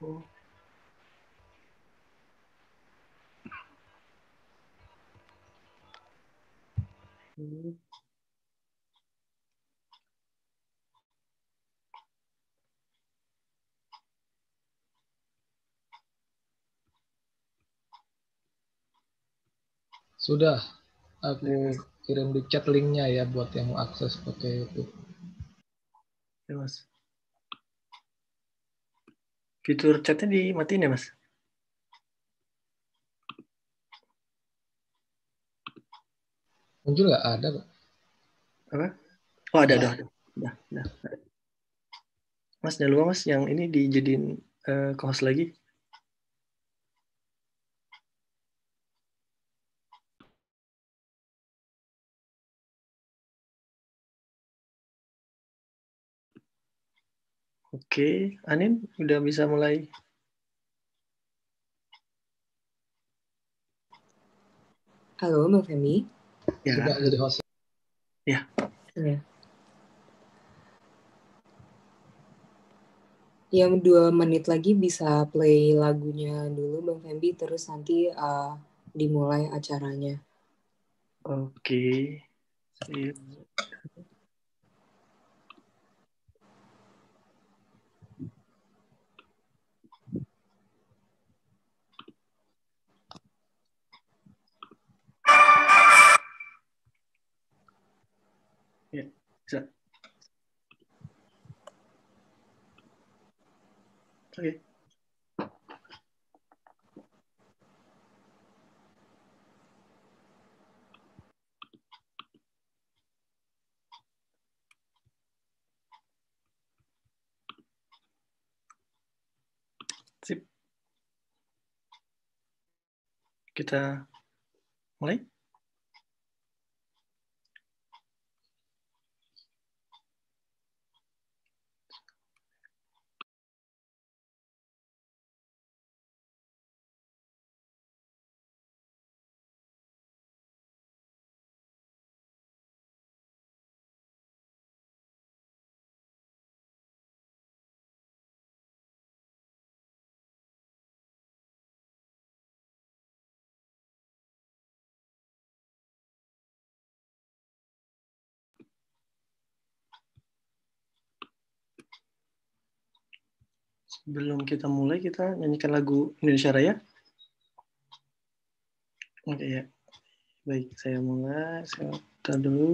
Oh. Sudah, aku kirim di chat linknya ya buat yang mau akses pakai YouTube. Ya, Mas. Fitur chatnya dimatiin ya, Mas? Muncul nggak? Ada kok. Apa? Oh, ada. Udah. Mas, jangan lupa Mas, yang ini dijadiin co-host lagi. Oke, Anin udah bisa mulai. Halo, Mbak Femi. Ya. Sudah jadi host. Ya. Ya. Yang 2 menit lagi bisa play lagunya dulu, Bang Fembi, terus nanti dimulai acaranya. Oke. Sip. Ya, bisa. Oke. Sip. Kita mulai. Sebelum kita mulai, kita nyanyikan lagu Indonesia Raya. Oke ya. Baik, saya mulai. Saya putar dulu.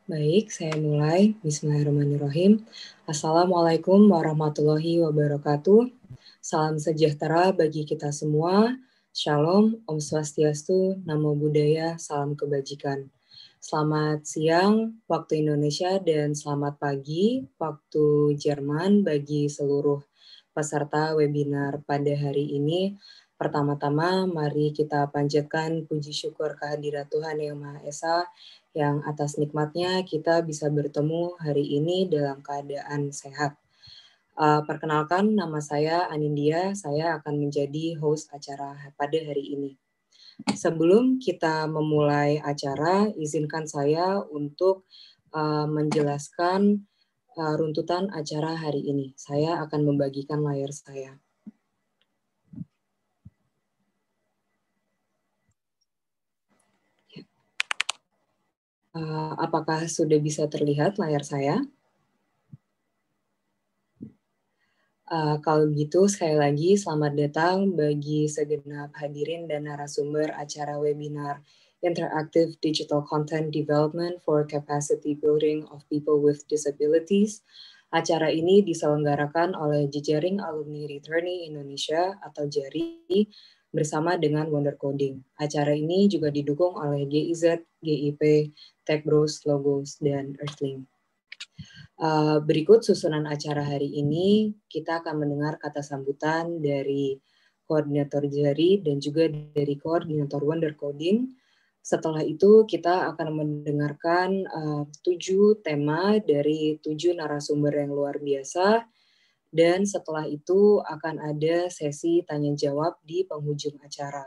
Baik, saya mulai. Bismillahirrahmanirrahim. Assalamualaikum warahmatullahi wabarakatuh. Salam sejahtera bagi kita semua. Shalom, Om Swastiastu, Namo Buddhaya, salam kebajikan. Selamat siang waktu Indonesia dan selamat pagi waktu Jerman bagi seluruh peserta webinar pada hari ini. Pertama-tama mari kita panjatkan puji syukur kehadirat Tuhan Yang Maha Esa yang atas nikmatnya kita bisa bertemu hari ini dalam keadaan sehat. Perkenalkan, nama saya Anindya, saya akan menjadi host acara pada hari ini. Sebelum kita memulai acara, izinkan saya untuk menjelaskan runtutan acara hari ini. Saya akan membagikan layar saya. Apakah sudah bisa terlihat layar saya? Kalau begitu, sekali lagi selamat datang bagi segenap hadirin dan narasumber acara webinar Interactive Digital Content Development for Capacity Building of People with Disabilities. Acara ini diselenggarakan oleh Jejaring Alumni Returnee Indonesia atau JARI bersama dengan Wonder Coding. Acara ini juga didukung oleh GIZ, GIP, TechBros, Logos, dan Earthlink. Berikut susunan acara hari ini, kita akan mendengar kata sambutan dari koordinator JARI dan juga dari koordinator Wonder Coding. Setelah itu kita akan mendengarkan 7 tema dari 7 narasumber yang luar biasa, dan setelah itu akan ada sesi tanya jawab di penghujung acara.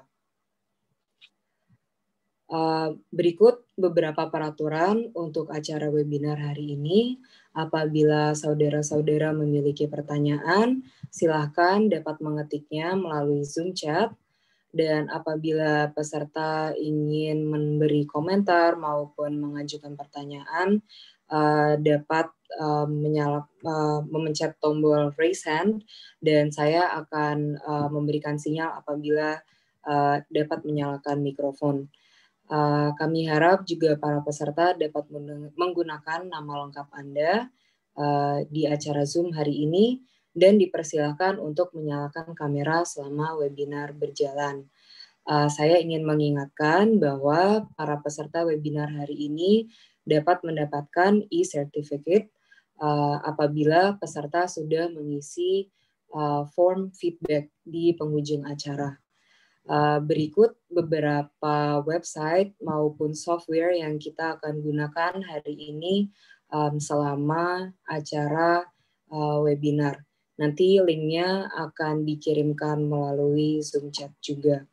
Berikut beberapa peraturan untuk acara webinar hari ini. Apabila saudara-saudara memiliki pertanyaan, silakan dapat mengetiknya melalui Zoom chat. Dan apabila peserta ingin memberi komentar maupun mengajukan pertanyaan, dapat memencet tombol raise hand, dan saya akan memberikan sinyal apabila dapat menyalakan mikrofon. Kami harap juga para peserta dapat menggunakan nama lengkap Anda di acara Zoom hari ini dan dipersilakan untuk menyalakan kamera selama webinar berjalan. Saya ingin mengingatkan bahwa para peserta webinar hari ini dapat mendapatkan e-certificate apabila peserta sudah mengisi form feedback di penghujung acara. Berikut beberapa website maupun software yang kita akan gunakan hari ini selama acara webinar. Nanti linknya akan dikirimkan melalui Zoom chat juga.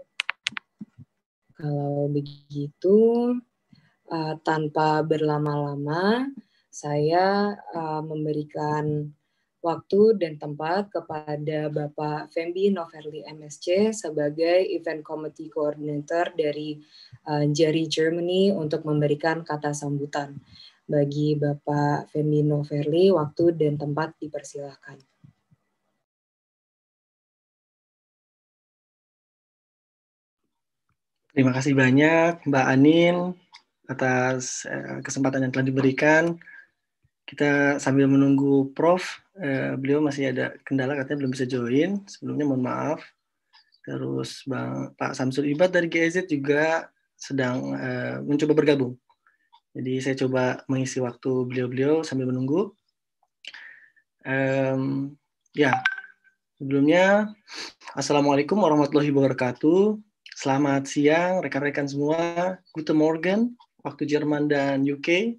Kalau begitu, tanpa berlama-lama, saya memberikan waktu dan tempat kepada Bapak Fembi Noverli MSc sebagai Event Committee Coordinator dari JARI Germany untuk memberikan kata sambutan. Bagi Bapak Fembi Noverli, waktu dan tempat dipersilahkan. Terima kasih banyak Mbak Anin atas kesempatan yang telah diberikan. Kita sambil menunggu Prof, beliau masih ada kendala katanya belum bisa join. Sebelumnya mohon maaf. Terus Pak Samsul Ibad dari GIZ juga sedang mencoba bergabung. Jadi saya coba mengisi waktu beliau-beliau sambil menunggu. Sebelumnya Assalamualaikum warahmatullahi wabarakatuh. Selamat siang rekan-rekan semua. Guten Morgen, waktu Jerman dan UK.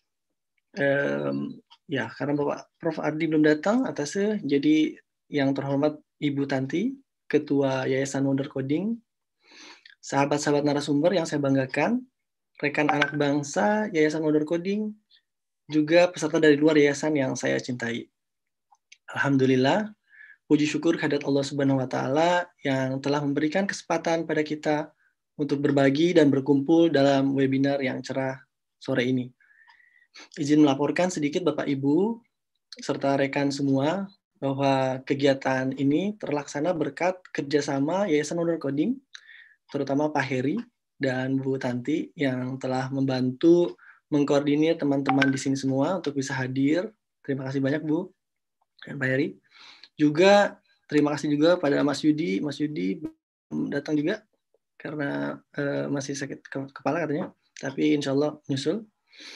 Karena Bapak Prof. Ardi belum datang atasnya, jadi yang terhormat Ibu Tanti, Ketua Yayasan Wonder Coding, sahabat-sahabat narasumber yang saya banggakan, rekan anak bangsa Yayasan Wonder Coding, juga peserta dari luar yayasan yang saya cintai. Alhamdulillah, puji syukur kehadirat Allah Subhanahu wa Ta'ala yang telah memberikan kesempatan pada kita untuk berbagi dan berkumpul dalam webinar yang cerah sore ini. Izin melaporkan sedikit Bapak Ibu serta rekan semua bahwa kegiatan ini terlaksana berkat kerjasama Yayasan Wonder Coding, terutama Pak Heri dan Bu Tanti yang telah membantu mengkoordinir teman-teman di sini semua untuk bisa hadir. Terima kasih banyak Bu dan Pak Heri. Juga terima kasih juga pada Mas Yudi. Mas Yudi datang juga karena masih sakit kepala katanya, tapi insya Allah nyusul.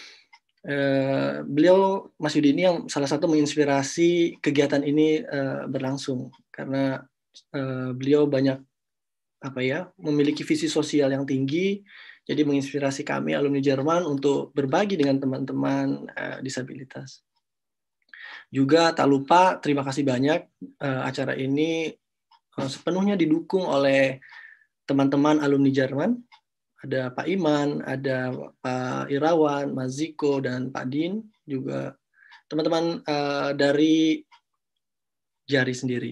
Beliau, Mas Yudi ini yang salah satu menginspirasi kegiatan ini berlangsung karena beliau banyak memiliki visi sosial yang tinggi, jadi menginspirasi kami alumni Jerman untuk berbagi dengan teman-teman disabilitas. Juga tak lupa terima kasih banyak, acara ini sepenuhnya didukung oleh teman-teman alumni Jerman. Ada Pak Iman, ada Pak Irawan, Mas Ziko, dan Pak Din, juga teman-teman dari Jari sendiri.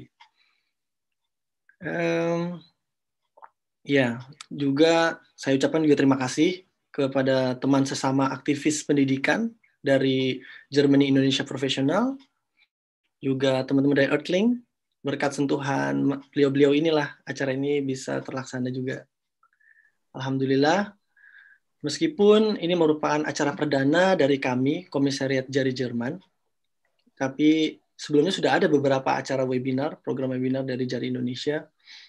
Ya, juga saya ucapkan juga terima kasih kepada teman sesama aktivis pendidikan dari Germany Indonesia Profesional, juga teman-teman dari Earthling. Berkat sentuhan beliau-beliau inilah acara ini bisa terlaksana juga. Alhamdulillah, meskipun ini merupakan acara perdana dari kami, Komisariat Jari Jerman, tapi sebelumnya sudah ada beberapa acara webinar, program webinar dari Jari Indonesia.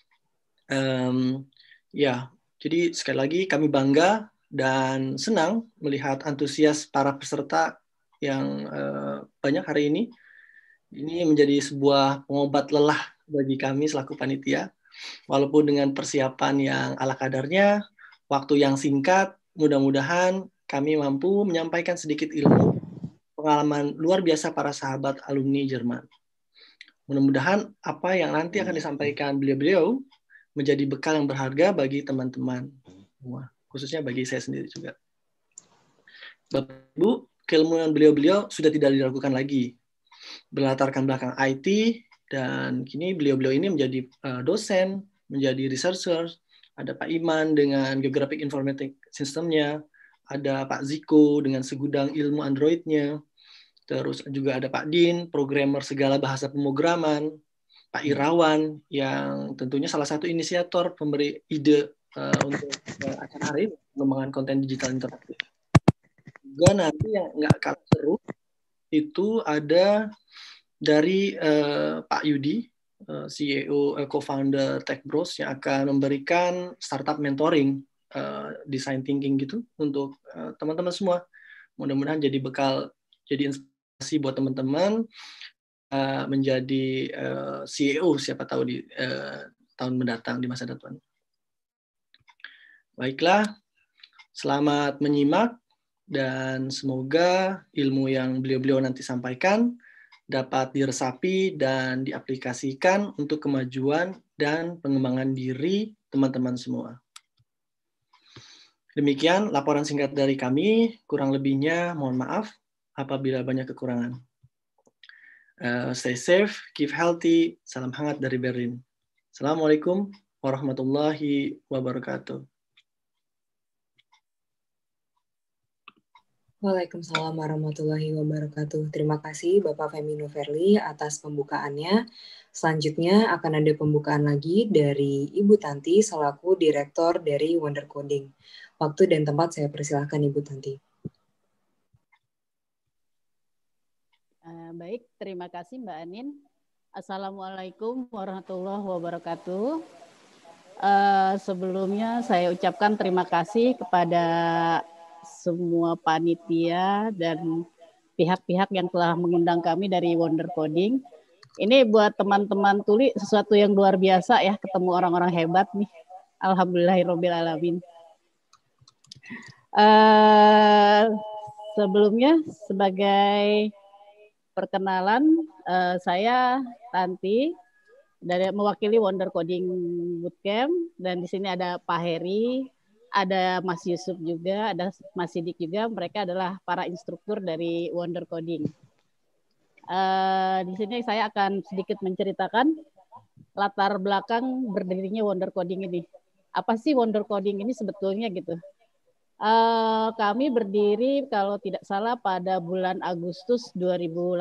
Ya, jadi sekali lagi kami bangga dan senang melihat antusias para peserta yang banyak hari ini. Ini menjadi sebuah pengobat lelah bagi kami selaku panitia. Walaupun dengan persiapan yang ala kadarnya, waktu yang singkat, mudah-mudahan kami mampu menyampaikan sedikit ilmu, pengalaman luar biasa para sahabat alumni Jerman. Mudah-mudahan apa yang nanti akan disampaikan beliau-beliau menjadi bekal yang berharga bagi teman-teman semua, khususnya bagi saya sendiri juga. Bapak Ibu, keilmuan beliau-beliau sudah tidak diragukan lagi. Berlatarkan belakang IT, dan kini beliau-beliau ini menjadi dosen, menjadi researcher. Ada Pak Iman dengan Geographic Informatic System-nya, ada Pak Ziko dengan segudang ilmu Android-nya, terus juga ada Pak Din, programmer segala bahasa pemrograman, Pak Irawan yang tentunya salah satu inisiator pemberi ide untuk acara hari ini, pengembangan konten digital interaktif. Juga nanti yang nggak kalah seru itu ada dari Pak Yudi, CEO, co-founder Tech Bros yang akan memberikan startup mentoring, design thinking gitu untuk teman-teman semua. Mudah-mudahan jadi bekal, jadi inspirasi buat teman-teman menjadi CEO siapa tahu di tahun mendatang, di masa depan. Baiklah, selamat menyimak dan semoga ilmu yang beliau-beliau nanti sampaikan dapat diresapi dan diaplikasikan untuk kemajuan dan pengembangan diri teman-teman semua. Demikian laporan singkat dari kami, kurang lebihnya mohon maaf apabila banyak kekurangan. Stay safe, keep healthy, salam hangat dari Berlin. Assalamualaikum warahmatullahi wabarakatuh. Waalaikumsalam warahmatullahi wabarakatuh. Terima kasih Bapak Femi Noverli atas pembukaannya. Selanjutnya akan ada pembukaan lagi dari Ibu Tanti selaku Direktur dari Wonder Coding. Waktu dan tempat saya persilahkan Ibu Tanti. Baik, terima kasih Mbak Anin. Assalamualaikum warahmatullahi wabarakatuh. Sebelumnya saya ucapkan terima kasih kepada semua panitia dan pihak-pihak yang telah mengundang kami dari Wonder Coding. Ini buat teman-teman tuli sesuatu yang luar biasa ya, ketemu orang-orang hebat nih. Alhamdulillahirrabbilalamin. Sebelumnya sebagai perkenalan, saya Tanti dari mewakili Wonder Coding Bootcamp, dan di sini ada Pak Heri, ada Mas Yusuf juga, ada Mas Sidik juga. Mereka adalah para instruktur dari Wonder Coding. Di sini saya akan sedikit menceritakan latar belakang berdirinya Wonder Coding ini. Apa sih Wonder Coding ini sebetulnya gitu? Kami berdiri kalau tidak salah pada bulan Agustus 2018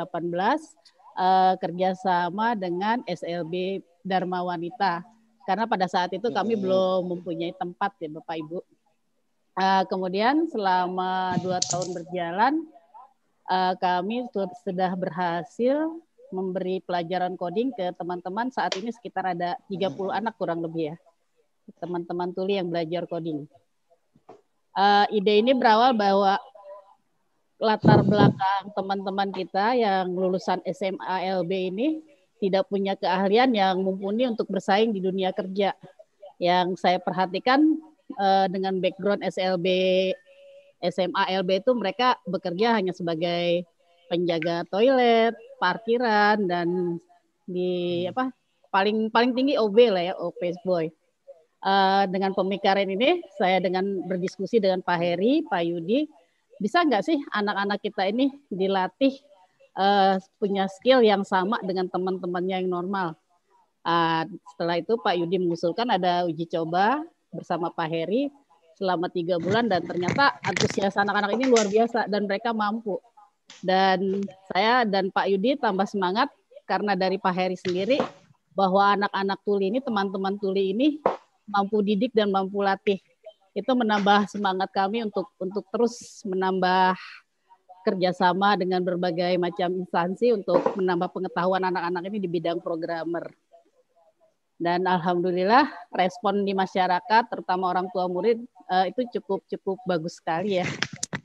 kerjasama dengan SLB Dharma Wanita. Karena pada saat itu kami belum mempunyai tempat ya Bapak Ibu. Kemudian selama 2 tahun berjalan, kami sudah berhasil memberi pelajaran coding ke teman-teman. Saat ini sekitar ada 30 anak kurang lebih ya, teman-teman tuli yang belajar coding. Ide ini berawal bahwa latar belakang teman-teman kita yang lulusan SMA LB ini tidak punya keahlian yang mumpuni untuk bersaing di dunia kerja. Yang saya perhatikan dengan background SLB, SMA LB itu mereka bekerja hanya sebagai penjaga toilet, parkiran, dan di paling tinggi OB lah ya, office boy. Dengan pemikiran ini, saya dengan berdiskusi dengan Pak Heri, Pak Yudi, bisa nggak sih anak-anak kita ini dilatih punya skill yang sama dengan teman-temannya yang normal. Setelah itu Pak Yudi mengusulkan ada uji coba bersama Pak Heri selama 3 bulan dan ternyata antusias anak-anak ini luar biasa dan mereka mampu. Dan saya dan Pak Yudi tambah semangat karena dari Pak Heri sendiri bahwa anak-anak tuli ini, teman-teman tuli ini mampu didik dan mampu latih. Itu menambah semangat kami untuk terus menambah kerjasama dengan berbagai macam instansi untuk menambah pengetahuan anak-anak ini di bidang programmer. Dan alhamdulillah respon di masyarakat, terutama orang tua murid, itu cukup bagus sekali ya.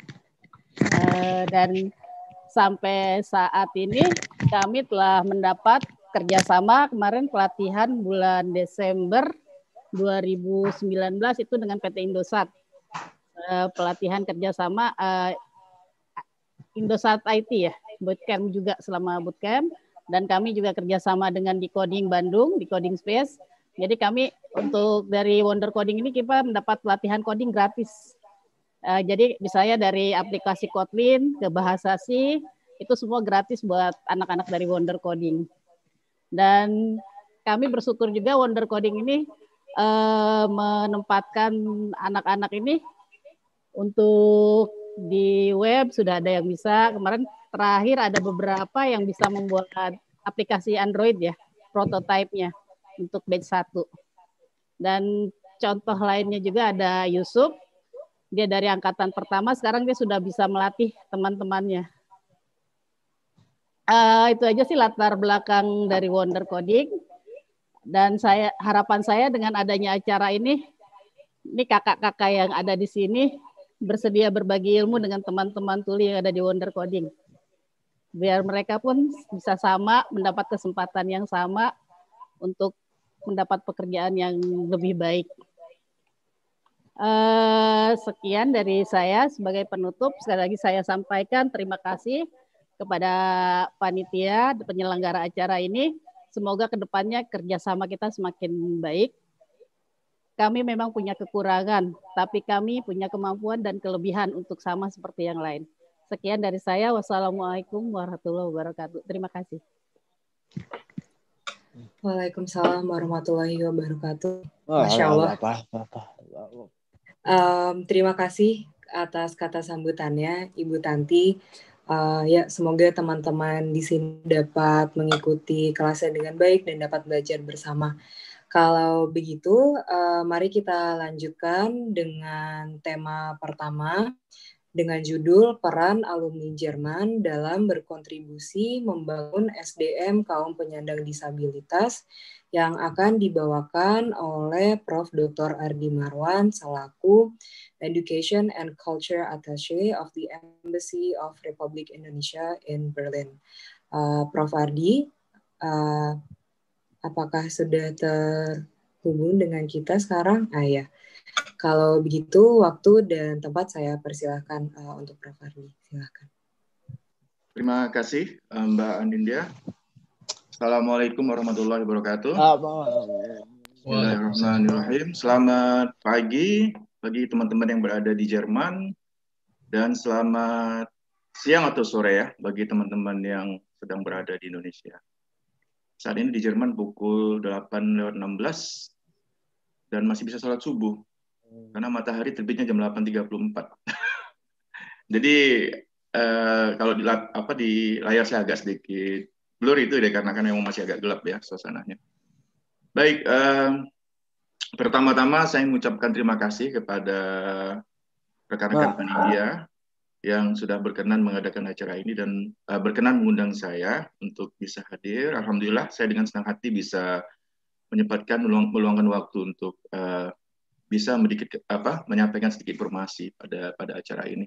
Dan sampai saat ini kami telah mendapat kerjasama kemarin pelatihan bulan Desember 2019 itu dengan PT Indosat. Pelatihan kerjasama Indosat IT ya, bootcamp juga selama bootcamp. Dan kami juga kerjasama dengan Decoding Bandung, Decoding Space. Jadi kami untuk dari Wonder Coding ini kita mendapat pelatihan coding gratis. Jadi misalnya dari aplikasi Kotlin ke bahasa C, itu semua gratis buat anak-anak dari Wonder Coding. Dan kami bersyukur juga Wonder Coding ini menempatkan anak-anak ini untuk di web sudah ada yang bisa. Kemarin terakhir ada beberapa yang bisa membuat aplikasi Android ya, prototipe-nya untuk batch 1. Dan contoh lainnya juga ada Yusuf, dia dari angkatan pertama, sekarang dia sudah bisa melatih teman-temannya. Itu aja sih latar belakang dari Wonder Coding. Dan harapan saya dengan adanya acara ini kakak-kakak yang ada di sini bersedia berbagi ilmu dengan teman-teman tuli yang ada di Wonder Coding. Biar mereka pun bisa sama, mendapat kesempatan yang sama untuk mendapat pekerjaan yang lebih baik. Sekian dari saya sebagai penutup. Sekali lagi saya sampaikan terima kasih kepada panitia penyelenggara acara ini. Semoga kedepannya kerjasama kita semakin baik. Kami memang punya kekurangan, tapi kami punya kemampuan dan kelebihan untuk sama seperti yang lain. Sekian dari saya. Wassalamualaikum warahmatullahi wabarakatuh. Terima kasih. Waalaikumsalam warahmatullahi wabarakatuh. Masya Allah. Terima kasih atas kata sambutannya, Ibu Tanti. Ya, semoga teman-teman di sini dapat mengikuti kelasnya dengan baik dan dapat belajar bersama. Kalau begitu, mari kita lanjutkan dengan tema pertama dengan judul Peran Alumni Jerman dalam Berkontribusi Membangun SDM Kaum Penyandang Disabilitas yang akan dibawakan oleh Prof. Dr. Ardi Marwan selaku Education and Culture Attaché of the Embassy of Republik Indonesia in Berlin. Prof. Ardi, apakah sudah terhubung dengan kita sekarang? Ya. Kalau begitu, waktu dan tempat saya persilahkan untuk Prof. Ardi. Silakan. Terima kasih, Mbak Andindia. Assalamualaikum warahmatullahi wabarakatuh. Bismillahirrahmanirrahim. Selamat pagi bagi teman-teman yang berada di Jerman dan selamat siang atau sore ya bagi teman-teman yang sedang berada di Indonesia. Saat ini di Jerman pukul 8:16 dan masih bisa sholat subuh. Karena matahari terbitnya jam 8.34. Jadi kalau di layar saya agak sedikit blur itu deh karena kan memang masih agak gelap ya suasananya. Baik, pertama-tama saya mengucapkan terima kasih kepada rekan-rekan panitia yang sudah berkenan mengadakan acara ini dan berkenan mengundang saya untuk bisa hadir. Alhamdulillah saya dengan senang hati bisa menyempatkan meluangkan waktu untuk bisa menyampaikan sedikit informasi pada acara ini.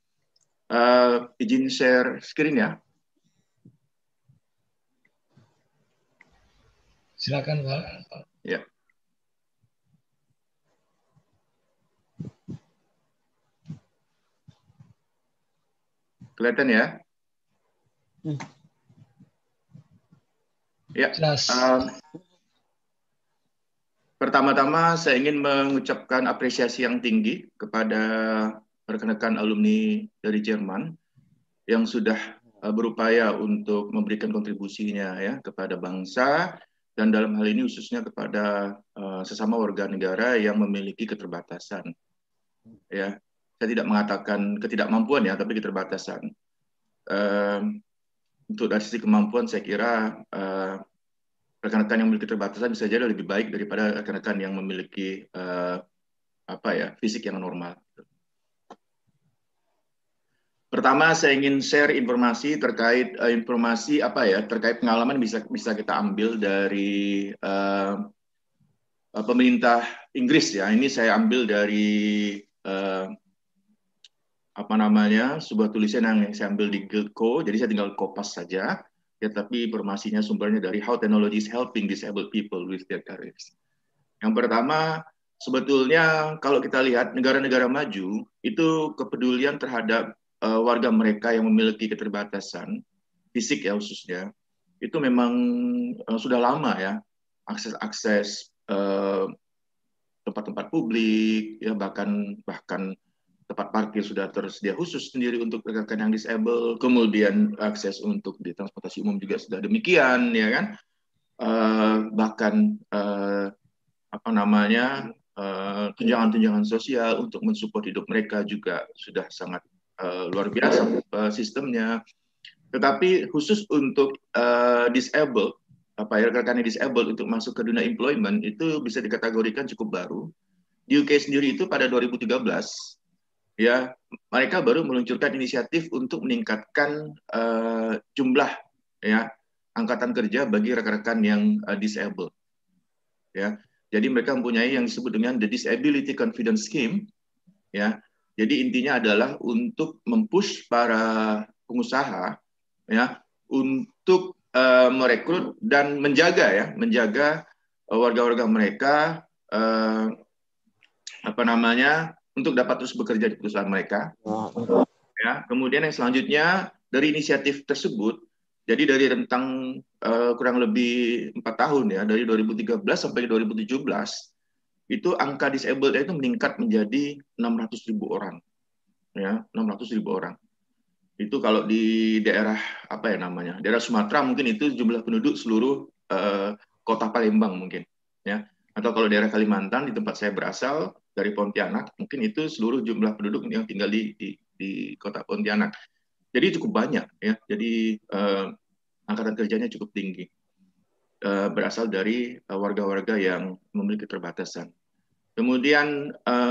Izin share screen ya. Silakan Pak. Ya. Kelihatan ya? Ya. Pertama-tama saya ingin mengucapkan apresiasi yang tinggi kepada rekan-rekan alumni dari Jerman yang sudah berupaya untuk memberikan kontribusinya ya kepada bangsa dan dalam hal ini khususnya kepada sesama warga negara yang memiliki keterbatasan. Ya. Saya tidak mengatakan ketidakmampuan ya, tapi keterbatasan. Untuk dari sisi kemampuan, saya kira rekan-rekan yang memiliki keterbatasan bisa jadi lebih baik daripada rekan-rekan yang memiliki fisik yang normal. Pertama, saya ingin share informasi terkait terkait pengalaman bisa kita ambil dari pemerintah Inggris ya. Ini saya ambil dari sebuah tulisan yang saya ambil di Guildco, jadi saya tinggal kopas saja, ya, tapi informasinya sumbernya dari How Technology is Helping Disabled People with Their Careers. Yang pertama, sebetulnya kalau kita lihat negara-negara maju, itu kepedulian terhadap warga mereka yang memiliki keterbatasan, fisik ya khususnya, itu memang sudah lama ya, akses tempat-tempat publik, ya bahkan tempat parkir sudah tersedia khusus sendiri untuk rekan-rekan yang disable, kemudian akses untuk di transportasi umum juga sudah demikian, ya kan? Bahkan tunjangan-tunjangan sosial untuk mensupport hidup mereka juga sudah sangat luar biasa sistemnya. Tetapi khusus untuk disable, rekan-rekan yang disable untuk masuk ke dunia employment itu bisa dikategorikan cukup baru. Di UK sendiri itu pada 2013 ya, mereka baru meluncurkan inisiatif untuk meningkatkan jumlah ya angkatan kerja bagi rekan-rekan yang disabled. Ya, jadi mereka mempunyai yang disebut dengan the Disability Confidence Scheme. Ya, jadi intinya adalah untuk mempush para pengusaha ya untuk merekrut dan menjaga warga-warga mereka untuk dapat terus bekerja di perusahaan mereka. Ya, kemudian yang selanjutnya dari inisiatif tersebut, jadi dari rentang kurang lebih 4 tahun ya, dari 2013 sampai 2017, itu angka disabled itu meningkat menjadi 600.000 orang. Ya, 600.000 orang. Itu kalau di daerah daerah Sumatera mungkin itu jumlah penduduk seluruh kota Palembang mungkin, ya. Atau kalau daerah Kalimantan di tempat saya berasal dari Pontianak, mungkin itu seluruh jumlah penduduk yang tinggal di kota Pontianak. Jadi cukup banyak ya. Jadi angkatan kerjanya cukup tinggi. Berasal dari warga-warga yang memiliki keterbatasan. Kemudian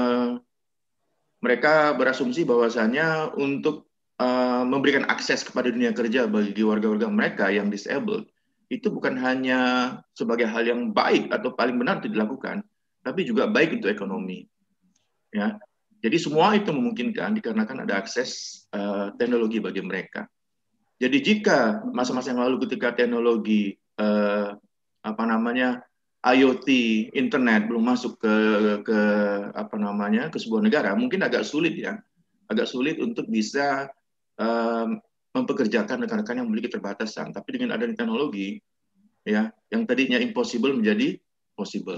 mereka berasumsi bahwasanya untuk memberikan akses kepada dunia kerja bagi warga-warga mereka yang disabled itu bukan hanya sebagai hal yang baik atau paling benar untuk dilakukan, tapi juga baik untuk ekonomi. Ya, jadi semua itu memungkinkan dikarenakan ada akses teknologi bagi mereka. Jadi jika masa-masa yang lalu ketika teknologi IoT, internet belum masuk ke sebuah negara, mungkin agak sulit ya, agak sulit untuk bisa mempekerjakan rekan-rekan yang memiliki keterbatasan. Tapi dengan adanya teknologi, ya, yang tadinya impossible menjadi possible.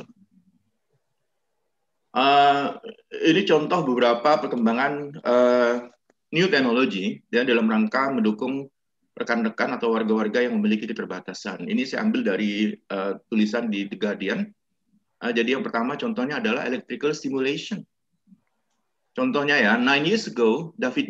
Ini contoh beberapa perkembangan new technology ya, dalam rangka mendukung rekan-rekan atau warga-warga yang memiliki keterbatasan. Ini saya ambil dari tulisan di The Guardian. Jadi yang pertama contohnya adalah electrical stimulation. Contohnya ya, 9 years ago, David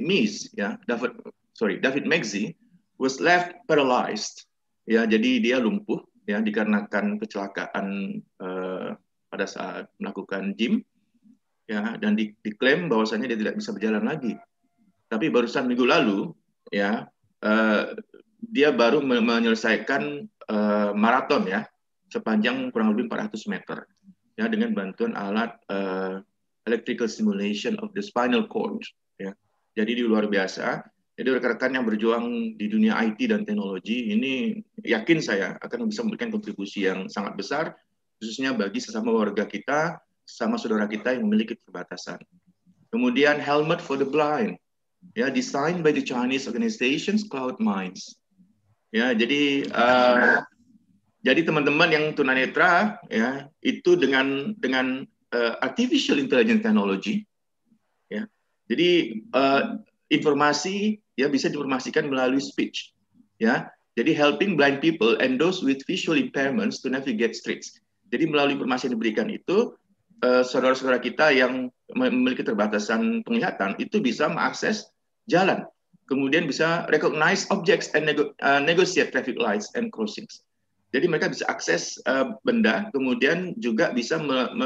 Megzi was left paralyzed. Ya, jadi dia lumpuh ya dikarenakan kecelakaan pada saat melakukan gym. ya, dan diklaim bahwasannya dia tidak bisa berjalan lagi. Tapi barusan minggu lalu, ya, dia baru menyelesaikan maraton, ya, sepanjang kurang lebih 400 meter, ya, dengan bantuan alat electrical stimulation of the spinal cord, ya. Jadi di luar biasa. Jadi rekan-rekan yang berjuang di dunia IT dan teknologi ini, yakin saya akan bisa memberikan kontribusi yang sangat besar, khususnya bagi sesama warga kita, sama saudara kita yang memiliki keterbatasan. Kemudian helmet for the blind, ya, designed by the Chinese organizations Cloud Minds. Ya, jadi teman-teman yang tunanetra, ya, itu dengan artificial intelligence technology, ya. Jadi informasi, ya, bisa diinformasikan melalui speech, ya. Jadi helping blind people and those with visual impairments to navigate streets. Jadi melalui informasi yang diberikan itu, saudara-saudara kita yang memiliki keterbatasan penglihatan itu bisa mengakses jalan, kemudian bisa recognize objects and negotiate traffic lights and crossings. Jadi mereka bisa akses benda, kemudian juga bisa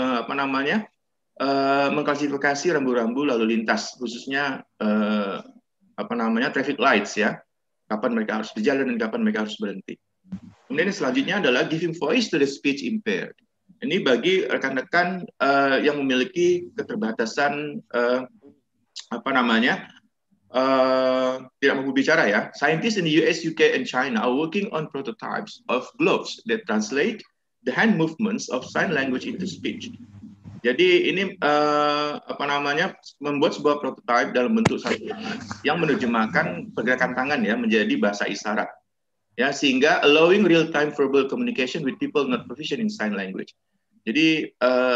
mengklasifikasi rambu-rambu lalu lintas, khususnya traffic lights, ya, kapan mereka harus berjalan dan kapan mereka harus berhenti. Kemudian selanjutnya adalah giving voice to the speech impaired. Ini bagi rekan-rekan yang memiliki keterbatasan tidak mampu bicara, ya. Scientists in the US, UK, and China are working on prototypes of gloves that translate the hand movements of sign language into speech. Jadi ini membuat sebuah prototipe dalam bentuk sarung yang menerjemahkan pergerakan tangan, ya, menjadi bahasa isyarat, ya, sehingga allowing real-time verbal communication with people not proficient in sign language. Jadi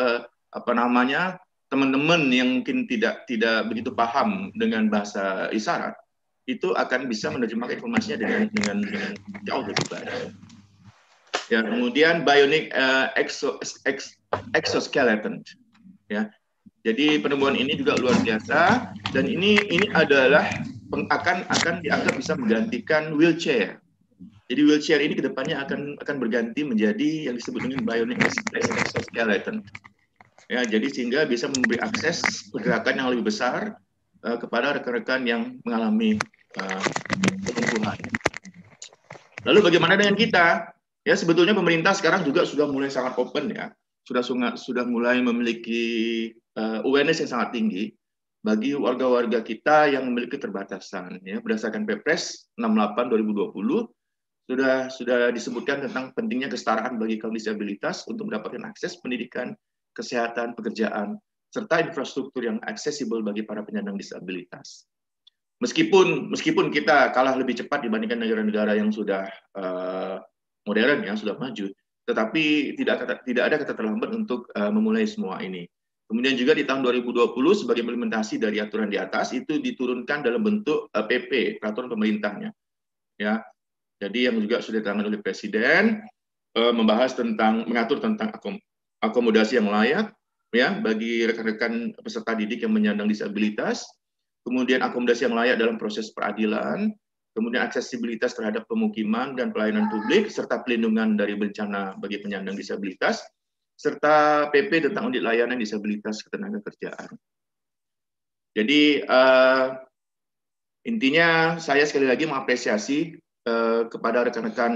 teman-teman yang mungkin tidak begitu paham dengan bahasa isyarat itu akan bisa menerjemahkan informasinya dengan jauh lebih baik. Ya, kemudian bionic exoskeleton, ya. Jadi penemuan ini juga luar biasa, dan ini adalah akan dianggap bisa menggantikan wheelchair. Jadi wheelchair ini kedepannya akan berganti menjadi yang disebut dengan bionic exoskeleton. Ya, jadi sehingga bisa memberi akses pergerakan yang lebih besar kepada rekan-rekan yang mengalami kelumpuhan. Lalu bagaimana dengan kita? Ya, sebetulnya pemerintah sekarang juga sudah mulai sangat open, ya. Sudah mulai memiliki awareness yang sangat tinggi bagi warga-warga kita yang memiliki keterbatasan, ya. Berdasarkan Perpres 68 2020 sudah disebutkan tentang pentingnya kesetaraan bagi kaum disabilitas untuk mendapatkan akses pendidikan, kesehatan, pekerjaan, serta infrastruktur yang aksesibel bagi para penyandang disabilitas. Meskipun kita kalah lebih cepat dibandingkan negara-negara yang sudah modern, yang sudah maju, tetapi tidak ada kata terlambat untuk memulai semua ini. Kemudian juga di tahun 2020 sebagai implementasi dari aturan di atas itu diturunkan dalam bentuk PP, peraturan pemerintahnya, ya. Jadi yang juga sudah ditangani oleh Presiden, mengatur tentang akomodasi yang layak, ya, bagi rekan-rekan peserta didik yang menyandang disabilitas, kemudian akomodasi yang layak dalam proses peradilan, kemudian aksesibilitas terhadap pemukiman dan pelayanan publik, serta pelindungan dari bencana bagi penyandang disabilitas, serta PP tentang unit layanan disabilitas ketenagakerjaan. Jadi intinya saya sekali lagi mengapresiasi kepada rekan-rekan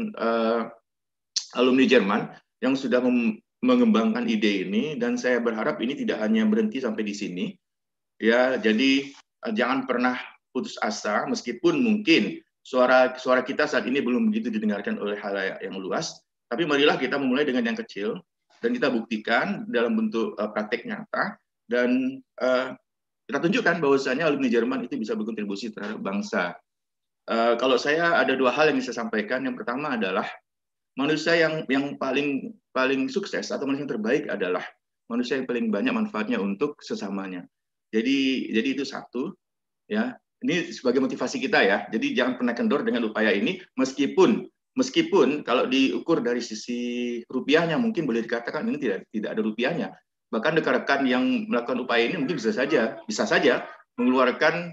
alumni Jerman yang sudah mengembangkan ide ini, dan saya berharap ini tidak hanya berhenti sampai di sini, ya. Jadi jangan pernah putus asa, meskipun mungkin suara kita saat ini belum begitu didengarkan oleh halayak yang luas, tapi marilah kita memulai dengan yang kecil dan kita buktikan dalam bentuk praktek nyata, dan kita tunjukkan bahwasanya alumni Jerman itu bisa berkontribusi terhadap bangsa. Kalau saya ada dua hal yang bisa sampaikan. Yang pertama adalah manusia yang paling sukses atau manusia yang terbaik adalah manusia yang paling banyak manfaatnya untuk sesamanya. Jadi itu satu, ya. Ini sebagai motivasi kita, ya. Jadi jangan pernah kendor dengan upaya ini, meskipun kalau diukur dari sisi rupiahnya mungkin boleh dikatakan ini tidak ada rupiahnya. Bahkan rekan-rekan yang melakukan upaya ini mungkin bisa saja mengeluarkan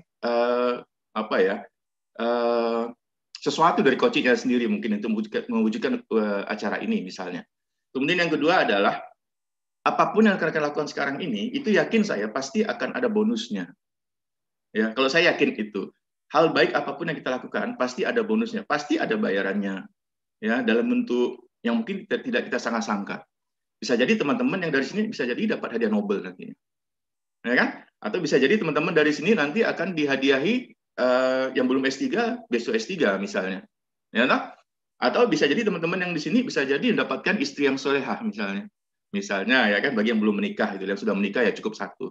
sesuatu dari kociknya sendiri, mungkin untuk mewujudkan acara ini misalnya. Kemudian yang kedua adalah apapun yang rekan-rekan lakukan sekarang ini, itu yakin saya pasti akan ada bonusnya. Ya, kalau saya yakin itu. Hal baik apapun yang kita lakukan pasti ada bonusnya, pasti ada bayarannya. Ya, dalam bentuk yang mungkin tidak kita sangka-sangka. Bisa jadi teman-teman yang dari sini bisa jadi dapat hadiah Nobel nantinya. Ya kan? Atau bisa jadi teman-teman dari sini nanti akan dihadiahi yang belum S3 besok S3 misalnya. Ya kan? Atau bisa jadi teman-teman yang di sini bisa jadi mendapatkan istri yang solehah misalnya. Misalnya ya kan, bagi yang belum menikah itu, yang sudah menikah ya cukup satu.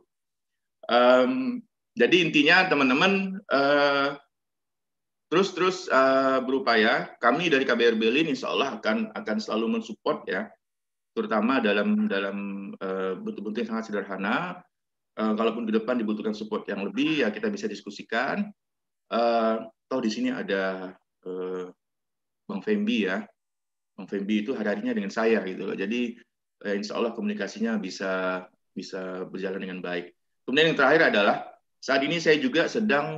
Jadi intinya teman-teman terus berupaya. Kami dari KBR Berlin insya Allah akan selalu mensupport ya, terutama dalam bentuk-bentuk yang sangat sederhana. Kalaupun ke depan dibutuhkan support yang lebih ya kita bisa diskusikan. Toh di sini ada Bang Fembi ya. Bang Fembi itu hari-harinya dengan saya gitu loh. Jadi insya Allah komunikasinya bisa berjalan dengan baik. Kemudian yang terakhir adalah saat ini saya juga sedang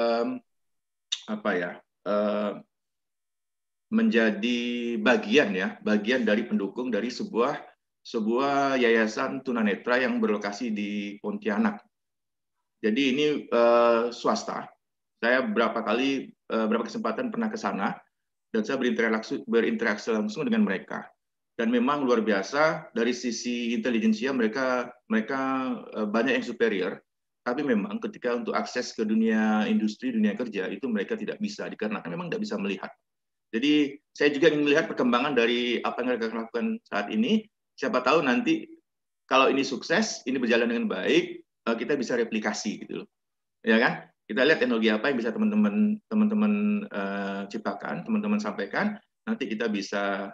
menjadi bagian dari pendukung dari sebuah yayasan tunanetra yang berlokasi di Pontianak. Jadi ini swasta. Saya beberapa kesempatan pernah ke sana dan saya berinteraksi langsung dengan mereka. Dan memang luar biasa dari sisi intelijensia mereka banyak yang superior. Tapi memang ketika untuk akses ke dunia industri, dunia kerja, itu mereka tidak bisa, dikarenakan memang tidak bisa melihat. Jadi saya juga ingin melihat perkembangan dari apa yang mereka lakukan saat ini. Siapa tahu nanti kalau ini sukses, ini berjalan dengan baik, kita bisa replikasi gitu loh. Ya kan? Kita lihat teknologi apa yang bisa teman-teman ciptakan, teman-teman sampaikan, nanti kita bisa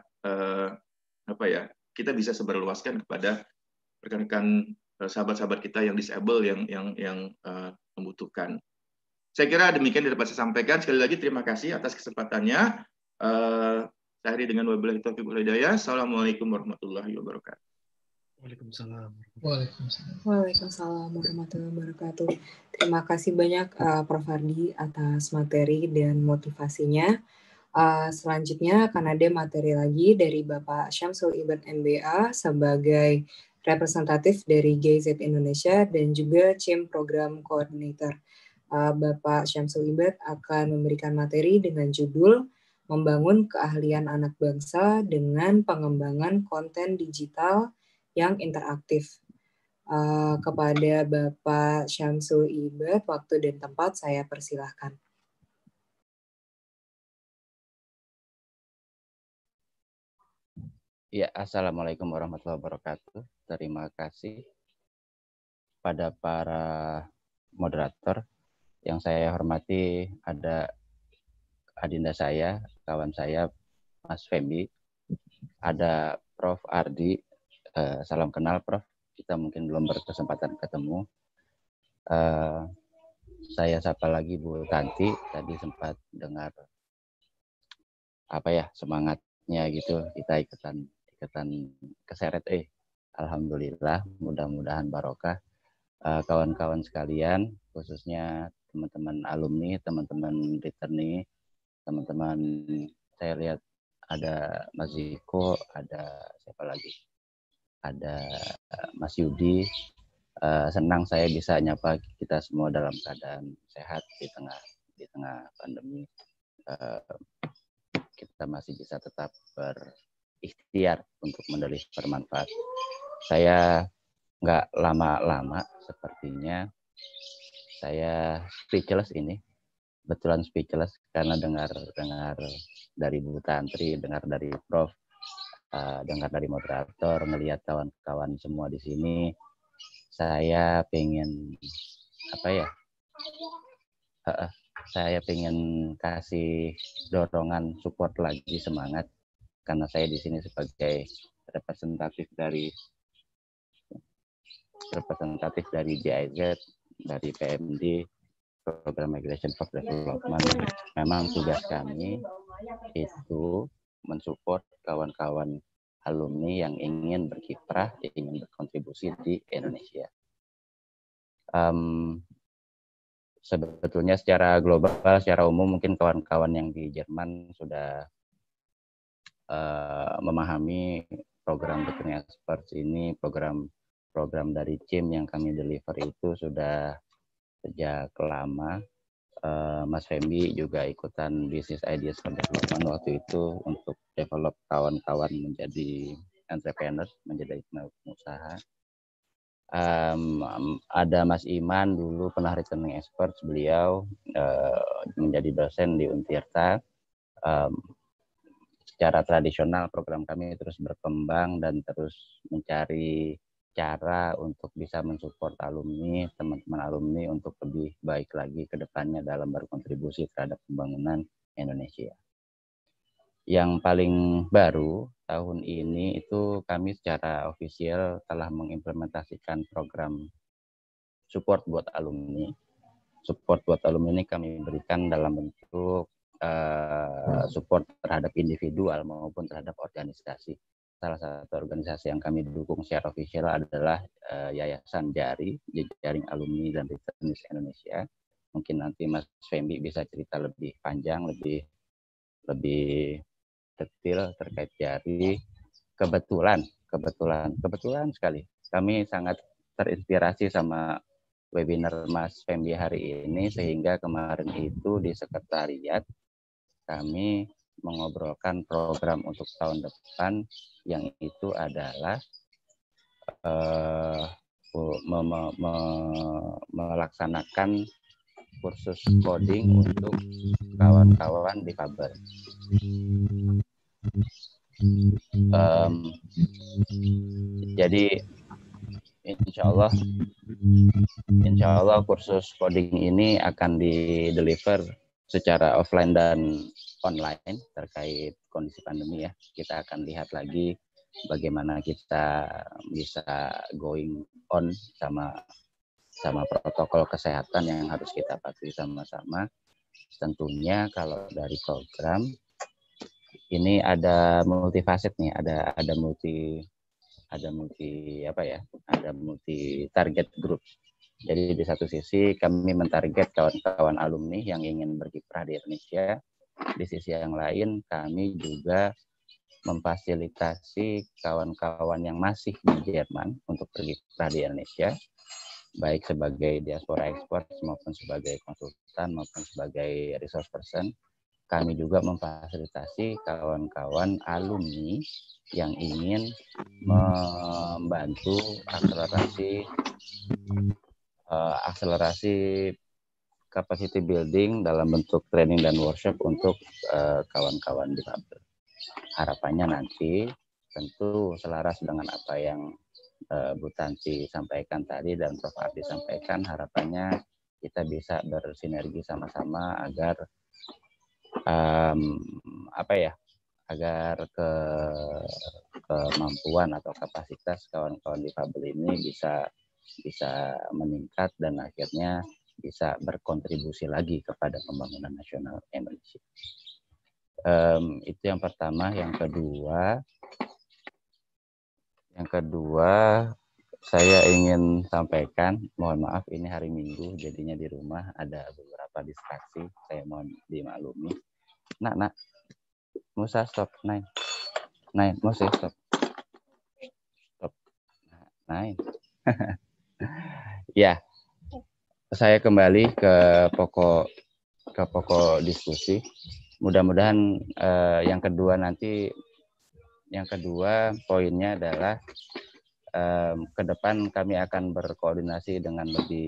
kita bisa sebarluaskan kepada rekan-rekan sahabat-sahabat kita yang disable yang membutuhkan. Saya kira demikian yang dapat saya sampaikan. Sekali lagi terima kasih atas kesempatannya. Saya akhiri dengan wabillahi taufiq wal hidayah. Assalamualaikum warahmatullahi wabarakatuh. Waalaikumsalam. Waalaikumsalam warahmatullahi wabarakatuh. Terima kasih banyak Prof. Ardi atas materi dan motivasinya. Selanjutnya akan ada materi lagi dari Bapak Syamsul Ibad MBA sebagai representatif dari GIZ Indonesia dan juga CIM Program Coordinator. Bapak Syamsul Ibad akan memberikan materi dengan judul Membangun Keahlian Anak Bangsa dengan Pengembangan Konten Digital yang Interaktif. Kepada Bapak Syamsul Ibad, waktu dan tempat saya persilahkan. Ya, Assalamualaikum warahmatullahi wabarakatuh. Terima kasih pada para moderator. Yang saya hormati ada adinda saya, kawan saya, Mas Fembi. Ada Prof. Ardi. Salam kenal, Prof. Kita mungkin belum berkesempatan ketemu. Saya sapa lagi Bu Tanti. Tadi sempat dengar semangatnya gitu. Kita ikutan keseret. Alhamdulillah, mudah-mudahan barokah. Kawan-kawan sekalian, khususnya teman-teman alumni, teman-teman returnee, teman-teman, saya lihat ada Mas Ziko, ada siapa lagi? Ada Mas Yudi. Senang saya bisa nyapa kita semua dalam keadaan sehat di tengah pandemi. Kita masih bisa tetap berikhtiar untuk menulis bermanfaat. Saya nggak lama-lama sepertinya. Saya speechless ini. Betulan speechless karena dengar dari Bu Tantri, dengar dari Prof, dengar dari moderator, melihat kawan-kawan semua di sini. Saya pengen saya pengen kasih dorongan, support lagi, semangat, karena saya di sini sebagai representatif dari GIZ, dari PMD, Program Migration for Development. Memang tugas kami itu mensupport kawan-kawan alumni yang ingin berkiprah, ingin berkontribusi di Indonesia. Sebetulnya secara global, secara umum mungkin kawan-kawan yang di Jerman sudah memahami program Recruiting Experts ini, program dari CIM yang kami deliver itu sudah sejak lama. Mas Fembi juga ikutan Business Ideas for Development waktu itu untuk develop kawan-kawan menjadi entrepreneur, menjadi pengusaha. Ada Mas Iman dulu pernah Recruiting Experts, beliau menjadi dosen di Untirta. Secara tradisional program kami terus berkembang dan terus mencari cara untuk bisa mensupport alumni, teman-teman alumni untuk lebih baik lagi ke depannya dalam berkontribusi terhadap pembangunan Indonesia. Yang paling baru tahun ini itu kami secara ofisial telah mengimplementasikan program support buat alumni. Support buat alumni ini kami berikan dalam bentuk support terhadap individual maupun terhadap organisasi. Salah satu organisasi yang kami dukung secara official adalah Yayasan JARI, Jaring Alumni dan Returnees Indonesia. Mungkin nanti Mas Fembi bisa cerita lebih panjang, lebih detail terkait JARI. Kebetulan sekali kami sangat terinspirasi sama webinar Mas Fembi hari ini, sehingga kemarin itu di sekretariat kami mengobrolkan program untuk tahun depan yang itu adalah melaksanakan kursus coding untuk kawan-kawan difabel. Jadi insya Allah kursus coding ini akan di-deliver secara offline dan online terkait kondisi pandemi ya. Kita akan lihat lagi bagaimana kita bisa going on sama protokol kesehatan yang harus kita patuhi sama-sama. Tentunya kalau dari program ini ada multifaset nih, ada multi target group. Jadi di satu sisi kami mentarget kawan-kawan alumni yang ingin berkiprah di Indonesia. Di sisi yang lain kami juga memfasilitasi kawan-kawan yang masih di Jerman untuk berkiprah di Indonesia, baik sebagai diaspora ekspor maupun sebagai konsultan maupun sebagai resource person. Kami juga memfasilitasi kawan-kawan alumni yang ingin membantu akselerasi capacity building dalam bentuk training dan workshop untuk kawan-kawan difabel. Harapannya nanti tentu selaras dengan apa yang Bu Tanti sampaikan tadi dan Prof. Ardi sampaikan, harapannya kita bisa bersinergi sama-sama agar agar kemampuan atau kapasitas kawan-kawan difabel ini bisa meningkat dan akhirnya bisa berkontribusi lagi kepada pembangunan nasional Indonesia. Itu yang pertama. Yang kedua saya ingin sampaikan, mohon maaf ini hari Minggu jadinya di rumah ada beberapa distraksi, saya mohon dimaklumi. Nak, Musa stop, Nain, Musa stop. Nain. Ya, saya kembali ke pokok diskusi. Mudah-mudahan yang kedua poinnya adalah ke depan kami akan berkoordinasi dengan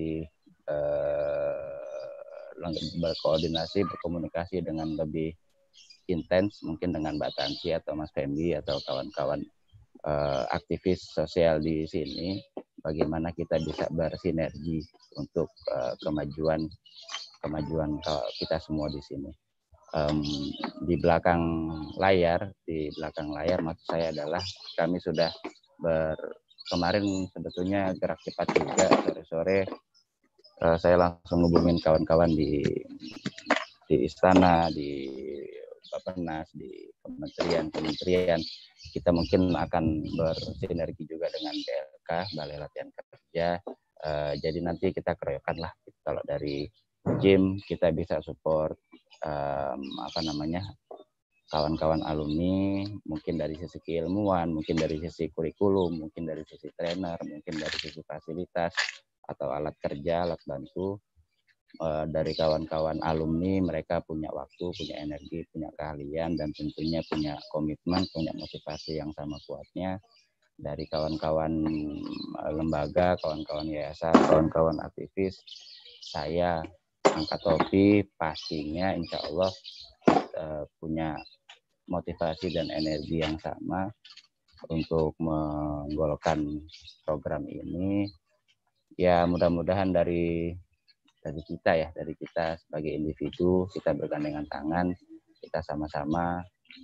berkomunikasi dengan lebih intens, mungkin dengan Mbak Tanti atau Mas Fembi atau kawan-kawan aktivis sosial di sini, bagaimana kita bisa bersinergi untuk kemajuan kita semua di sini. Di belakang layar maksud saya adalah kami sudah kemarin sebetulnya gerak cepat juga, sore-sore saya langsung hubungin kawan-kawan di istana, di Bappenas, di kementerian. Kita mungkin akan bersinergi juga dengan BLK, Balai Latihan Kerja. Jadi nanti kita keroyokan lah. Kalau dari gym kita bisa support kawan-kawan alumni, mungkin dari sisi keilmuan, mungkin dari sisi kurikulum, mungkin dari sisi trainer, mungkin dari sisi fasilitas atau alat kerja, alat bantu. Dari kawan-kawan alumni, mereka punya waktu, punya energi, punya keahlian, dan tentunya punya komitmen, punya motivasi yang sama kuatnya. Dari kawan-kawan lembaga, kawan-kawan yayasan, kawan-kawan aktivis, saya angkat topi, pastinya insya Allah punya motivasi dan energi yang sama untuk menggolkan program ini. Ya mudah-mudahan dari kita sebagai individu, kita bergandengan tangan, kita sama-sama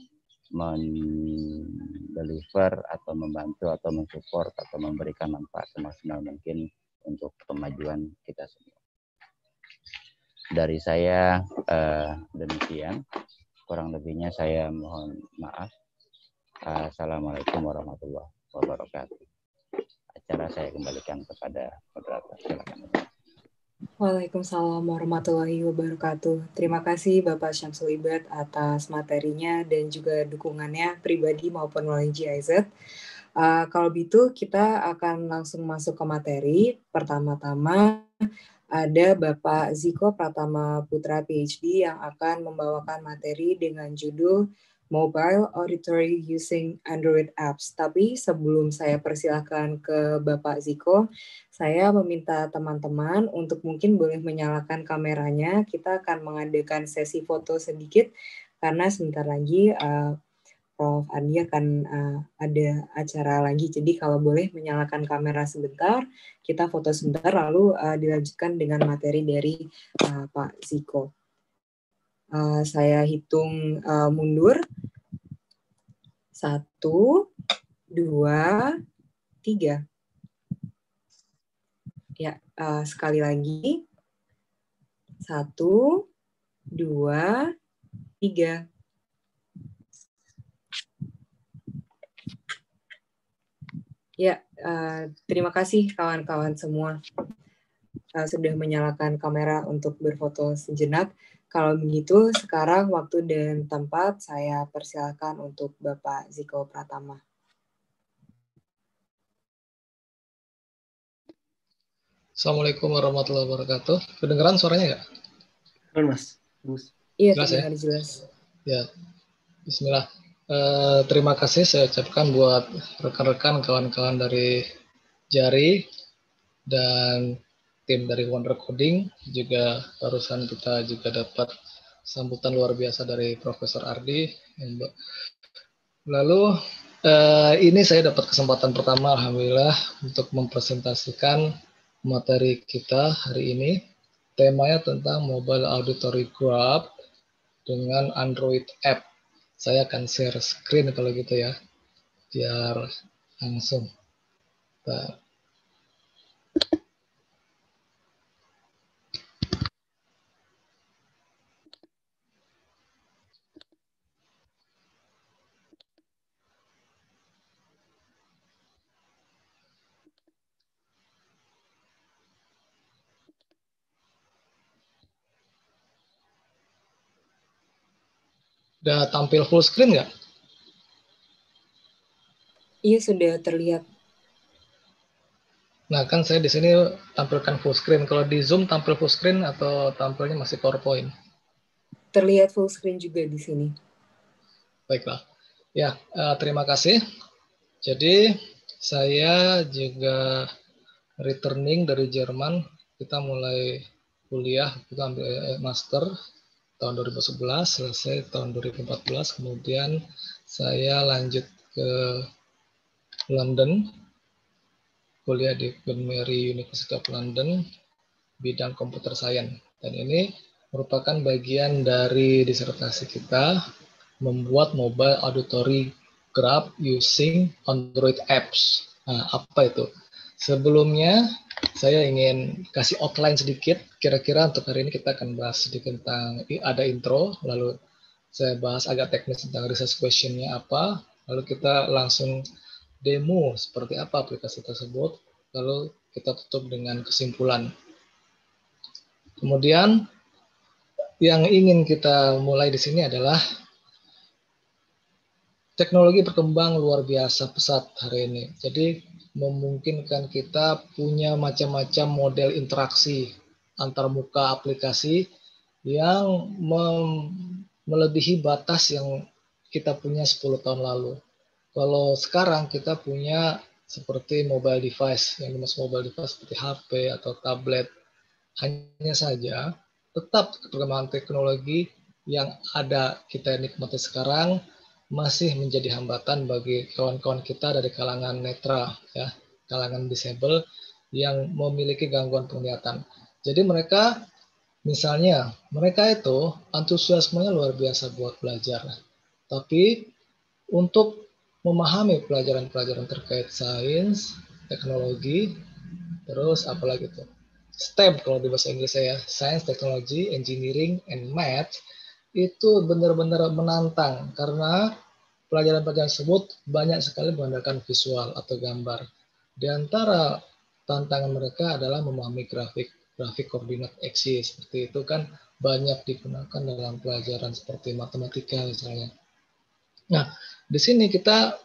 mendeliver atau membantu atau mensupport atau memberikan manfaat semaksimal mungkin untuk kemajuan kita semua. Dari saya demikian, kurang lebihnya saya mohon maaf. Assalamualaikum warahmatullahi wabarakatuh. Acara saya kembalikan kepada moderator. Silakan. Waalaikumsalam warahmatullahi wabarakatuh. Terima kasih Bapak Syamsul Ibad atas materinya dan juga dukungannya pribadi maupun melalui GIZ. Kalau begitu kita akan langsung masuk ke materi. Pertama-tama ada Bapak Ziko Pratama Putra PhD yang akan membawakan materi dengan judul Mobile Auditory Using Android Apps. Tapi sebelum saya persilahkan ke Bapak Ziko, saya meminta teman-teman untuk mungkin boleh menyalakan kameranya. Kita akan mengadakan sesi foto sedikit karena sebentar lagi Prof. Andi akan ada acara lagi. Jadi kalau boleh menyalakan kamera sebentar, kita foto sebentar lalu dilanjutkan dengan materi dari Pak Ziko. Saya hitung mundur. 1, 2, 3. Ya, sekali lagi. 1, 2, 3. Ya, terima kasih kawan-kawan semua sudah menyalakan kamera untuk berfoto sejenak. Kalau begitu, sekarang waktu dan tempat saya persilakan untuk Bapak Ziko Pratama. Assalamualaikum warahmatullahi wabarakatuh. Kedengeran suaranya nggak? Kedengeran, Mas. Iya, jelas terdengar jelas. Ya, bismillah. Terima kasih saya ucapkan buat rekan-rekan kawan-kawan dari Jari dan tim dari Wonder Coding. Juga barusan kita juga dapat sambutan luar biasa dari Profesor Ardi. Lalu ini saya dapat kesempatan pertama alhamdulillah untuk mempresentasikan materi kita hari ini. Temanya tentang Mobile Auditory Graph dengan Android App. Saya akan share screen kalau gitu ya, biar langsung. Udah tampil full screen nggak? Iya, sudah terlihat. Nah, kan saya di sini tampilkan full screen. Kalau di Zoom tampil full screen atau tampilnya masih PowerPoint? Terlihat full screen juga di sini. Baiklah. Ya, terima kasih. Jadi, saya juga returning dari Jerman. Kita mulai kuliah, kita ambil master tahun 2011, selesai tahun 2014. Kemudian saya lanjut ke London, kuliah di Queen Mary University of London, bidang computer science. Dan ini merupakan bagian dari disertasi kita, membuat mobile auditory graph using Android apps. Nah, apa itu? Sebelumnya, saya ingin kasih outline sedikit. Kira-kira untuk hari ini kita akan bahas sedikit tentang, ada intro, lalu saya bahas agak teknis tentang research question-nya apa, lalu kita langsung demo seperti apa aplikasi tersebut, lalu kita tutup dengan kesimpulan. Kemudian yang ingin kita mulai di sini adalah teknologi berkembang luar biasa pesat hari ini. Jadi memungkinkan kita punya macam-macam model interaksi antar muka aplikasi yang melebihi batas yang kita punya 10 tahun lalu. Kalau sekarang kita punya seperti mobile device, yang dimaksud mobile device seperti HP atau tablet, hanya saja tetap perkembangan teknologi yang ada kita nikmati sekarang masih menjadi hambatan bagi kawan-kawan kita dari kalangan netra, ya, kalangan disable yang memiliki gangguan penglihatan. Jadi mereka, misalnya, mereka itu antusiasmenya luar biasa buat belajar. Tapi untuk memahami pelajaran-pelajaran terkait sains, teknologi, terus apalagi itu STEM kalau di bahasa Inggris ya, Science, Technology, Engineering, and Math, itu benar-benar menantang karena pelajaran-pelajaran tersebut banyak sekali mengandalkan visual atau gambar. Di antara tantangan mereka adalah memahami grafik koordinat eksis, seperti itu kan banyak digunakan dalam pelajaran seperti matematika misalnya. Nah, di sini kita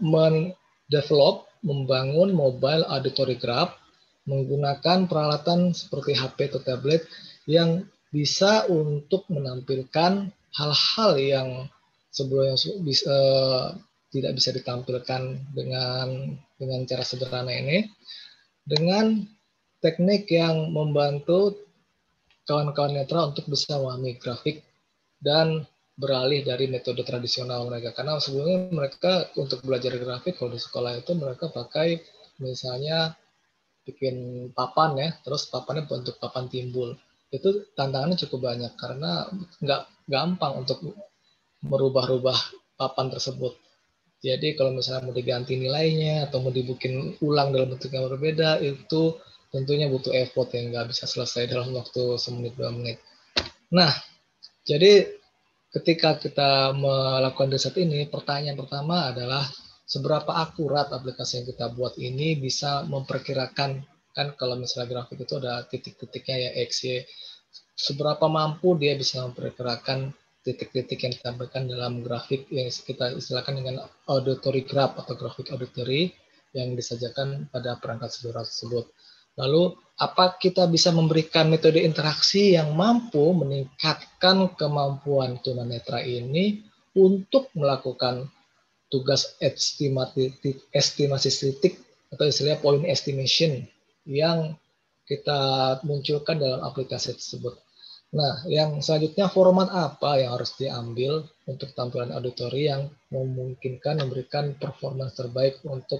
membangun mobile auditory graph menggunakan peralatan seperti HP atau tablet yang bisa untuk menampilkan hal-hal yang sebelumnya tidak bisa ditampilkan dengan cara sederhana ini, dengan teknik yang membantu kawan-kawan netra untuk bisa memahami grafik dan beralih dari metode tradisional mereka. Karena sebelumnya mereka untuk belajar grafik kalau di sekolah itu mereka pakai misalnya bikin papan ya, terus papannya bentuk papan timbul. Itu tantangannya cukup banyak karena nggak gampang untuk merubah-rubah papan tersebut. Jadi kalau misalnya mau diganti nilainya atau mau dibikin ulang dalam bentuk yang berbeda, itu tentunya butuh effort yang nggak bisa selesai dalam waktu semenit 2 menit. Nah, jadi ketika kita melakukan riset ini, pertanyaan pertama adalah seberapa akurat aplikasi yang kita buat ini bisa memperkirakan, kan kalau misalnya grafik itu ada titik-titiknya ya X, Y, seberapa mampu dia bisa memperkirakan titik-titik yang ditampilkan dalam grafik yang kita istilahkan dengan auditory graph atau grafik auditory yang disajikan pada perangkat seluruh tersebut. Lalu, apa kita bisa memberikan metode interaksi yang mampu meningkatkan kemampuan tunanetra ini untuk melakukan tugas estimasi titik atau istilahnya point estimation yang kita munculkan dalam aplikasi tersebut. Nah, yang selanjutnya format apa yang harus diambil untuk tampilan auditori yang memungkinkan memberikan performance terbaik untuk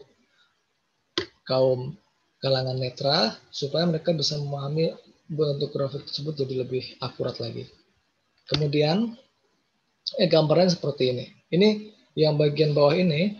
kaum kalangan netra supaya mereka bisa memahami bentuk grafik tersebut jadi lebih akurat lagi. Kemudian gambarnya seperti ini. Ini yang bagian bawah ini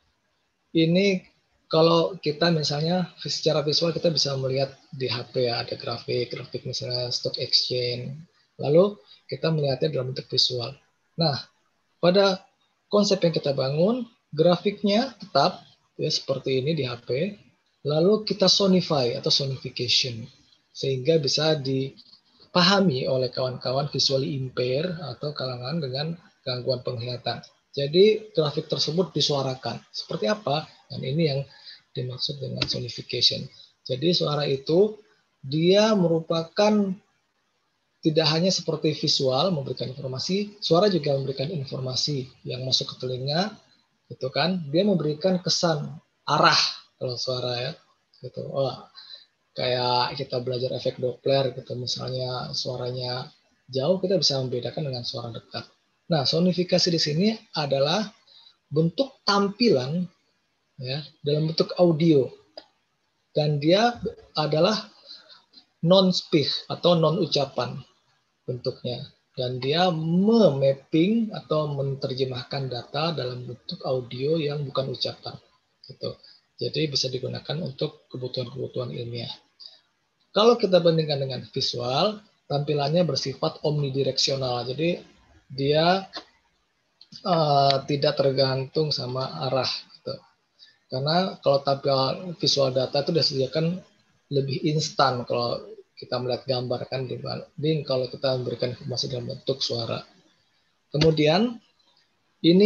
kalau kita misalnya secara visual kita bisa melihat di HP ya, ada grafik misalnya stock exchange. Lalu kita melihatnya dalam bentuk visual. Nah, pada konsep yang kita bangun, grafiknya tetap ya seperti ini di HP. Lalu kita sonify atau sonification sehingga bisa dipahami oleh kawan-kawan visually impaired atau kalangan dengan gangguan penglihatan. Jadi grafik tersebut disuarakan. Seperti apa? Dan ini yang dimaksud dengan sonification. Jadi suara itu dia merupakan tidak hanya seperti visual memberikan informasi, suara juga memberikan informasi yang masuk ke telinga, gitu kan? Dia memberikan kesan arah kalau suara ya, gitu. Oh, kayak kita belajar efek Doppler gitu, misalnya suaranya jauh kita bisa membedakan dengan suara dekat. Nah, sonifikasi di sini adalah bentuk tampilan ya dalam bentuk audio dan dia adalah non-speech atau non-ucapan bentuknya dan dia memapping atau menerjemahkan data dalam bentuk audio yang bukan ucapan gitu. Jadi bisa digunakan untuk kebutuhan-kebutuhan ilmiah. Kalau kita bandingkan dengan visual, tampilannya bersifat omnidireksional. Jadi dia tidak tergantung sama arah gitu. Karena kalau tampilan visual data itu disediakan lebih instan kalau kita melihat gambar kan dibanding kalau kita memberikan informasi dalam bentuk suara. Kemudian ini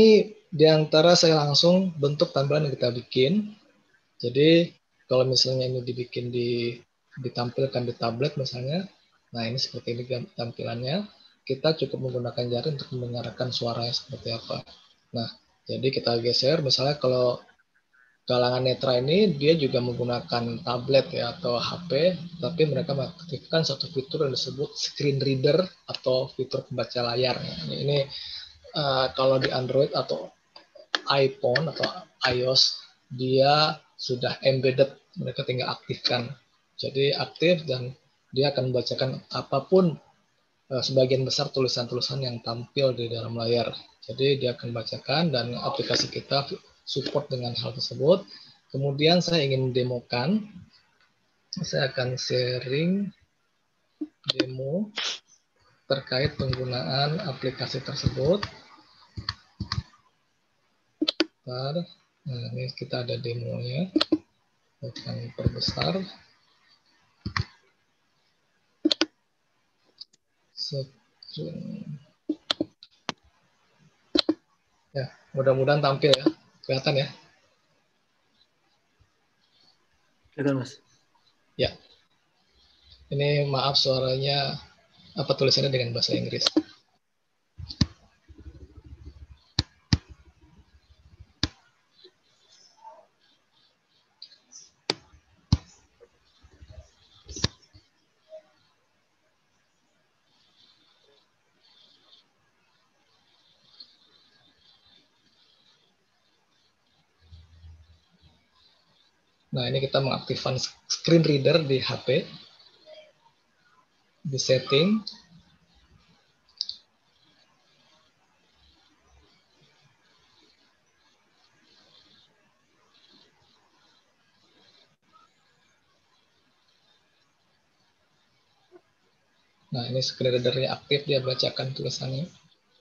di antara saya langsung bentuk tampilan yang kita bikin. Jadi kalau misalnya ini ditampilkan di tablet misalnya, nah ini seperti ini tampilannya. Kita cukup menggunakan jari untuk mendengarkan suaranya seperti apa. Nah, jadi kita geser, misalnya kalau kalangan netra ini dia juga menggunakan tablet ya atau HP, tapi mereka mengaktifkan satu fitur yang disebut screen reader atau fitur pembaca layar. Ini kalau di Android atau iPhone atau iOS dia sudah embedded, mereka tinggal aktifkan. Jadi aktif dan dia akan membacakan apapun, sebagian besar tulisan-tulisan yang tampil di dalam layar. Jadi dia akan bacakan dan aplikasi kita support dengan hal tersebut. Kemudian saya ingin demokan, saya akan sharing demo terkait penggunaan aplikasi tersebut. Nah, ini kita ada demonya, akan perbesar. Ya, mudah-mudahan tampil ya, kelihatan ya. Kelihatan Mas. Ya, ini maaf suaranya apa tulisannya dengan bahasa Inggris. Nah, ini kita mengaktifkan screen reader di HP. Di setting. Nah, ini screen reader-nya aktif, dia bacakan tulisannya.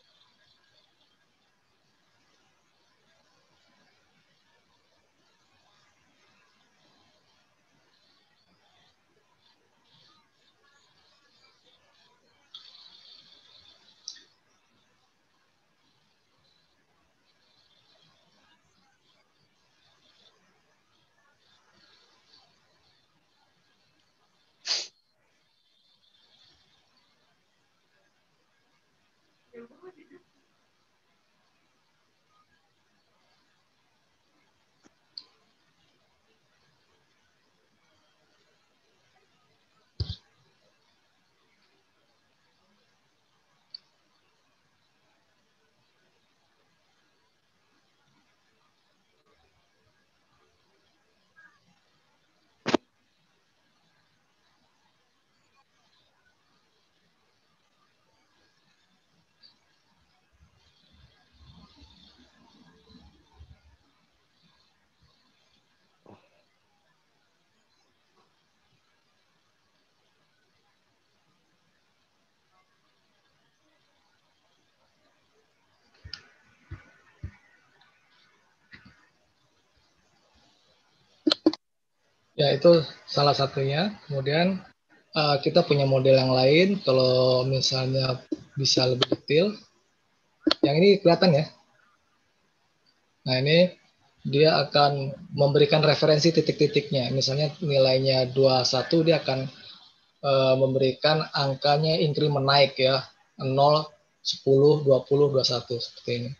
Ya, itu salah satunya. Kemudian kita punya model yang lain, kalau misalnya bisa lebih detail. Yang ini kelihatan ya. Nah, ini dia akan memberikan referensi titik-titiknya. Misalnya nilainya 21, dia akan memberikan angkanya increment naik ya. 0, 10, 20, 21 seperti ini.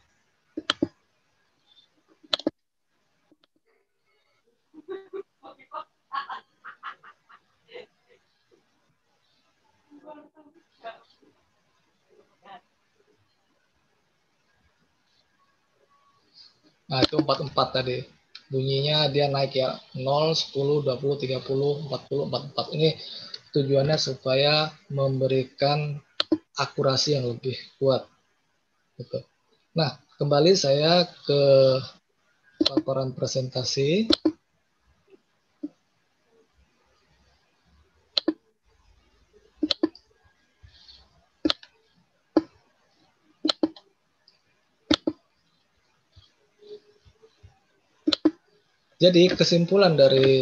Nah, itu 44 tadi. Bunyinya dia naik ya. 0, 10, 20, 30, 40, 44. Ini tujuannya supaya memberikan akurasi yang lebih kuat. Gitu. Nah, kembali saya ke paparan presentasi. Jadi kesimpulan dari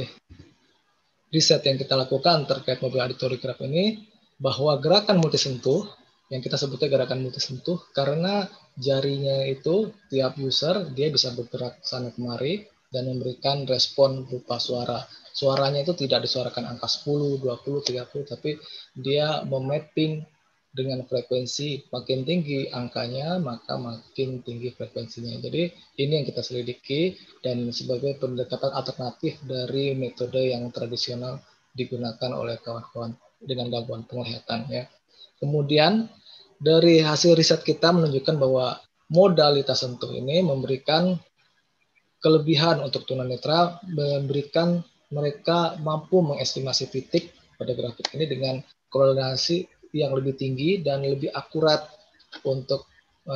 riset yang kita lakukan terkait mobil auditory graph ini, bahwa gerakan multisentuh yang kita sebutnya gerakan multisentuh, karena jarinya itu tiap user dia bisa bergerak sana kemari dan memberikan respon berupa suara. Suaranya itu tidak disuarakan angka 10, 20, 30, tapi dia memapping dengan frekuensi. Makin tinggi angkanya, maka makin tinggi frekuensinya. Jadi ini yang kita selidiki dan sebagai pendekatan alternatif dari metode yang tradisional digunakan oleh kawan-kawan dengan gangguan penglihatan ya. Kemudian dari hasil riset kita menunjukkan bahwa modalitas sentuh ini memberikan kelebihan untuk tunanetra, memberikan mereka mampu mengestimasi titik pada grafik ini dengan koordinasi yang lebih tinggi dan lebih akurat untuk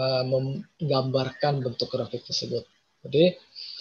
menggambarkan bentuk grafik tersebut. Jadi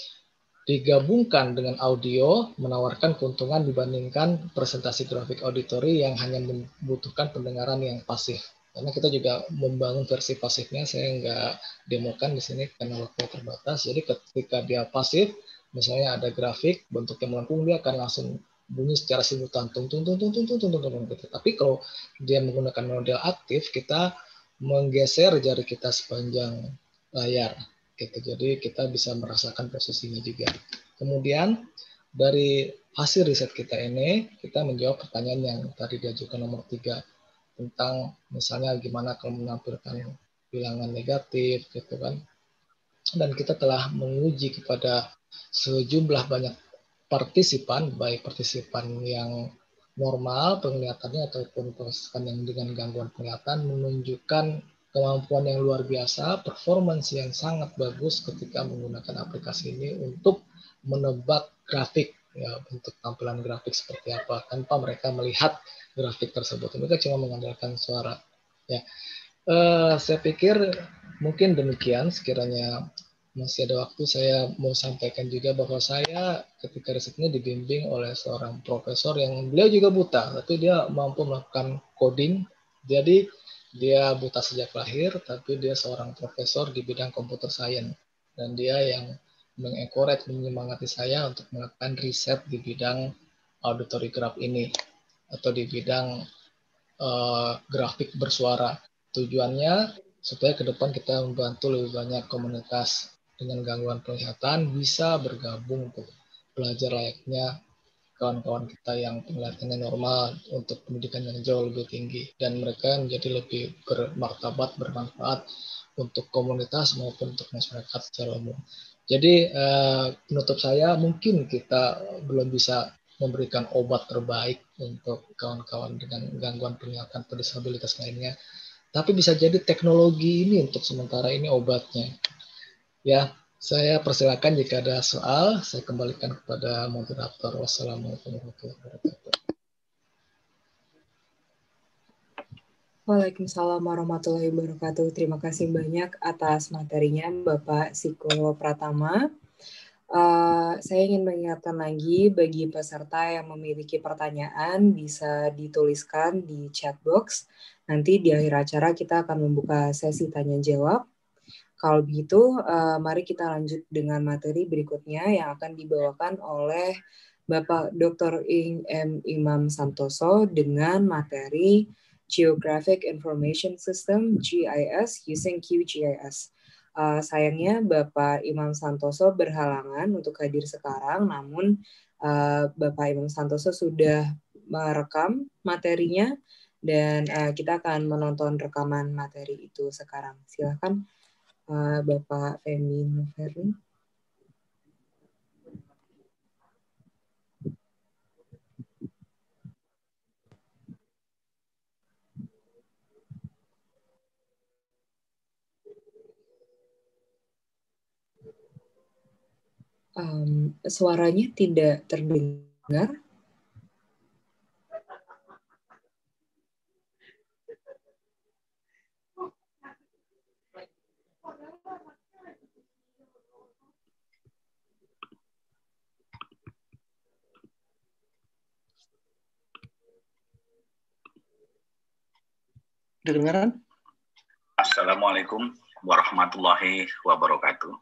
digabungkan dengan audio menawarkan keuntungan dibandingkan presentasi grafik auditori yang hanya membutuhkan pendengaran yang pasif. Karena kita juga membangun versi pasifnya, saya nggak demokan di sini karena waktu terbatas. Jadi ketika dia pasif, misalnya ada grafik bentuknya melengkung, dia akan langsung bunyi secara simultan, tung tung tung tung tung tung tung tung tung gitu. Tapi kalau dia menggunakan model aktif, kita menggeser jari kita sepanjang layar. Gitu. Jadi kita bisa merasakan posisinya juga. Kemudian dari hasil riset kita ini, kita menjawab pertanyaan yang tadi diajukan nomor 3 tentang misalnya gimana kalau menampilkan bilangan negatif gitu kan. Dan kita telah menguji kepada sejumlah banyak partisipan, baik partisipan yang normal penglihatannya ataupun partisipan yang dengan gangguan penglihatan, menunjukkan kemampuan yang luar biasa, performance yang sangat bagus ketika menggunakan aplikasi ini untuk menebak grafik, ya, bentuk tampilan grafik seperti apa tanpa mereka melihat grafik tersebut. Mereka cuma mengandalkan suara. Ya, saya pikir mungkin demikian. Sekiranya masih ada waktu, saya mau sampaikan juga bahwa saya ketika risetnya dibimbing oleh seorang profesor yang beliau juga buta, tapi dia mampu melakukan coding. Jadi dia buta sejak lahir, tapi dia seorang profesor di bidang computer science. Dan dia yang mengencourage, menyemangati saya untuk melakukan riset di bidang auditory graph ini, atau di bidang grafik bersuara. Tujuannya supaya ke depan kita membantu lebih banyak komunitas dengan gangguan penglihatan bisa bergabung untuk belajar layaknya kawan-kawan kita yang penglihatannya normal untuk pendidikan yang jauh lebih tinggi, dan mereka menjadi lebih bermartabat, bermanfaat untuk komunitas maupun untuk masyarakat secara umum. Jadi penutup saya, mungkin kita belum bisa memberikan obat terbaik untuk kawan-kawan dengan gangguan penglihatan atau disabilitas lainnya, tapi bisa jadi teknologi ini untuk sementara ini obatnya. Ya, saya persilakan jika ada soal, saya kembalikan kepada moderator. Wassalamualaikum warahmatullahi wabarakatuh. Waalaikumsalam warahmatullahi wabarakatuh. Terima kasih banyak atas materinya Bapak Siko Pratama. Saya ingin mengingatkan lagi bagi peserta yang memiliki pertanyaan bisa dituliskan di chat box. Nanti di akhir acara kita akan membuka sesi tanya jawab. Kalau begitu, mari kita lanjut dengan materi berikutnya yang akan dibawakan oleh Bapak Dr. M. Imam Santoso dengan materi Geographic Information System GIS using QGIS. Sayangnya Bapak Imam Santoso berhalangan untuk hadir sekarang, namun Bapak Imam Santoso sudah merekam materinya dan kita akan menonton rekaman materi itu sekarang. Silakan Bapak Femi Noverni. Suaranya tidak terdengar. Kedengaran? Assalamualaikum warahmatullahi wabarakatuh.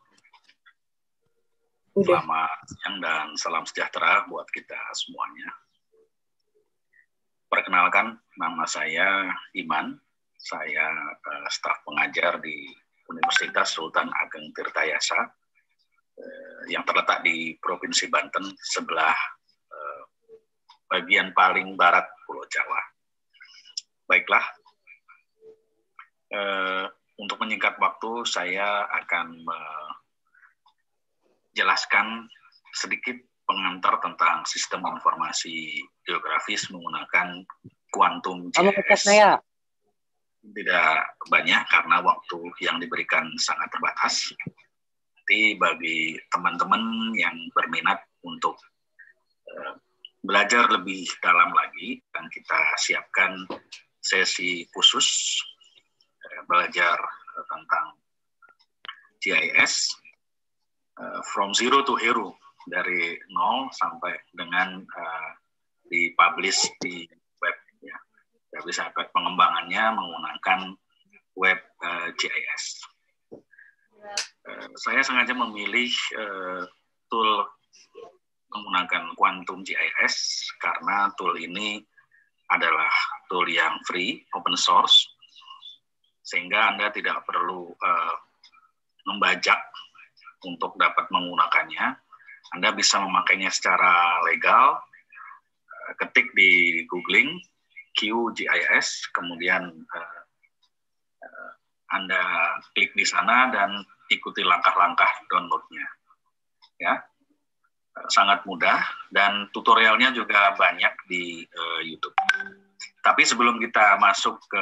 Selamat siang dan salam sejahtera buat kita semuanya. Perkenalkan, nama saya Iman. Saya staf pengajar di Universitas Sultan Ageng Tirtayasa yang terletak di Provinsi Banten sebelah bagian paling barat Pulau Jawa. Baiklah, untuk menyingkat waktu, saya akan menjelaskan sedikit pengantar tentang sistem informasi geografis menggunakan kuantum GIS. Tidak banyak karena waktu yang diberikan sangat terbatas. Nanti bagi teman-teman yang berminat untuk belajar lebih dalam lagi, dan kita siapkan sesi khusus belajar tentang GIS from zero to hero, dari nol sampai dengan dipublish di web, ya. Jadi sampai pengembangannya menggunakan web GIS. Saya sengaja memilih tool menggunakan Quantum GIS karena tool ini adalah tool yang free, open source, sehingga Anda tidak perlu membajak untuk dapat menggunakannya. Anda bisa memakainya secara legal, ketik di googling QGIS, kemudian Anda klik di sana dan ikuti langkah-langkah downloadnya. Ya, sangat mudah dan tutorialnya juga banyak di YouTube. Tapi sebelum kita masuk ke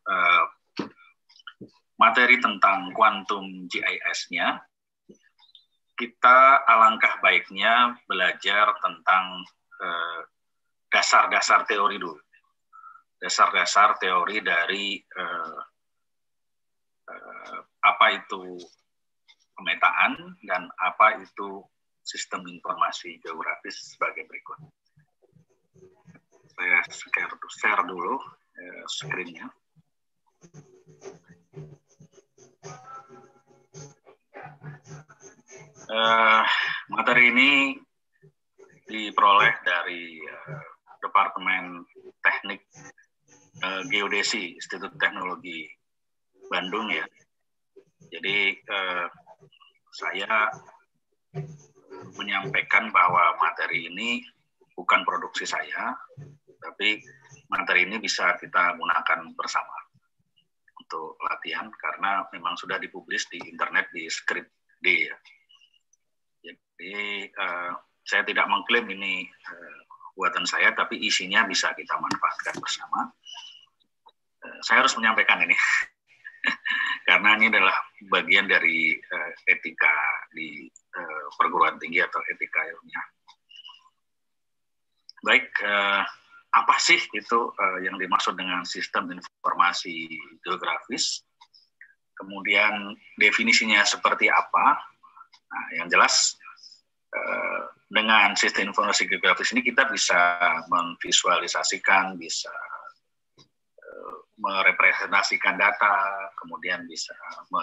materi tentang Quantum GIS-nya, kita alangkah baiknya belajar tentang dasar-dasar teori dulu. Dasar-dasar teori dari apa itu pemetaan dan apa itu sistem informasi geografis sebagai berikut. Saya share dulu screen-nya. Materi ini diperoleh dari Departemen Teknik Geodesi Institut Teknologi Bandung, ya. Jadi saya menyampaikan bahwa materi ini bukan produksi saya, tapi materi ini bisa kita gunakan bersama untuk latihan karena memang sudah dipublish di internet di Script-D, ya. Jadi saya tidak mengklaim ini buatan saya, tapi isinya bisa kita manfaatkan bersama. Saya harus menyampaikan ini karena ini adalah bagian dari etika di perguruan tinggi atau etika ilmiah. Baik, apa sih itu yang dimaksud dengan sistem informasi geografis? Kemudian definisinya seperti apa? Nah, yang jelas dengan sistem informasi geografis ini kita bisa memvisualisasikan, bisa merepresentasikan data, kemudian bisa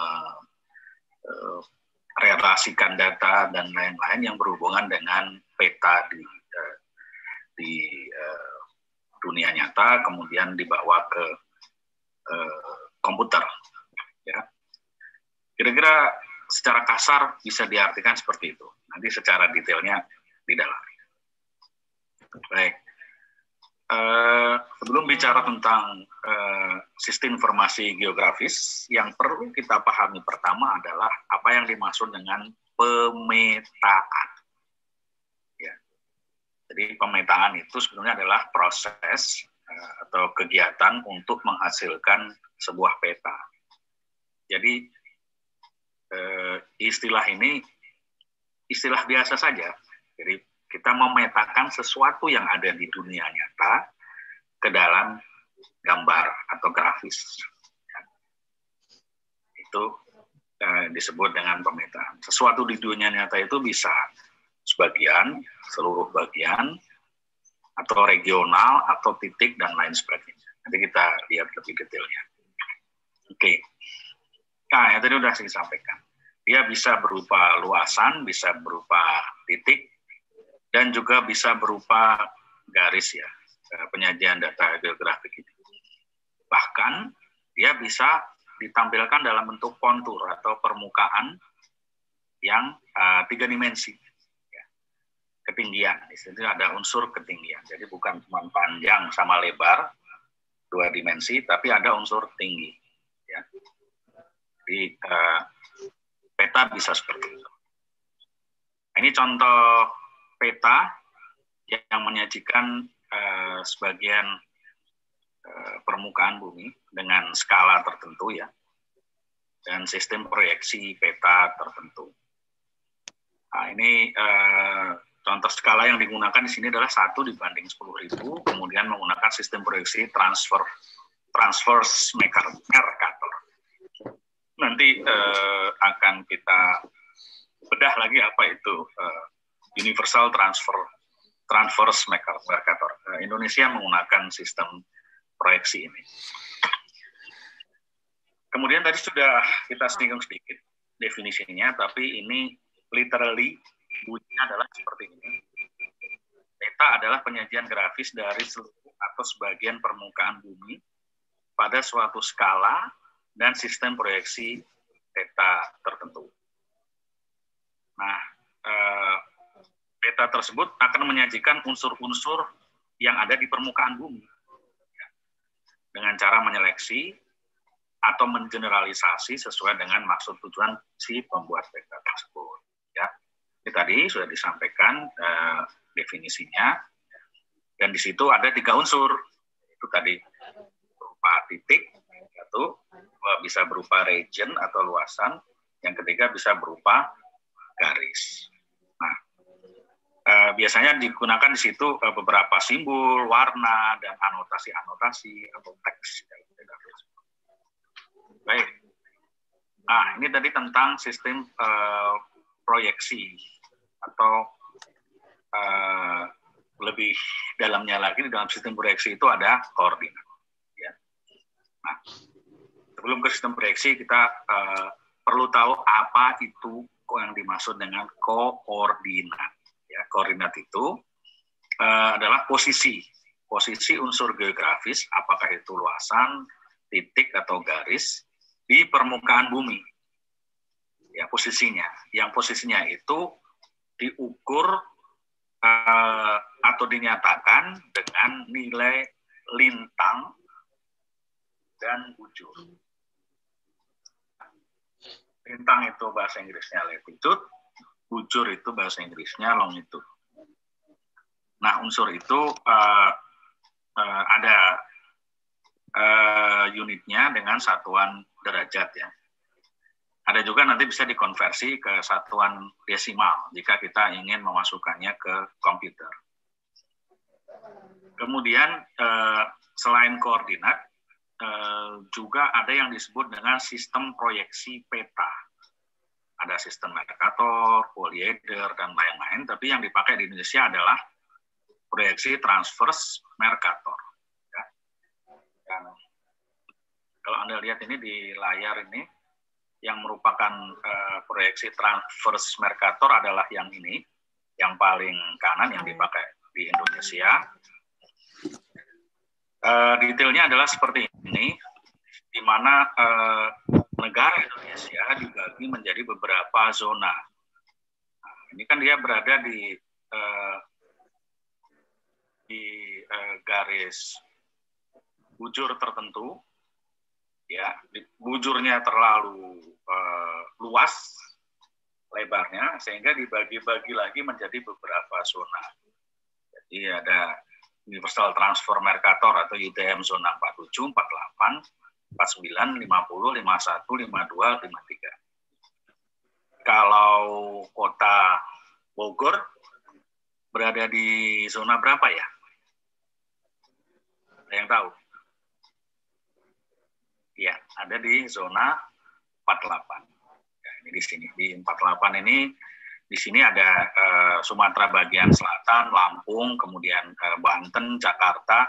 merelasikan data dan lain-lain yang berhubungan dengan peta di dunia nyata, kemudian dibawa ke komputer. Ya. Kira-kira secara kasar bisa diartikan seperti itu. Nanti secara detailnya di dalam. Baik. Sebelum bicara tentang sistem informasi geografis, yang perlu kita pahami pertama adalah apa yang dimaksud dengan pemetaan. Ya. Jadi pemetaan itu sebenarnya adalah proses atau kegiatan untuk menghasilkan sebuah peta. Jadi istilah ini istilah biasa saja. Jadi kita memetakan sesuatu yang ada di dunia nyata ke dalam gambar atau grafis. Itu disebut dengan pemetaan. Sesuatu di dunia nyata itu bisa sebagian, seluruh bagian, atau regional, atau titik, dan lain sebagainya. Nanti kita lihat lebih detailnya. Oke. Nah, yang tadi sudah saya sampaikan. Dia bisa berupa luasan, bisa berupa titik, dan juga bisa berupa garis, ya, penyajian data geografik ini. Bahkan dia bisa ditampilkan dalam bentuk kontur atau permukaan yang 3 dimensi. Ya. Ketinggian, di situ ada unsur ketinggian. Jadi bukan cuma panjang sama lebar, 2 dimensi, tapi ada unsur tinggi. Ya. Jadi peta bisa seperti itu. Ini contoh peta yang menyajikan sebagian permukaan bumi dengan skala tertentu ya, dan sistem proyeksi peta tertentu. Nah, ini contoh skala yang digunakan di sini adalah 1/10.000, kemudian menggunakan sistem proyeksi transverse Mercator. Nanti akan kita bedah lagi apa itu universal transverse Mercator. Indonesia menggunakan sistem proyeksi ini. Kemudian tadi sudah kita singgung sedikit definisinya, tapi ini literally bunyinya adalah seperti ini. Peta adalah penyajian grafis dari seluruh atau sebagian permukaan bumi pada suatu skala dan sistem proyeksi peta tertentu. Nah, peta tersebut akan menyajikan unsur-unsur yang ada di permukaan bumi dengan cara menyeleksi atau mengeneralisasi sesuai dengan maksud tujuan si pembuat peta tersebut. Ya, ini tadi sudah disampaikan definisinya, dan di situ ada 3 unsur. Itu tadi berupa titik, satu bisa berupa region atau luasan, yang ketiga bisa berupa garis. Nah, biasanya digunakan di situ beberapa simbol, warna, dan anotasi-anotasi atau teks. Baik. Nah, ini tadi tentang sistem proyeksi atau lebih dalamnya lagi di dalam sistem proyeksi itu ada koordinat. Ya. Nah, sebelum ke sistem proyeksi kita perlu tahu apa itu yang dimaksud dengan koordinat. Ya, koordinat itu adalah posisi unsur geografis, apakah itu luasan, titik atau garis di permukaan bumi. Ya, posisinya. Yang posisinya itu diukur atau dinyatakan dengan nilai lintang dan bujur. Lintang itu bahasa Inggrisnya latitude, bujur itu bahasa Inggrisnya longitude. Nah, unsur itu ada unitnya dengan satuan derajat ya. Ada juga nanti bisa dikonversi ke satuan desimal jika kita ingin memasukkannya ke komputer. Kemudian selain koordinat, juga ada yang disebut dengan sistem proyeksi peta. Ada sistem Mercator, polyeder, dan lain-lain, tapi yang dipakai di Indonesia adalah proyeksi transverse Mercator. Ya. Dan kalau Anda lihat ini di layar ini, yang merupakan proyeksi transverse Mercator adalah yang ini, yang paling kanan yang dipakai di Indonesia. Detailnya adalah seperti ini, di mana negara Indonesia dibagi menjadi beberapa zona. Nah, ini kan dia berada di garis bujur tertentu, ya, bujurnya terlalu luas lebarnya sehingga dibagi-bagi lagi menjadi beberapa zona. Jadi ada Universal Transfer Mercator atau UTM zona 47, 48, 49, 50, 51, 52, 53. Kalau kota Bogor berada di zona berapa ya? Ada yang tahu? Ya, ada di zona 48. Ya, ini di sini di 48 ini, di sini ada Sumatera bagian selatan, Lampung, kemudian Banten, Jakarta,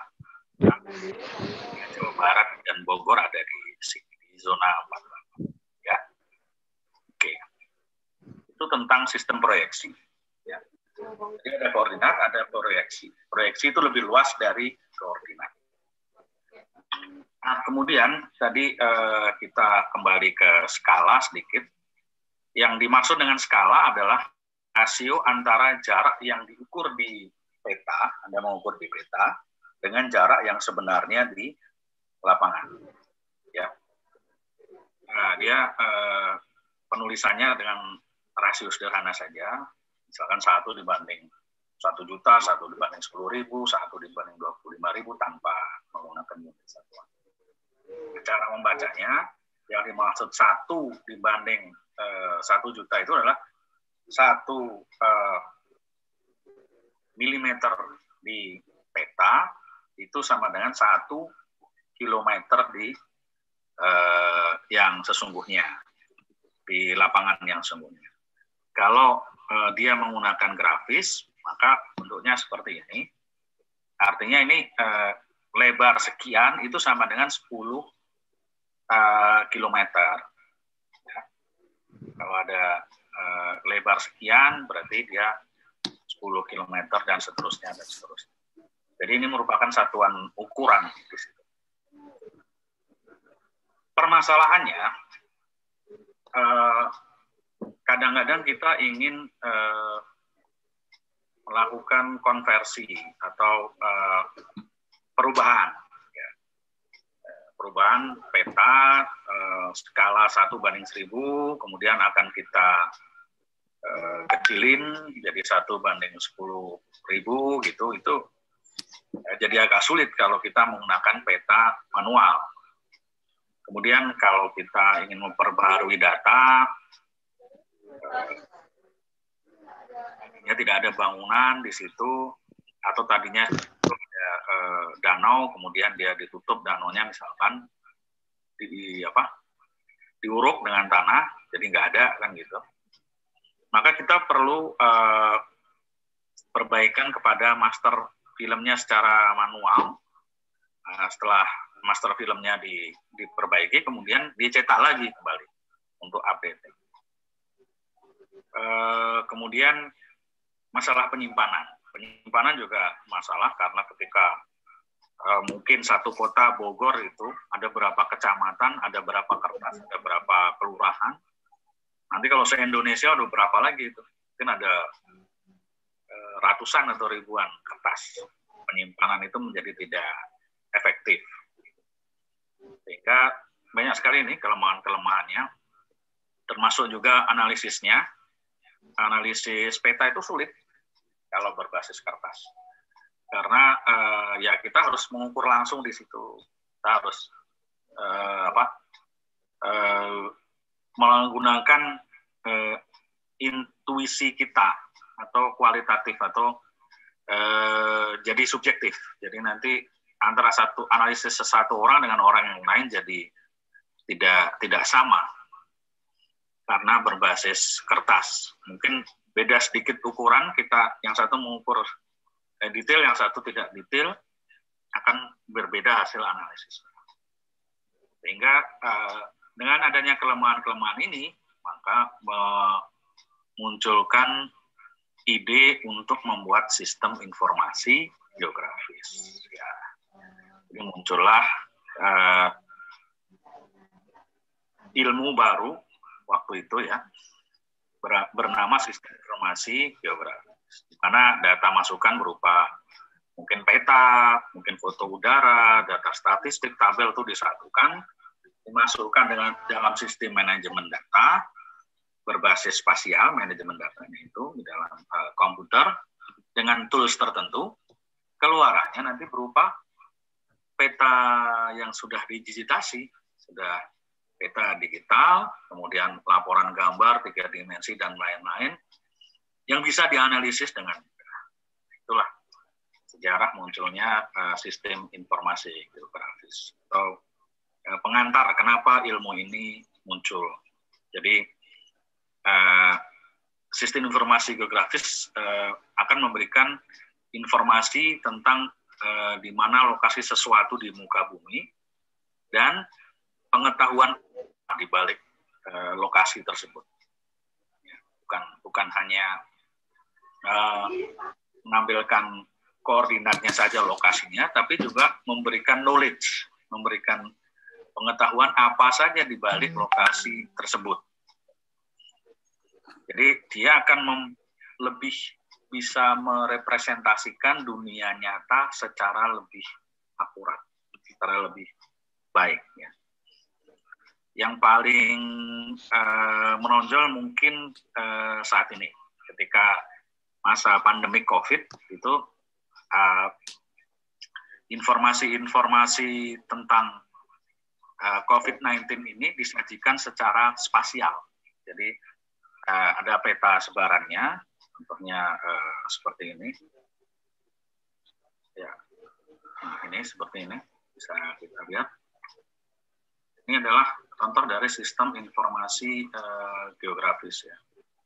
Jawa Barat dan Bogor ada di sini di zona 48. Ya, oke. Itu tentang sistem proyeksi. Ya. Jadi ada koordinat, ada proyeksi. Proyeksi itu lebih luas dari koordinat. Nah, kemudian tadi kita kembali ke skala sedikit. Yang dimaksud dengan skala adalah rasio antara jarak yang diukur di peta, Anda mengukur di peta, dengan jarak yang sebenarnya di lapangan. Ya. Nah, dia penulisannya dengan rasio sederhana saja, misalkan 1 dibanding 1 juta, 1 dibanding 10.000, 1 dibanding 25.000 tanpa menggunakan unit satuan. Cara membacanya, yang dimaksud 1 dibanding 1 juta itu adalah 1 milimeter di peta itu sama dengan 1 kilometer di yang sesungguhnya, di lapangan yang sesungguhnya. Kalau dia menggunakan grafis, maka bentuknya seperti ini. Artinya ini lebar sekian itu sama dengan 10 kilometer. Ya. Kalau ada lebar sekian, berarti dia 10 kilometer dan seterusnya dan seterusnya. Jadi ini merupakan satuan ukuran di situ. Permasalahannya, kadang-kadang kita ingin melakukan konversi atau perubahan. Ya. Perubahan peta skala 1/1000, kemudian akan kita kecilin jadi 1/10.000 gitu. Itu jadi agak sulit kalau kita menggunakan peta manual. Kemudian kalau kita ingin memperbaharui data, tadinya tidak ada bangunan di situ, atau tadinya ada danau, kemudian dia ditutup danaunya misalkan diuruk dengan tanah, jadi nggak ada kan gitu. Maka kita perlu perbaikan kepada master filmnya secara manual. Setelah master filmnya diperbaiki, kemudian dicetak lagi kembali untuk updating. Kemudian masalah penyimpanan. Penyimpanan juga masalah karena ketika mungkin satu kota Bogor itu ada berapa kecamatan, ada berapa kertas, ada berapa kelurahan. Nanti kalau se-Indonesia ada berapa lagi itu? Mungkin ada ratusan atau ribuan kertas. Penyimpanan itu menjadi tidak efektif. Sehingga banyak sekali ini kelemahan-kelemahannya, termasuk juga analisisnya. Analisis peta itu sulit kalau berbasis kertas. Karena ya kita harus mengukur langsung di situ. Kita harus menggunakan intuisi kita atau kualitatif atau jadi subjektif. Jadi nanti antara satu analisis satu orang dengan orang yang lain jadi tidak sama karena berbasis kertas. Mungkin beda sedikit ukuran, kita yang satu mengukur detail, yang satu tidak detail, akan berbeda hasil analisis. Sehingga dengan adanya kelemahan-kelemahan ini, maka memunculkan ide untuk membuat sistem informasi geografis. Ya. Jadi muncullah ilmu baru waktu itu ya, bernama sistem informasi geografis, di mana data masukan berupa mungkin peta, mungkin foto udara, data statistik, tabel itu disatukan, dimasukkan dalam sistem manajemen data berbasis spasial, manajemen datanya itu di dalam komputer dengan tools tertentu. Keluarannya nanti berupa peta yang sudah digitasi, sudah peta digital, kemudian laporan gambar 3 dimensi dan lain-lain yang bisa dianalisis dengan mudah. Itulah sejarah munculnya sistem informasi geografis atau pengantar kenapa ilmu ini muncul. Jadi sistem informasi geografis akan memberikan informasi tentang di mana lokasi sesuatu di muka bumi dan pengetahuan di balik lokasi tersebut. Bukan hanya menampilkan koordinatnya saja lokasinya, tapi juga memberikan knowledge memberikan pengetahuan apa saja di balik lokasi tersebut. Jadi dia akan lebih bisa merepresentasikan dunia nyata secara lebih akurat, secara lebih baik. Ya. Yang paling menonjol mungkin saat ini, ketika masa pandemi COVID itu informasi-informasi tentang COVID-19 ini disajikan secara spasial. Jadi ada peta sebarannya, contohnya seperti ini. Ya, nah, ini seperti ini bisa kita lihat. Ini adalah contoh dari sistem informasi geografis ya.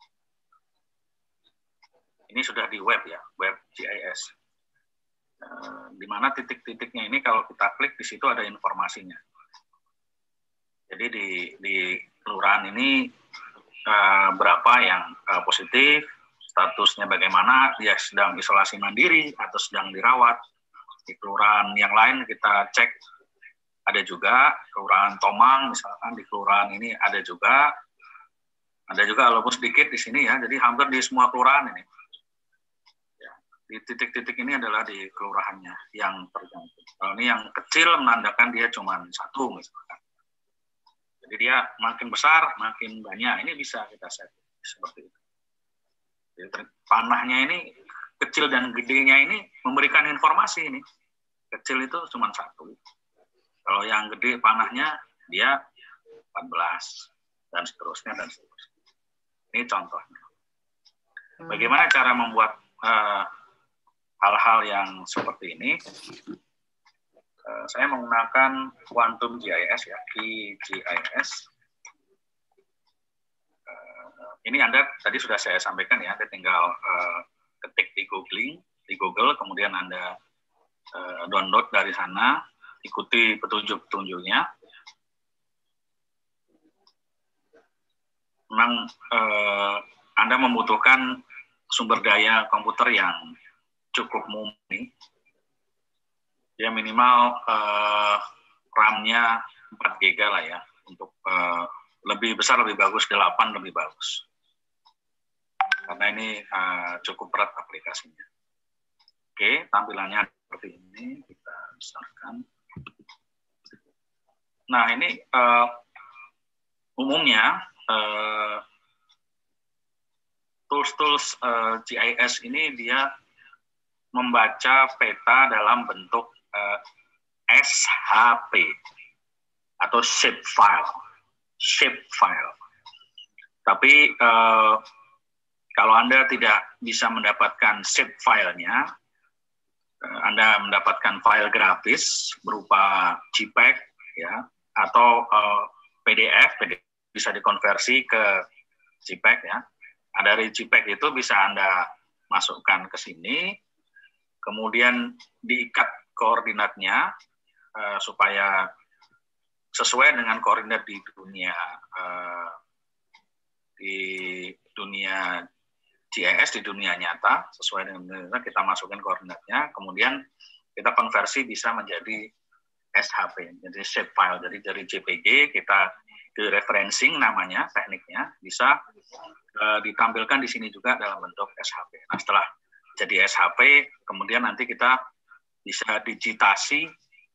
Ini sudah di web ya, web GIS. Di mana titik-titiknya ini kalau kita klik di situ ada informasinya. Jadi di kelurahan ini berapa yang positif, statusnya bagaimana, dia sedang isolasi mandiri atau sedang dirawat. Di kelurahan yang lain kita cek, ada juga kelurahan Tomang misalkan, di kelurahan ini ada juga walaupun sedikit di sini ya, jadi hampir di semua kelurahan ini. Ya, di titik-titik ini adalah di kelurahannya yang tergantung. Kalau ini yang kecil menandakan dia cuma satu misalkan. Jadi dia makin besar, makin banyak. Ini bisa kita set seperti itu. Jadi panahnya ini, kecil dan gedenya ini memberikan informasi ini. Kecil itu cuma satu. Kalau yang gede panahnya, dia 14. Dan seterusnya, dan seterusnya. Ini contohnya. Bagaimana cara membuat hal-hal yang seperti ini? Saya menggunakan Quantum GIS ya, QGIS. Ini Anda tadi sudah saya sampaikan ya, Anda tinggal ketik di Google, kemudian Anda download dari sana, ikuti petunjuk-petunjuknya. Memang Anda membutuhkan sumber daya komputer yang cukup mumpuni. Ya minimal RAM-nya 4 GB lah ya, untuk lebih besar lebih bagus, 8 lebih bagus. Karena ini cukup berat aplikasinya. Oke, tampilannya seperti ini, kita besarkan. Nah ini umumnya tools-tools GIS ini dia membaca peta dalam bentuk SHP atau shape file. Tapi kalau Anda tidak bisa mendapatkan shape filenya, Anda mendapatkan file grafis berupa JPEG ya, atau PDF bisa dikonversi ke JPEG ya. Dari JPEG itu bisa Anda masukkan ke sini, kemudian diikat koordinatnya supaya sesuai dengan koordinat di dunia GIS, di dunia nyata, sesuai dengan kita masukin koordinatnya, kemudian kita konversi bisa menjadi SHP, jadi shape file. Jadi dari JPG kita dereferencing namanya, tekniknya, bisa ditampilkan di sini juga dalam bentuk SHP. Nah setelah jadi SHP, kemudian nanti kita bisa digitasi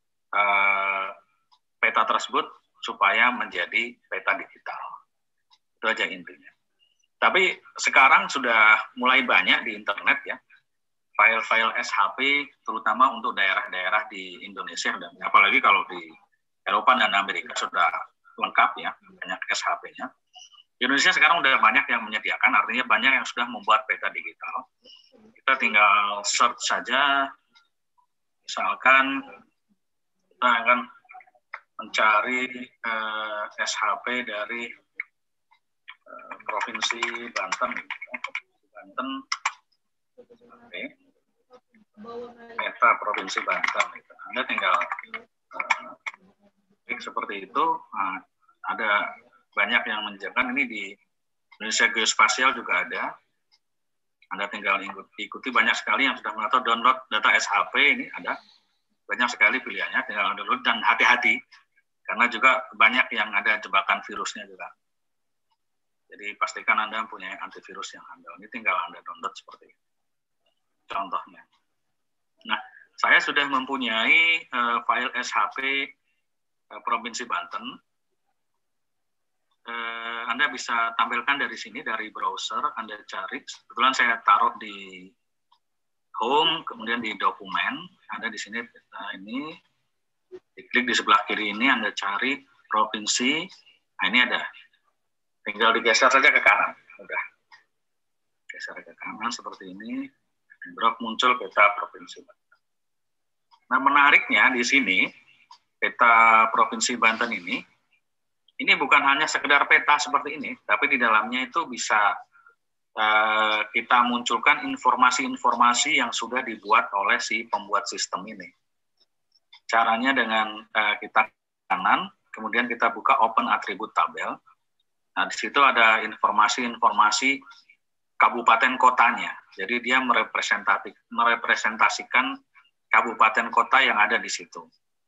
peta tersebut supaya menjadi peta digital. Itu aja intinya. Tapi sekarang sudah mulai banyak di internet ya, file-file SHP, terutama untuk daerah-daerah di Indonesia, dan apalagi kalau di Eropa dan Amerika sudah lengkap ya, banyak SHP-nya. Di Indonesia sekarang udah banyak yang menyediakan, artinya banyak yang sudah membuat peta digital. Kita tinggal search saja, misalkan kita akan mencari SHP dari Provinsi Banten. Oke. Peta Provinsi Banten. Anda tinggal klik seperti itu. Nah, ada banyak yang menjelaskan, ini di Indonesia Geospasial juga ada. Anda tinggal ikuti, banyak sekali yang sudah mengatur download data SHP, ini ada banyak sekali pilihannya, tinggal download dan hati-hati karena juga banyak yang ada jebakan virusnya juga. Jadi pastikan Anda punya antivirus yang handal. Ini tinggal Anda download seperti ini. Contohnya. Nah, saya sudah mempunyai file SHP Provinsi Banten. Anda bisa tampilkan dari sini, dari browser, Anda cari. Kebetulan saya taruh di home, kemudian di dokumen. Anda di sini, ini, diklik di sebelah kiri ini, Anda cari provinsi. Nah, ini ada. Tinggal digeser saja ke kanan. Udah. Geser ke kanan seperti ini. Drop muncul peta provinsi Banten. Nah, menariknya di sini, peta provinsi Banten ini bukan hanya sekedar peta seperti ini, tapi di dalamnya itu bisa kita munculkan informasi-informasi yang sudah dibuat oleh si pembuat sistem ini. Caranya dengan kita kanan, kemudian kita buka open atribut tabel. Nah, di situ ada informasi-informasi kabupaten kotanya. Jadi dia merepresentasikan kabupaten kota yang ada di situ.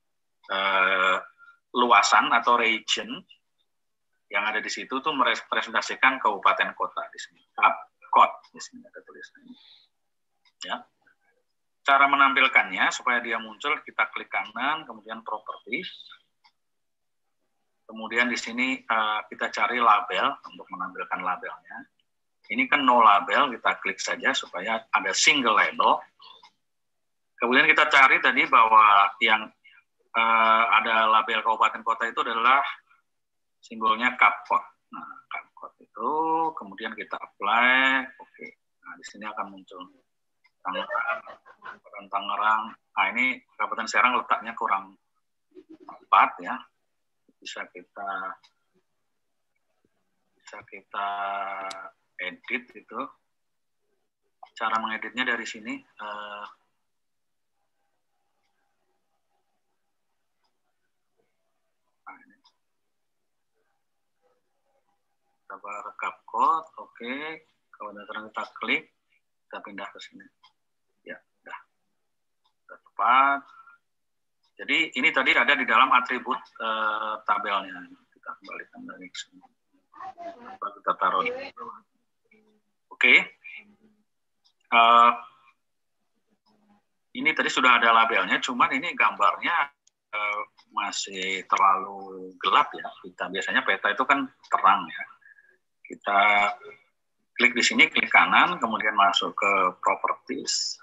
Luasan atau region yang ada di situ tuh merepresentasikan kabupaten kota di sini. Kod di sini ada tulisannya. Ya. Cara menampilkannya supaya dia muncul, kita klik kanan, kemudian properties. Kemudian di sini kita cari label untuk menampilkan labelnya. Ini kan no label, kita klik saja supaya ada single label. Kemudian kita cari tadi bahwa yang ada label kabupaten kota itu adalah simbolnya Kapkot. Nah, Kapkot itu kemudian kita apply, oke. Nah, di sini akan muncul Tangerang. Nah, ini Kabupaten Serang letaknya kurang tepat ya. Bisa kita edit itu. Cara mengeditnya dari sini. Kita Kapkot, oke. Kalau sekarang kita klik, kita pindah ke sini. Ya, udah tepat. Jadi ini tadi ada di dalam atribut tabelnya. Kita kembalikan dari sini. Kita taruh di bawah. Oke. Ini tadi sudah ada labelnya, cuman ini gambarnya masih terlalu gelap ya. Kita biasanya peta itu kan terang ya. Kita klik di sini, klik kanan, kemudian masuk ke properties.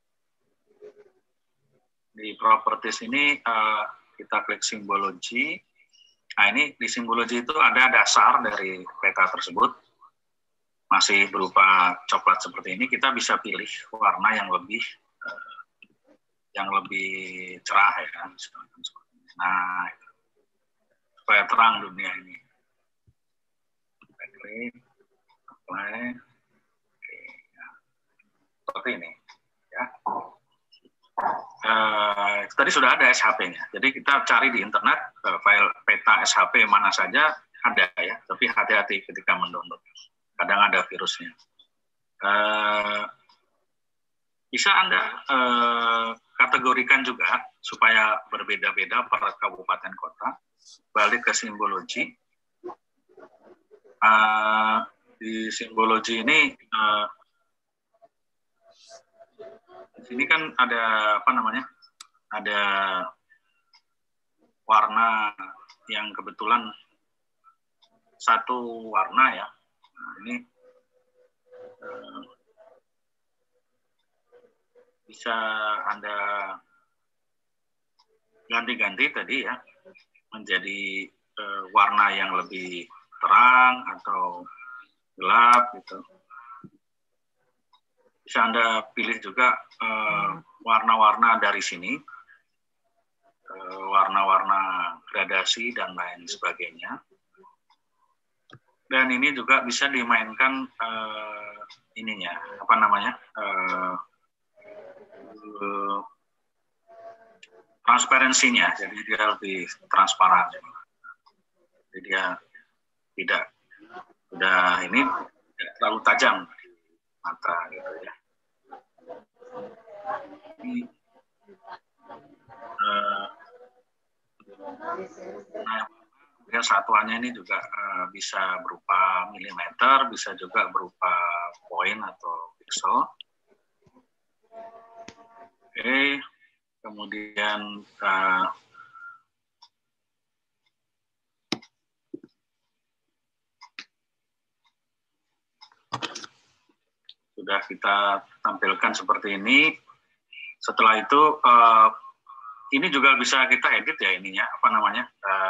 Di properties ini kita klik simbologi. Nah, ini di simbologi itu ada dasar dari peta tersebut. Masih berupa coklat seperti ini, kita bisa pilih warna yang lebih cerah ya. Nah, itu. Supaya terang dunia ini. Kita klik, apply. Oke, ya. Seperti ini. Ya. Tadi sudah ada SHP-nya. Jadi kita cari di internet file peta SHP mana saja ada ya. Tapi hati-hati ketika mendownload. Kadang ada virusnya. Bisa Anda kategorikan juga supaya berbeda-beda per kabupaten kota. Balik ke simbologi. Di simbologi ini di sini kan ada apa namanya? Ada warna yang kebetulan satu warna ya. Nah, ini bisa Anda ganti-ganti tadi ya menjadi warna yang lebih terang atau gelap gitu. Bisa Anda pilih juga warna-warna dari sini, warna-warna gradasi dan lain sebagainya. Dan ini juga bisa dimainkan ininya, apa namanya, transparansinya, jadi dia lebih transparan. Jadi dia tidak terlalu tajam mata gitu ya. Nah, satuannya ini juga bisa berupa milimeter, bisa juga berupa poin atau pixel. Oke, kemudian sudah kita tampilkan seperti ini. Setelah itu ini juga bisa kita edit ya ininya, apa namanya,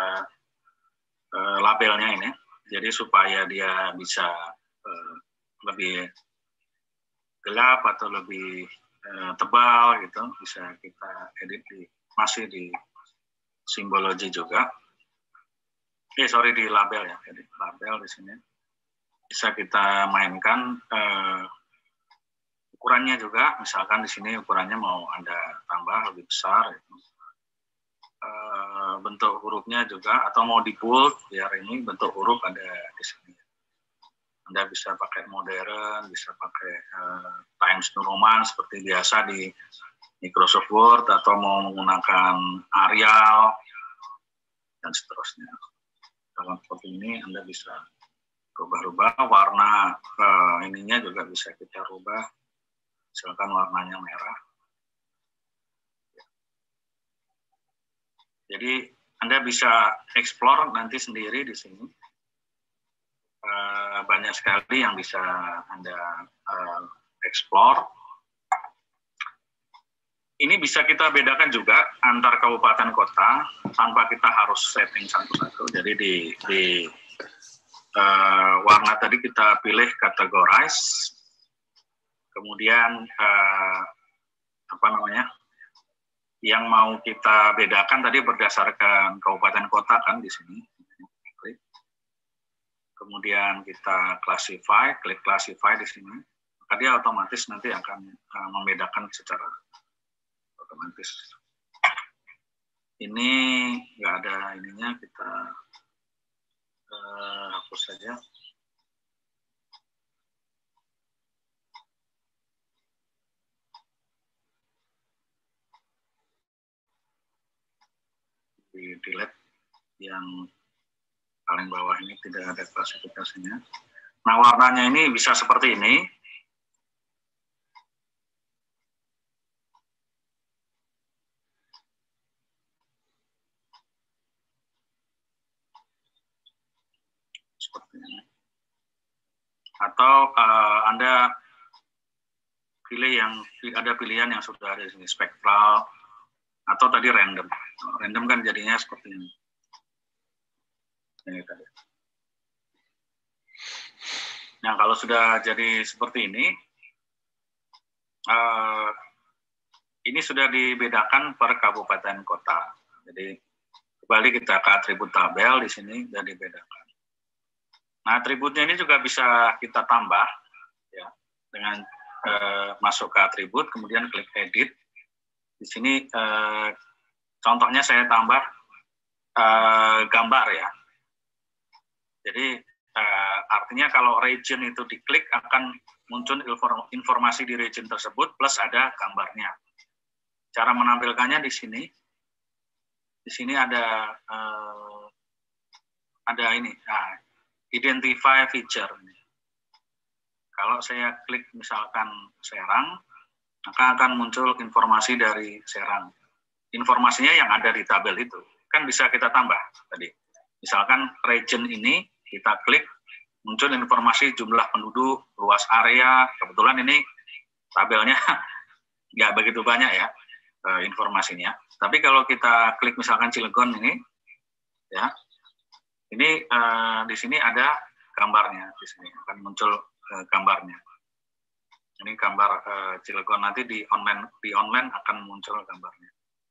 labelnya ini. Jadi supaya dia bisa lebih gelap atau lebih tebal gitu, bisa kita edit masih di simbologi juga. Sorry, di label ya, edit label di sini. Bisa kita mainkan ukurannya juga, misalkan di sini ukurannya mau Anda tambah lebih besar, gitu. Bentuk hurufnya juga, atau mau di bold biar ini bentuk huruf ada di sini. Anda bisa pakai modern, bisa pakai Times New Roman seperti biasa di Microsoft Word, atau mau menggunakan Arial dan seterusnya. Dalam seperti ini Anda bisa rubah-rubah warna ininya juga bisa kita rubah. Misalkan warnanya merah. Jadi Anda bisa explore nanti sendiri di sini. Banyak sekali yang bisa Anda explore. Ini bisa kita bedakan juga antar kabupaten kota tanpa kita harus setting satu-satu. Jadi di warna tadi kita pilih categorize. Kemudian apa namanya, yang mau kita bedakan tadi berdasarkan kabupaten kota kan di sini. Kemudian kita classify, klik classify di sini, maka dia otomatis nanti akan membedakan secara otomatis. Ini nggak ada ininya, kita hapus saja. Di delete yang paling bawah ini, tidak ada klasifikasinya. Nah, warnanya ini bisa seperti ini. Seperti ini. Atau Anda pilih ada pilihan yang sudah ada di sini, spektral, atau tadi random. Random kan jadinya seperti ini. Ini tadi. Nah, kalau sudah jadi seperti ini sudah dibedakan per kabupaten kota. Jadi kembali kita ke atribut tabel di sini sudah dibedakan. Nah, atributnya ini juga bisa kita tambah ya dengan masuk ke atribut, kemudian klik edit. Di sini contohnya saya tambah gambar ya. Jadi artinya kalau region itu diklik akan muncul informasi di region tersebut plus ada gambarnya. Cara menampilkannya di sini. Di sini ada ini, identify feature. Kalau saya klik misalkan Serang, maka akan muncul informasi dari Serang. Informasinya yang ada di tabel itu kan bisa kita tambah tadi. Misalkan region ini kita klik, muncul informasi jumlah penduduk, luas area. Kebetulan ini tabelnya nggak begitu banyak ya informasinya. Tapi kalau kita klik misalkan Cilegon ini, ya, ini di sini ada gambarnya. Di sini akan muncul gambarnya. Ini gambar Cilegon, nanti di online akan muncul gambarnya.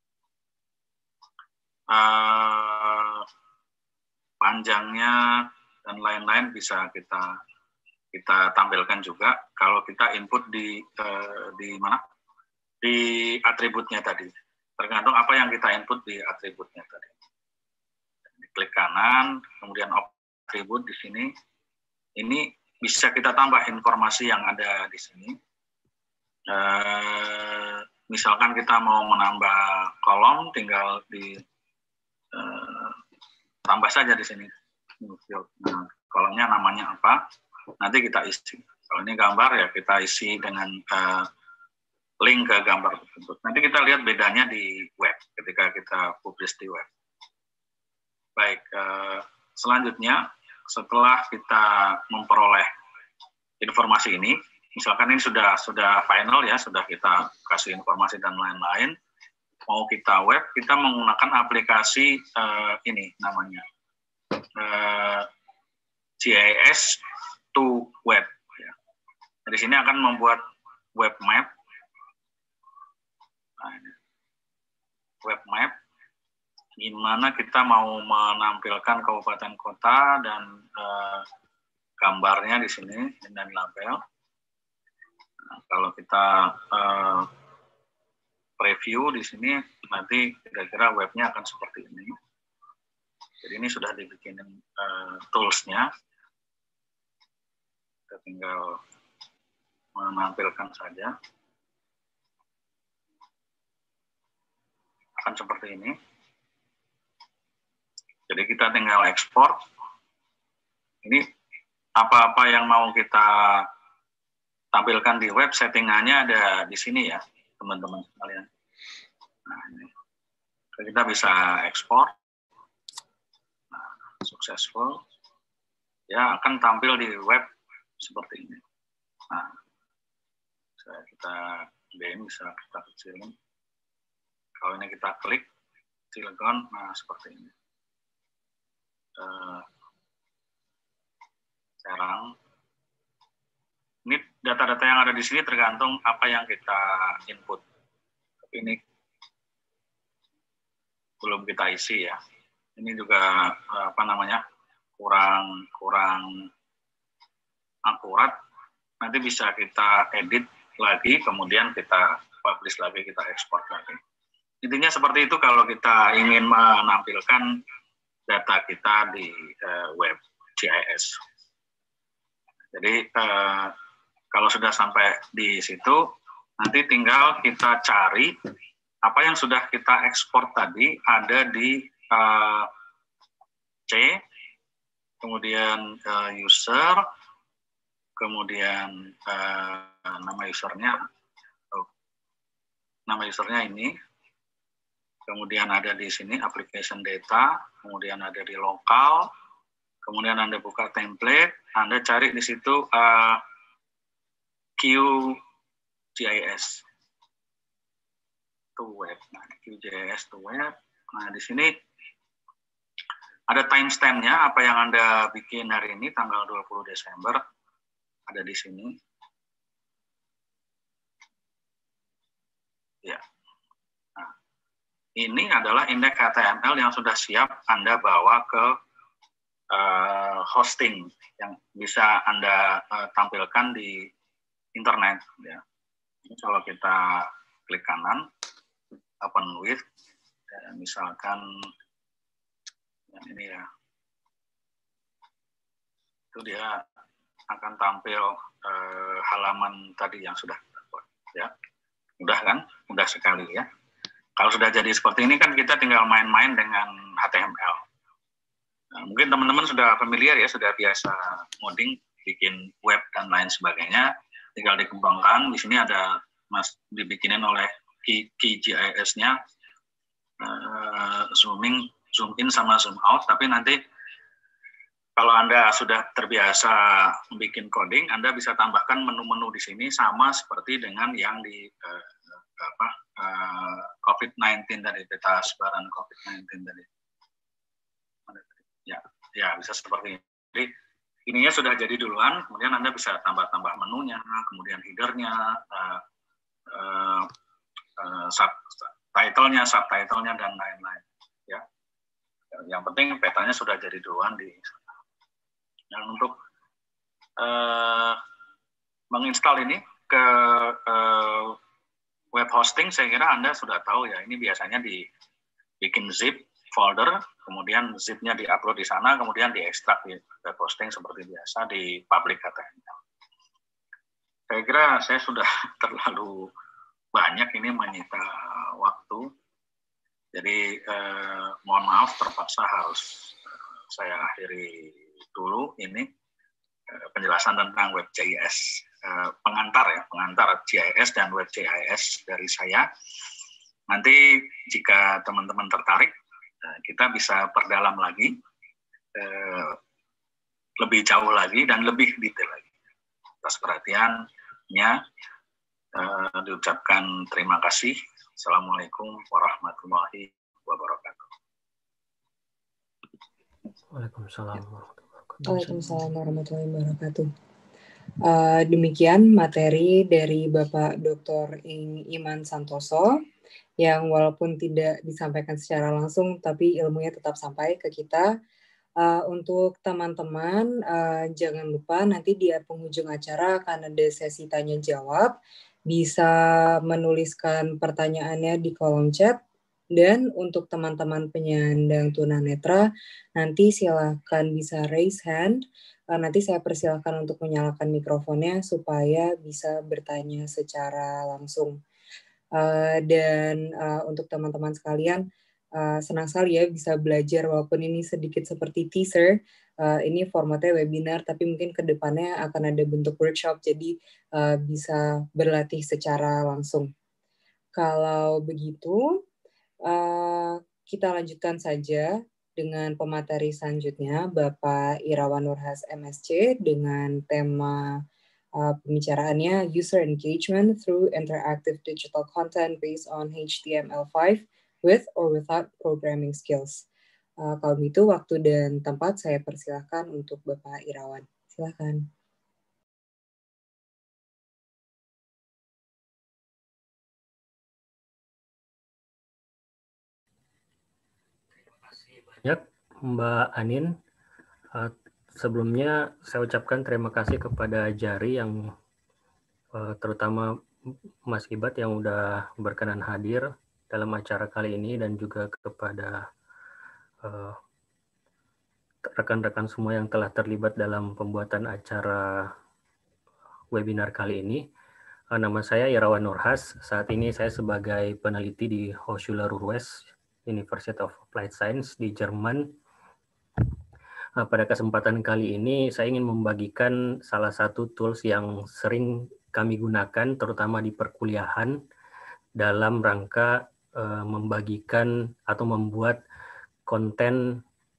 Panjangnya dan lain-lain bisa kita tampilkan juga kalau kita input di mana, di atributnya tadi, tergantung apa yang kita input di atributnya tadi. Klik kanan, kemudian atribut di sini, ini bisa kita tambah informasi yang ada di sini. misalkan kita mau menambah kolom, tinggal di tambah saja di sini. Nah, kolomnya namanya apa? Nanti kita isi. Kalau ini gambar ya kita isi dengan link ke gambar tersebut. Nanti kita lihat bedanya di web ketika kita publish di web. Baik, selanjutnya setelah kita memperoleh informasi ini, misalkan ini sudah final ya, sudah kita kasih informasi dan lain-lain, mau kita web, kita menggunakan aplikasi ini namanya GIS to web. Ya. Di sini akan membuat web map. Nah, ini. Web map, gimana kita mau menampilkan kabupaten kota dan gambarnya di sini dan label. Nah, kalau kita preview di sini, nanti kira-kira webnya akan seperti ini. Jadi ini sudah dibikinin tools-nya. Kita tinggal menampilkan saja. Akan seperti ini. Jadi kita tinggal ekspor. Ini apa-apa yang mau kita tampilkan di web, settingannya ada di sini ya, teman-teman sekalian. Nah, ini. Kita bisa ekspor. Nah, successful. Ya, akan tampil di web seperti ini. Nah, kita bisa kita kecilin. Kalau ini kita klik, silikon, nah seperti ini. Sekarang, ini data-data yang ada di sini tergantung apa yang kita input. Tapi ini belum kita isi ya. Ini juga kurang akurat. Nanti bisa kita edit lagi, kemudian kita publish lagi, kita ekspor lagi. Intinya seperti itu kalau kita ingin menampilkan data kita di web GIS. Jadi kalau sudah sampai di situ, nanti tinggal kita cari apa yang sudah kita ekspor tadi ada di C, kemudian user, kemudian nama usernya ini. Kemudian ada di sini application data, kemudian ada di lokal, kemudian Anda buka template, Anda cari di situ QGIS to web. Nah, QGIS to web. Nah, di sini ada timestamp-nya, apa yang Anda bikin hari ini, tanggal 20 Desember, ada di sini. Ya. Ini adalah indeks HTML yang sudah siap Anda bawa ke hosting yang bisa Anda tampilkan di internet. Ya. Kalau kita klik kanan, open with, misalkan yang ini ya, itu dia akan tampil halaman tadi yang sudah kita buat. Ya. Mudah kan? Mudah sekali ya. Kalau sudah jadi seperti ini kan kita tinggal main-main dengan HTML. Nah, mungkin teman-teman sudah familiar ya, sudah biasa ngoding, bikin web dan lain sebagainya. Tinggal dikembangkan. Di sini ada dibikinin oleh QGIS-nya, zoom in sama zoom out. Tapi nanti kalau Anda sudah terbiasa bikin coding, Anda bisa tambahkan menu-menu di sini sama seperti dengan yang di COVID-19 tadi, peta sebaran COVID-19 tadi. Ya, bisa seperti ini. Jadi, ininya sudah jadi duluan, kemudian Anda bisa tambah-tambah menunya, kemudian header-nya, subtitle-nya, dan lain-lain. Ya. Yang penting petanya sudah jadi duluan di sana. Dan untuk menginstal ini ke web hosting, saya kira Anda sudah tahu ya, ini biasanya dibikin zip folder, kemudian zip-nya di-upload di sana, kemudian diekstrak di web hosting seperti biasa di public HTML. Saya kira saya sudah terlalu banyak ini menyita waktu. Jadi mohon maaf terpaksa harus saya akhiri dulu ini penjelasan tentang WebGIS. Pengantar GIS dan WebGIS dari saya. Nanti jika teman-teman tertarik, kita bisa perdalam lagi, lebih jauh lagi dan lebih detail lagi. Atas perhatiannya, diucapkan terima kasih. Assalamualaikum warahmatullahi wabarakatuh. Waalaikumsalam. Waalaikumsalam warahmatullahi wabarakatuh. Demikian materi dari Bapak Dr. Iman Santoso yang walaupun tidak disampaikan secara langsung tapi ilmunya tetap sampai ke kita. Untuk teman-teman jangan lupa nanti di penghujung acara akan ada sesi tanya jawab. Bisa menuliskan pertanyaannya di kolom chat. Dan untuk teman-teman penyandang tunanetra, nanti silakan bisa raise hand. Nanti saya persilakan untuk menyalakan mikrofonnya supaya bisa bertanya secara langsung. Dan untuk teman-teman sekalian, senang sekali ya bisa belajar walaupun ini sedikit seperti teaser. Ini formatnya webinar, tapi mungkin ke depannya akan ada bentuk workshop, jadi bisa berlatih secara langsung. Kalau begitu, kita lanjutkan saja dengan pemateri selanjutnya, Bapak Irawan Nurhas MSc, dengan tema pembicaraannya User Engagement through Interactive Digital Content based on HTML5 with or without Programming Skills. Kalau begitu, waktu dan tempat saya persilahkan untuk Bapak Irawan. Silakan. Banyak Mbak Anin. Sebelumnya saya ucapkan terima kasih kepada Jari yang terutama Mas Ibat yang udah berkenan hadir dalam acara kali ini dan juga kepada rekan-rekan semua yang telah terlibat dalam pembuatan acara webinar kali ini. Nama saya Irawan Nurhas. Saat ini saya sebagai peneliti di Hochschule Ruhr-West University of Applied Science di Jerman. Pada kesempatan kali ini saya ingin membagikan salah satu tools yang sering kami gunakan terutama di perkuliahan dalam rangka membagikan atau membuat konten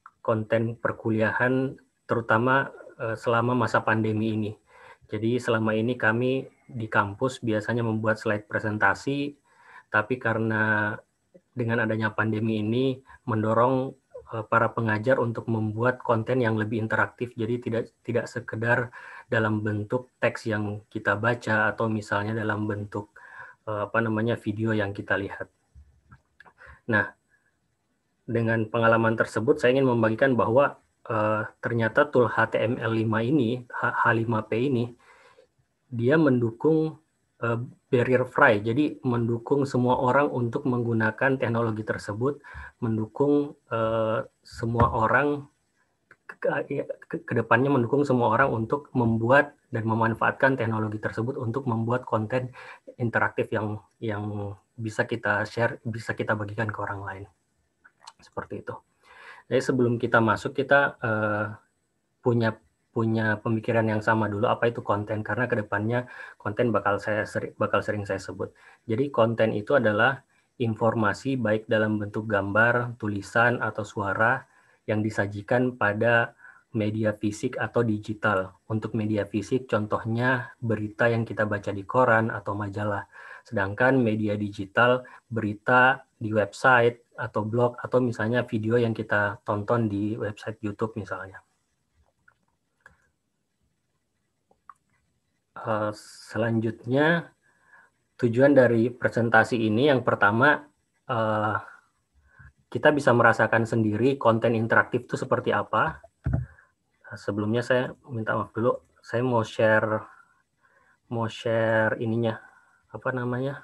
perkuliahan terutama selama masa pandemi ini. Jadi selama ini kami di kampus biasanya membuat slide presentasi, tapi karena dengan adanya pandemi ini mendorong para pengajar untuk membuat konten yang lebih interaktif, jadi tidak sekedar dalam bentuk teks yang kita baca atau misalnya dalam bentuk video yang kita lihat. Nah, dengan pengalaman tersebut saya ingin membagikan bahwa ternyata tool HTML5 ini, H5P ini, dia mendukung barrier free, jadi mendukung semua orang untuk menggunakan teknologi tersebut, mendukung semua orang ke depannya mendukung semua orang untuk membuat dan memanfaatkan teknologi tersebut untuk membuat konten interaktif yang bisa kita share, bisa kita bagikan ke orang lain. Seperti itu. Jadi sebelum kita masuk, kita punya pemikiran yang sama dulu apa itu konten, karena ke depannya konten bakal sering saya sebut. Jadi konten itu adalah informasi baik dalam bentuk gambar, tulisan, atau suara yang disajikan pada media fisik atau digital. Untuk media fisik contohnya berita yang kita baca di koran atau majalah. Sedangkan media digital berita di website atau blog atau misalnya video yang kita tonton di website YouTube misalnya. Selanjutnya, tujuan dari presentasi ini yang pertama, kita bisa merasakan sendiri konten interaktif itu seperti apa. Sebelumnya saya minta maaf dulu, saya mau share ininya, apa namanya?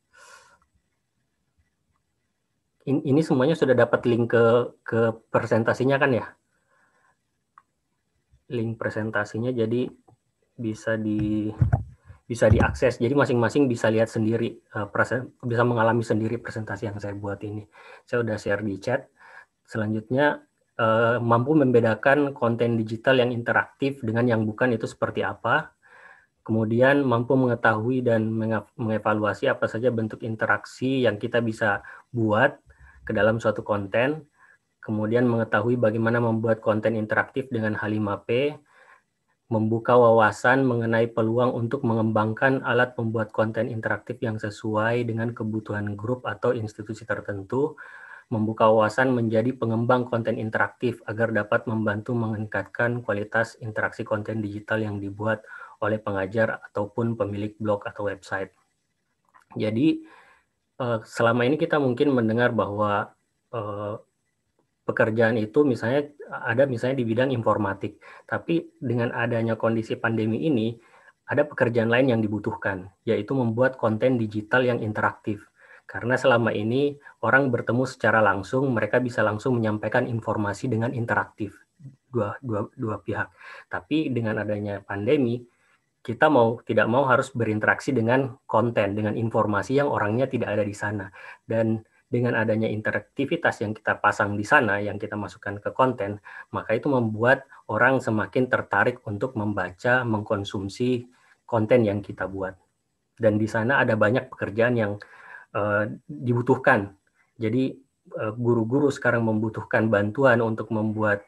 Ini semuanya sudah dapat link ke presentasinya kan ya? Link presentasinya, jadi bisa bisa diakses. Jadi masing-masing bisa lihat sendiri, bisa mengalami sendiri presentasi yang saya buat ini. Saya udah share di chat. Selanjutnya, mampu membedakan konten digital yang interaktif dengan yang bukan itu seperti apa. Kemudian mampu mengetahui dan mengevaluasi apa saja bentuk interaksi yang kita bisa buat ke dalam suatu konten. Kemudian mengetahui bagaimana membuat konten interaktif dengan H5P, membuka wawasan mengenai peluang untuk mengembangkan alat pembuat konten interaktif yang sesuai dengan kebutuhan grup atau institusi tertentu, membuka wawasan menjadi pengembang konten interaktif agar dapat membantu meningkatkan kualitas interaksi konten digital yang dibuat oleh pengajar ataupun pemilik blog atau website. Jadi selama ini kita mungkin mendengar bahwa pekerjaan itu misalnya di bidang informatik, tapi dengan adanya kondisi pandemi ini ada pekerjaan lain yang dibutuhkan, yaitu membuat konten digital yang interaktif. Karena selama ini orang bertemu secara langsung, mereka bisa langsung menyampaikan informasi dengan interaktif dua pihak. Tapi dengan adanya pandemi, kita mau tidak mau harus berinteraksi dengan konten, dengan informasi yang orangnya tidak ada di sana. Dan dengan adanya interaktivitas yang kita pasang di sana, yang kita masukkan ke konten, maka itu membuat orang semakin tertarik untuk membaca, mengkonsumsi konten yang kita buat. Dan di sana ada banyak pekerjaan yang dibutuhkan. Jadi guru-guru sekarang membutuhkan bantuan untuk membuat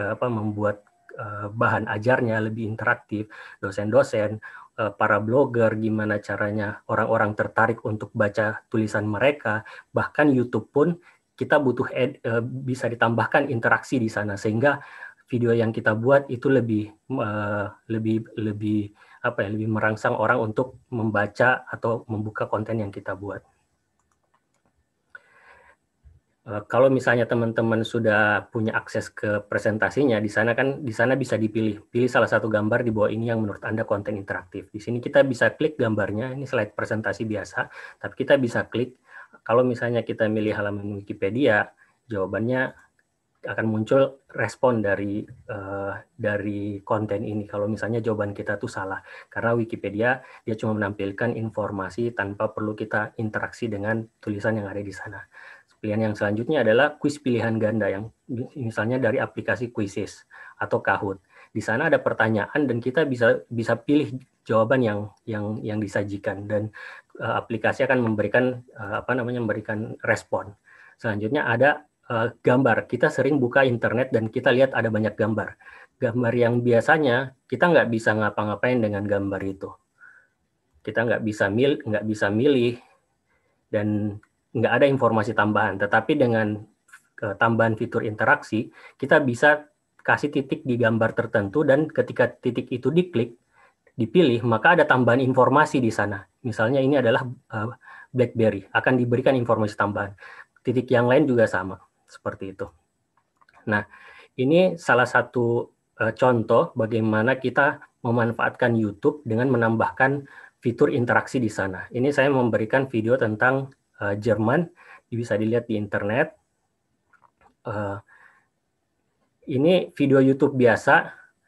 bahan ajarnya lebih interaktif, dosen-dosen, para blogger, gimana caranya orang-orang tertarik untuk baca tulisan mereka, bahkan YouTube pun kita butuh bisa ditambahkan interaksi di sana sehingga video yang kita buat itu lebih merangsang orang untuk membaca atau membuka konten yang kita buat. Kalau misalnya teman-teman sudah punya akses ke presentasinya, di sana bisa pilih salah satu gambar di bawah ini yang menurut Anda konten interaktif. Di sini kita bisa klik gambarnya, ini slide presentasi biasa, tapi kita bisa klik. Kalau misalnya kita milih halaman Wikipedia, jawabannya akan muncul respon dari konten ini. Kalau misalnya jawaban kita tuh salah, karena Wikipedia dia cuma menampilkan informasi tanpa perlu kita interaksi dengan tulisan yang ada di sana. Pilihan yang selanjutnya adalah kuis pilihan ganda yang misalnya dari aplikasi Quizizz atau Kahoot. Di sana ada pertanyaan dan kita bisa pilih jawaban yang disajikan dan aplikasi akan memberikan memberikan respon. Selanjutnya ada gambar. Kita sering buka internet dan kita lihat ada banyak gambar. Gambar yang biasanya kita nggak bisa ngapa-ngapain dengan gambar itu. Kita nggak bisa milih dan nggak ada informasi tambahan, tetapi dengan tambahan fitur interaksi, kita bisa kasih titik di gambar tertentu dan ketika titik itu dipilih, maka ada tambahan informasi di sana. Misalnya ini adalah BlackBerry, akan diberikan informasi tambahan. Titik yang lain juga sama, seperti itu. Nah, ini salah satu contoh bagaimana kita memanfaatkan YouTube dengan menambahkan fitur interaksi di sana. Ini saya memberikan video tentang Jerman, bisa dilihat di internet. Ini video YouTube biasa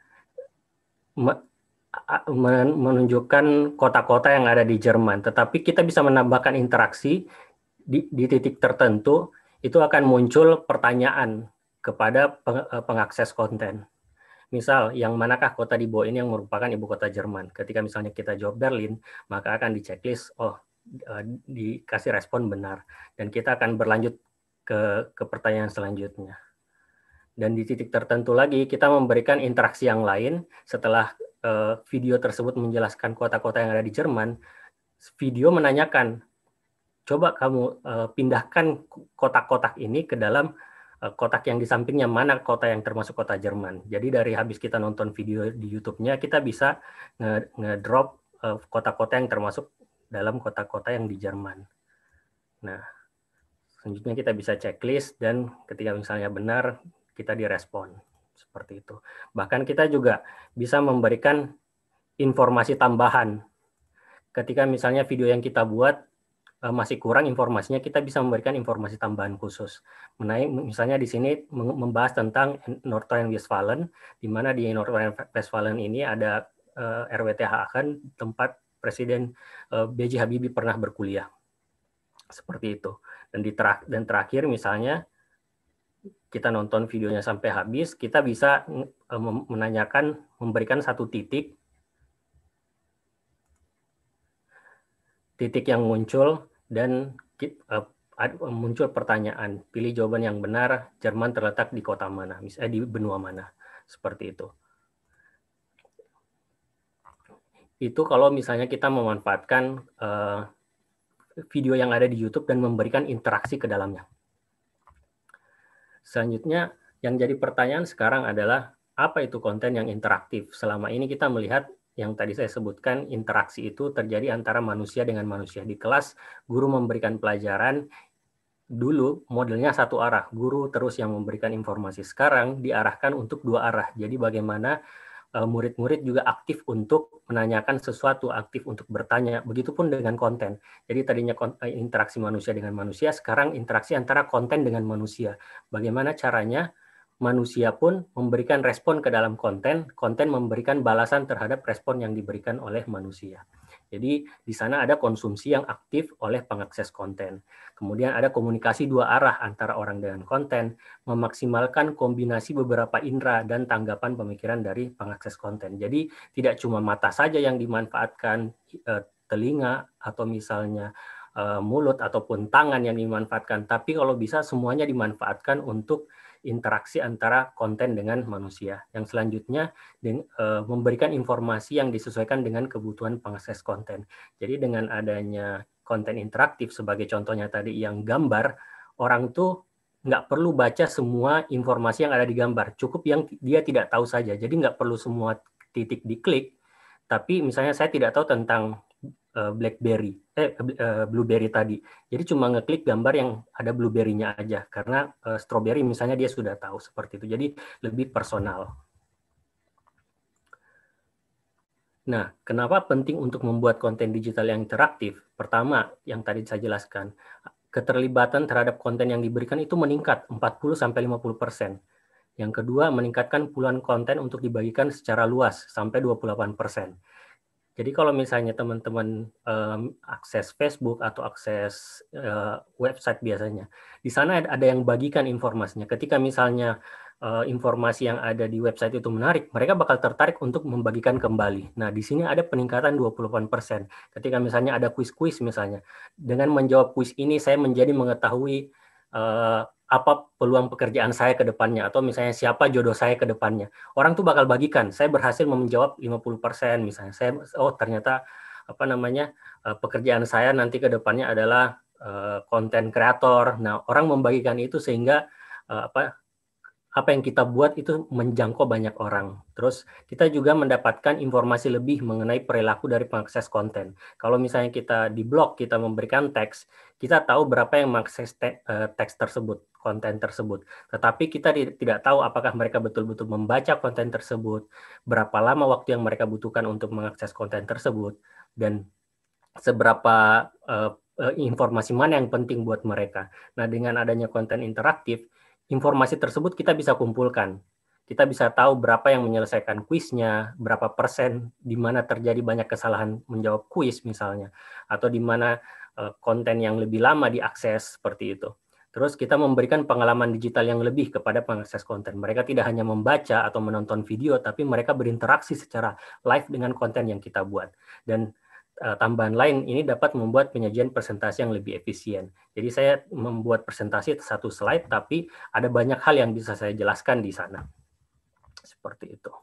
menunjukkan kota-kota yang ada di Jerman, tetapi kita bisa menambahkan interaksi di titik tertentu, itu akan muncul pertanyaan kepada pengakses konten. Misal, yang manakah kota di bawah ini yang merupakan ibu kota Jerman? Ketika misalnya kita jawab Berlin, maka akan di-checklist, dikasih respon benar. Dan kita akan berlanjut ke pertanyaan selanjutnya. Dan di titik tertentu lagi, kita memberikan interaksi yang lain. Setelah video tersebut menjelaskan kota-kota yang ada di Jerman, video menanyakan, coba kamu pindahkan kotak-kotak ini ke dalam kotak yang di sampingnya, mana kota yang termasuk kota Jerman. Jadi dari habis kita nonton video di YouTube-nya, kita bisa ngedrop kota-kota yang termasuk dalam kota-kota yang di Jerman. Nah, selanjutnya kita bisa checklist dan ketika misalnya benar, kita direspon. Seperti itu. Bahkan kita juga bisa memberikan informasi tambahan. Ketika misalnya video yang kita buat masih kurang informasinya, kita bisa memberikan informasi tambahan khusus. Misalnya di sini membahas tentang Nordrhein-Westfalen, di mana di Nordrhein-Westfalen ini ada RWTH Aachen, tempat Presiden B.J. Habibie pernah berkuliah. Seperti itu. Dan terakhir misalnya kita nonton videonya sampai habis, kita bisa menanyakan, memberikan satu titik yang muncul dan muncul pertanyaan, pilih jawaban yang benar, Jerman terletak di kota mana, misalnya di benua mana, seperti itu. Itu kalau misalnya kita memanfaatkan video yang ada di YouTube dan memberikan interaksi ke dalamnya. Selanjutnya, yang jadi pertanyaan sekarang adalah, apa itu konten yang interaktif? Selama ini kita melihat yang tadi saya sebutkan, interaksi itu terjadi antara manusia dengan manusia. Di kelas, guru memberikan pelajaran, dulu modelnya satu arah, guru terus yang memberikan informasi. Sekarang diarahkan untuk dua arah. Jadi bagaimana murid-murid juga aktif untuk menanyakan sesuatu, aktif untuk bertanya. Begitupun dengan konten. Jadi tadinya interaksi manusia dengan manusia, sekarang interaksi antara konten dengan manusia. Bagaimana caranya manusia pun memberikan respon ke dalam konten, konten memberikan balasan terhadap respon yang diberikan oleh manusia. Jadi di sana ada konsumsi yang aktif oleh pengakses konten. Kemudian ada komunikasi dua arah antara orang dengan konten, memaksimalkan kombinasi beberapa indera dan tanggapan pemikiran dari pengakses konten. Jadi tidak cuma mata saja yang dimanfaatkan, telinga atau misalnya mulut ataupun tangan yang dimanfaatkan, tapi kalau bisa semuanya dimanfaatkan untuk interaksi antara konten dengan manusia. Yang selanjutnya memberikan informasi yang disesuaikan dengan kebutuhan pengakses konten. Jadi dengan adanya konten interaktif sebagai contohnya tadi yang gambar, orang tuh nggak perlu baca semua informasi yang ada di gambar, cukup yang dia tidak tahu saja. Jadi nggak perlu semua titik diklik, tapi misalnya saya tidak tahu tentang blueberry tadi. Jadi cuma ngeklik gambar yang ada blueberry-nya aja, karena strawberry misalnya dia sudah tahu seperti itu. Jadi lebih personal. Nah, kenapa penting untuk membuat konten digital yang interaktif? Pertama, yang tadi saya jelaskan, keterlibatan terhadap konten yang diberikan itu meningkat 40-50%. Yang kedua, meningkatkan puluhan konten untuk dibagikan secara luas sampai 28%. Jadi kalau misalnya teman-teman akses Facebook atau akses website biasanya, di sana ada yang bagikan informasinya. Ketika misalnya informasi yang ada di website itu menarik, mereka bakal tertarik untuk membagikan kembali. Nah, di sini ada peningkatan 28%. Ketika misalnya ada kuis-kuis misalnya, dengan menjawab kuis ini saya menjadi mengetahui apa peluang pekerjaan saya ke depannya, atau misalnya siapa jodoh saya ke depannya. Orang tuh bakal bagikan, saya berhasil menjawab 50% misalnya. Ternyata pekerjaan saya nanti ke depannya adalah konten kreator. Nah, orang membagikan itu sehingga apa yang kita buat itu menjangkau banyak orang. Terus kita juga mendapatkan informasi lebih mengenai perilaku dari pengakses konten. Kalau misalnya kita di blog, kita memberikan teks, kita tahu berapa yang mengakses teks tersebut, konten tersebut. Tetapi kita tidak tahu apakah mereka betul-betul membaca konten tersebut, berapa lama waktu yang mereka butuhkan untuk mengakses konten tersebut, dan seberapa informasi mana yang penting buat mereka. Nah, dengan adanya konten interaktif, informasi tersebut kita bisa kumpulkan. Kita bisa tahu berapa yang menyelesaikan kuisnya, berapa persen di mana terjadi banyak kesalahan menjawab kuis misalnya, atau di mana konten yang lebih lama diakses seperti itu. Terus kita memberikan pengalaman digital yang lebih kepada pengakses konten. Mereka tidak hanya membaca atau menonton video, tapi mereka berinteraksi secara live dengan konten yang kita buat. Dan tambahan lain, ini dapat membuat penyajian presentasi yang lebih efisien. Jadi saya membuat presentasi satu slide, tapi ada banyak hal yang bisa saya jelaskan di sana. Seperti itu.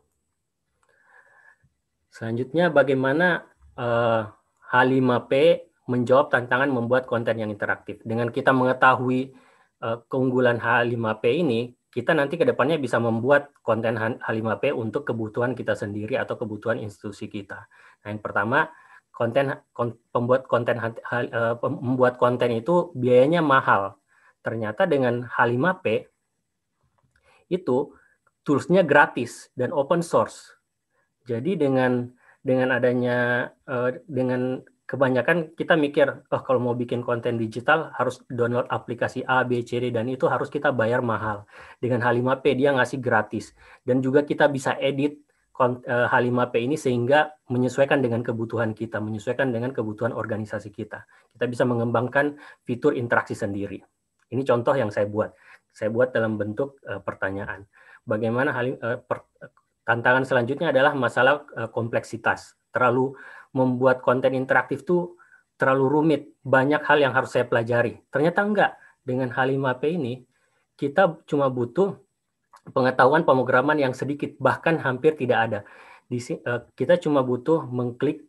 Selanjutnya, bagaimana H5P menjawab tantangan membuat konten yang interaktif. Dengan kita mengetahui keunggulan H5P ini, kita nanti ke depannya bisa membuat konten H5P untuk kebutuhan kita sendiri atau kebutuhan institusi kita. Nah, yang pertama, membuat konten itu biayanya mahal. Ternyata dengan H5P itu toolsnya gratis dan open source. Jadi dengan adanya dengan kebanyakan kita mikir, kalau mau bikin konten digital harus download aplikasi A, B, C, D, dan itu harus kita bayar mahal. Dengan H5P dia ngasih gratis. Dan juga kita bisa edit H5P ini sehingga menyesuaikan dengan kebutuhan kita, menyesuaikan dengan kebutuhan organisasi kita. Kita bisa mengembangkan fitur interaksi sendiri. Ini contoh yang saya buat. Saya buat dalam bentuk pertanyaan. Bagaimana tantangan selanjutnya adalah masalah kompleksitas. Terlalu membuat konten interaktif itu terlalu rumit. Banyak hal yang harus saya pelajari. Ternyata enggak. Dengan H5P ini, kita cuma butuh pengetahuan pemrograman yang sedikit, bahkan hampir tidak ada. Kita cuma butuh mengklik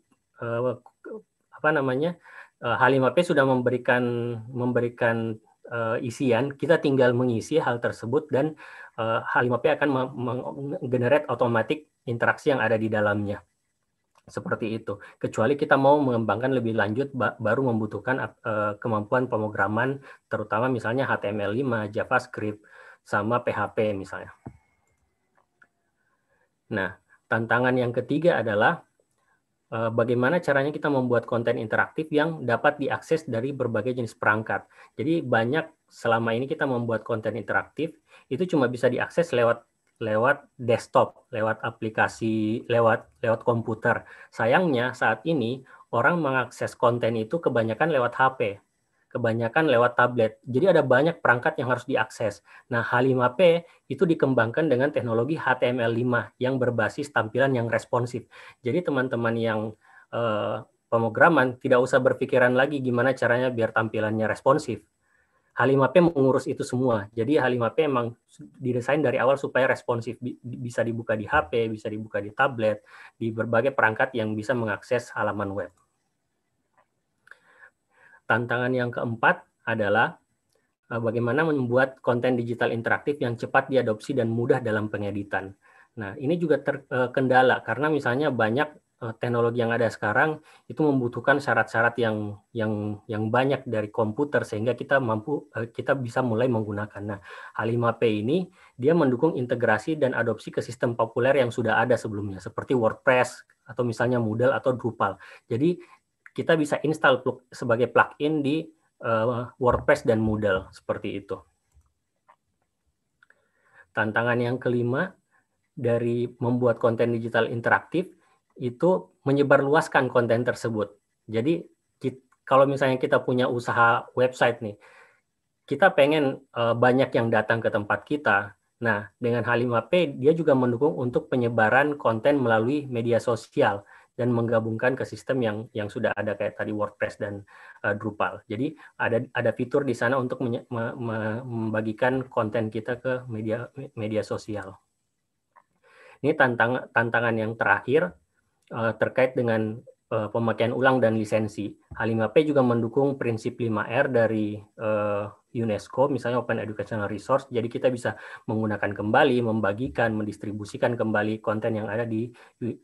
H5P sudah memberikan isian, kita tinggal mengisi hal tersebut dan H5P akan menggenerate otomatis interaksi yang ada di dalamnya. Seperti itu. Kecuali kita mau mengembangkan lebih lanjut, baru membutuhkan kemampuan pemrograman, terutama misalnya HTML5, JavaScript, sama PHP misalnya. Nah, tantangan yang ketiga adalah bagaimana caranya kita membuat konten interaktif yang dapat diakses dari berbagai jenis perangkat. Jadi banyak selama ini kita membuat konten interaktif itu cuma bisa diakses lewat desktop, lewat aplikasi, lewat komputer. Sayangnya saat ini orang mengakses konten itu kebanyakan lewat HP, kebanyakan lewat tablet. Jadi ada banyak perangkat yang harus diakses. Nah, H5P itu dikembangkan dengan teknologi HTML5 yang berbasis tampilan yang responsif. Jadi teman-teman yang pemrograman tidak usah berpikiran lagi gimana caranya biar tampilannya responsif. H5P mengurus itu semua. Jadi H5P memang didesain dari awal supaya responsif, bisa dibuka di HP, bisa dibuka di tablet, di berbagai perangkat yang bisa mengakses halaman web. Tantangan yang keempat adalah bagaimana membuat konten digital interaktif yang cepat diadopsi dan mudah dalam pengeditan. Nah, ini juga terkendala karena misalnya banyak teknologi yang ada sekarang itu membutuhkan syarat-syarat yang banyak dari komputer sehingga kita bisa mulai menggunakan. Nah, H5P ini dia mendukung integrasi dan adopsi ke sistem populer yang sudah ada sebelumnya seperti WordPress atau misalnya Moodle atau Drupal. Jadi kita bisa install sebagai plugin di WordPress dan Moodle seperti itu. Tantangan yang kelima dari membuat konten digital interaktif itu menyebarluaskan konten tersebut. Jadi kalau misalnya kita punya usaha website nih, kita pengen banyak yang datang ke tempat kita. Nah, dengan H5P dia juga mendukung untuk penyebaran konten melalui media sosial dan menggabungkan ke sistem yang sudah ada kayak tadi WordPress dan Drupal. Jadi ada fitur di sana untuk membagikan konten kita ke media sosial. Ini tantangan yang terakhir terkait dengan pemakaian ulang dan lisensi. H5P juga mendukung prinsip 5R dari UNESCO, misalnya Open Educational Resource. Jadi kita bisa menggunakan kembali, membagikan, mendistribusikan kembali konten yang ada di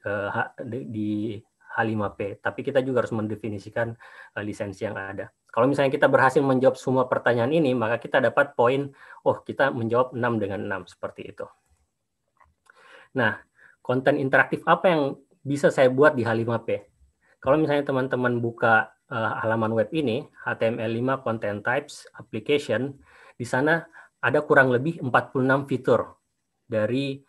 H5P. Tapi kita juga harus mendefinisikan lisensi yang ada. Kalau misalnya kita berhasil menjawab semua pertanyaan ini, maka kita dapat poin, kita menjawab 6 dengan 6, seperti itu. Nah, konten interaktif apa yang bisa saya buat di H5P? Kalau misalnya teman-teman buka halaman web ini, HTML5 Content Types Application, di sana ada kurang lebih 46 fitur dari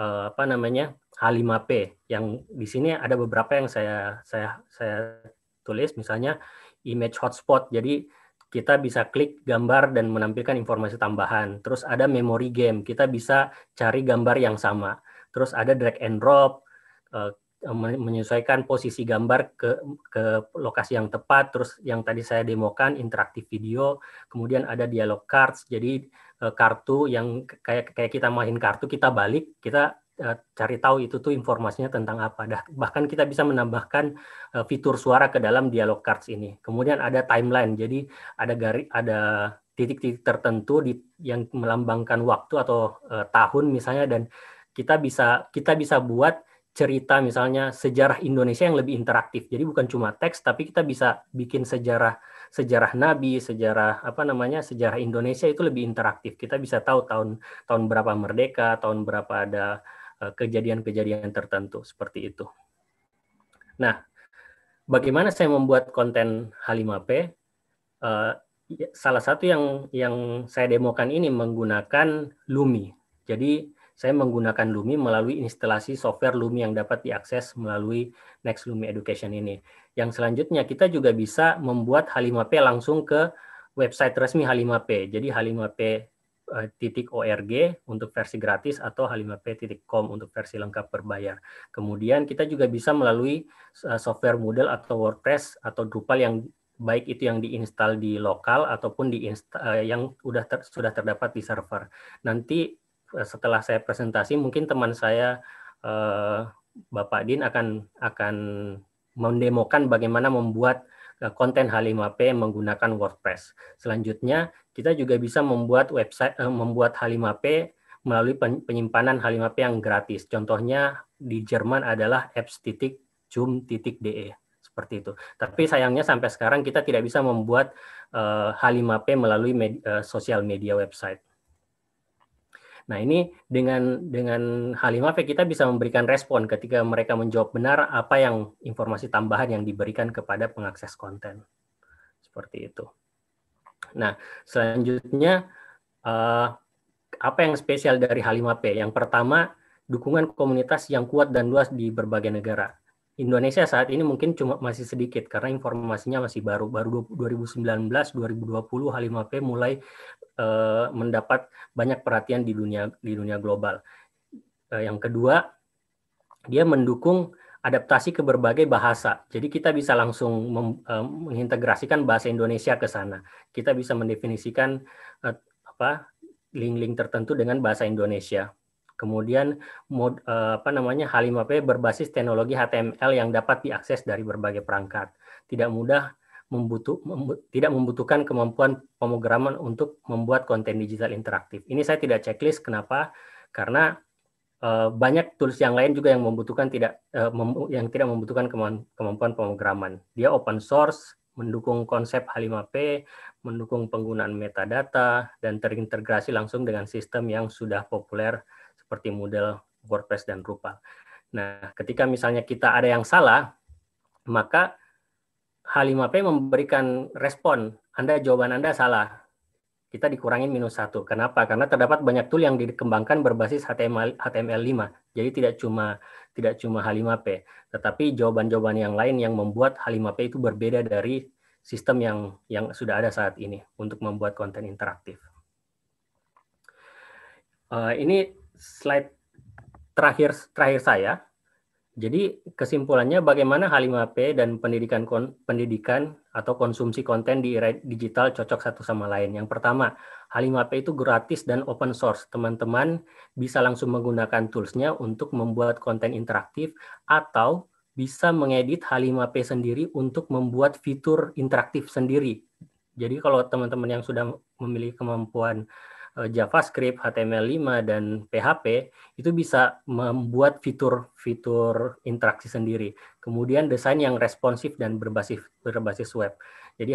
H5P. Yang di sini ada beberapa yang saya tulis, misalnya image hotspot. Jadi kita bisa klik gambar dan menampilkan informasi tambahan. Terus ada memory game, kita bisa cari gambar yang sama. Terus ada drag and drop, menyesuaikan posisi gambar ke lokasi yang tepat. Terus yang tadi saya demokan interaktif video, kemudian ada dialog cards. Jadi kartu yang kayak kita main kartu, kita balik, kita cari tahu itu tuh informasinya tentang apa. Bahkan kita bisa menambahkan fitur suara ke dalam dialog cards ini. Kemudian ada timeline, jadi ada titik-titik tertentu yang melambangkan waktu atau tahun misalnya, dan kita bisa buat cerita misalnya sejarah Indonesia yang lebih interaktif. Jadi bukan cuma teks, tapi kita bisa bikin sejarah Nabi, sejarah Indonesia itu lebih interaktif. Kita bisa tahu tahun berapa merdeka, tahun berapa ada kejadian-kejadian tertentu seperti itu. Nah, bagaimana saya membuat konten H5P? Salah satu yang saya demokan ini menggunakan Lumi. Jadi saya menggunakan Lumi melalui instalasi software Lumi yang dapat diakses melalui Next Lumi Education ini. Yang selanjutnya kita juga bisa membuat H5P langsung ke website resmi H5P. Jadi H5P.org untuk versi gratis atau H5P.com untuk versi lengkap berbayar. Kemudian kita juga bisa melalui software Moodle atau WordPress atau Drupal yang baik itu yang diinstal di lokal ataupun yang sudah terdapat di server. Nanti setelah saya presentasi, mungkin teman saya Bapak Din akan mendemokan bagaimana membuat konten H5P menggunakan WordPress. Selanjutnya, kita juga bisa membuat membuat H5P melalui penyimpanan H5P yang gratis. Contohnya di Jerman adalah apps.zoom.de. Seperti itu. Tapi sayangnya sampai sekarang kita tidak bisa membuat H5P melalui sosial media website. Nah, ini dengan H5P kita bisa memberikan respon ketika mereka menjawab benar apa yang informasi tambahan yang diberikan kepada pengakses konten. Seperti itu. Nah, selanjutnya apa yang spesial dari H5P? Yang pertama, dukungan komunitas yang kuat dan luas di berbagai negara. Indonesia saat ini mungkin masih sedikit karena informasinya masih baru 2019, 2020 H5P mulai mendapat banyak perhatian di dunia global. Yang kedua, dia mendukung adaptasi ke berbagai bahasa. Jadi kita bisa langsung mengintegrasikan bahasa Indonesia ke sana. Kita bisa mendefinisikan link-link tertentu dengan bahasa Indonesia. Kemudian H5P berbasis teknologi HTML yang dapat diakses dari berbagai perangkat. Tidak membutuhkan kemampuan pemrograman untuk membuat konten digital interaktif. Ini saya tidak checklist, kenapa? Karena banyak tools yang lain juga yang tidak membutuhkan kemampuan pemrograman. Dia open source, mendukung konsep H5P, mendukung penggunaan metadata, dan terintegrasi langsung dengan sistem yang sudah populer seperti Moodle, WordPress, dan Drupal. Nah, ketika misalnya kita ada yang salah, maka H5P memberikan respon, jawaban Anda salah. Kita dikurangin -1. Kenapa? Karena terdapat banyak tool yang dikembangkan berbasis HTML5. Jadi tidak cuma H5P, tetapi jawaban-jawaban yang lain yang membuat H5P itu berbeda dari sistem yang sudah ada saat ini untuk membuat konten interaktif. Ini slide terakhir saya. Jadi kesimpulannya bagaimana H5P dan pendidikan atau konsumsi konten di era digital cocok satu sama lain. Yang pertama, H5P itu gratis dan open source. Teman-teman bisa langsung menggunakan toolsnya untuk membuat konten interaktif atau bisa mengedit H5P sendiri untuk membuat fitur interaktif sendiri. Jadi kalau teman-teman yang sudah memiliki kemampuan JavaScript, HTML5, dan PHP, itu bisa membuat fitur interaksi sendiri. Kemudian desain yang responsif dan berbasis web. Jadi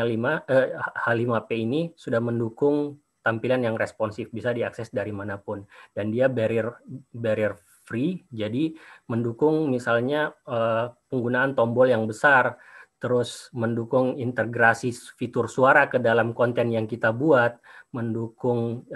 H5P ini sudah mendukung tampilan yang responsif, bisa diakses dari manapun. Dan dia barrier free, jadi mendukung misalnya penggunaan tombol yang besar, terus mendukung integrasi fitur suara ke dalam konten yang kita buat, mendukung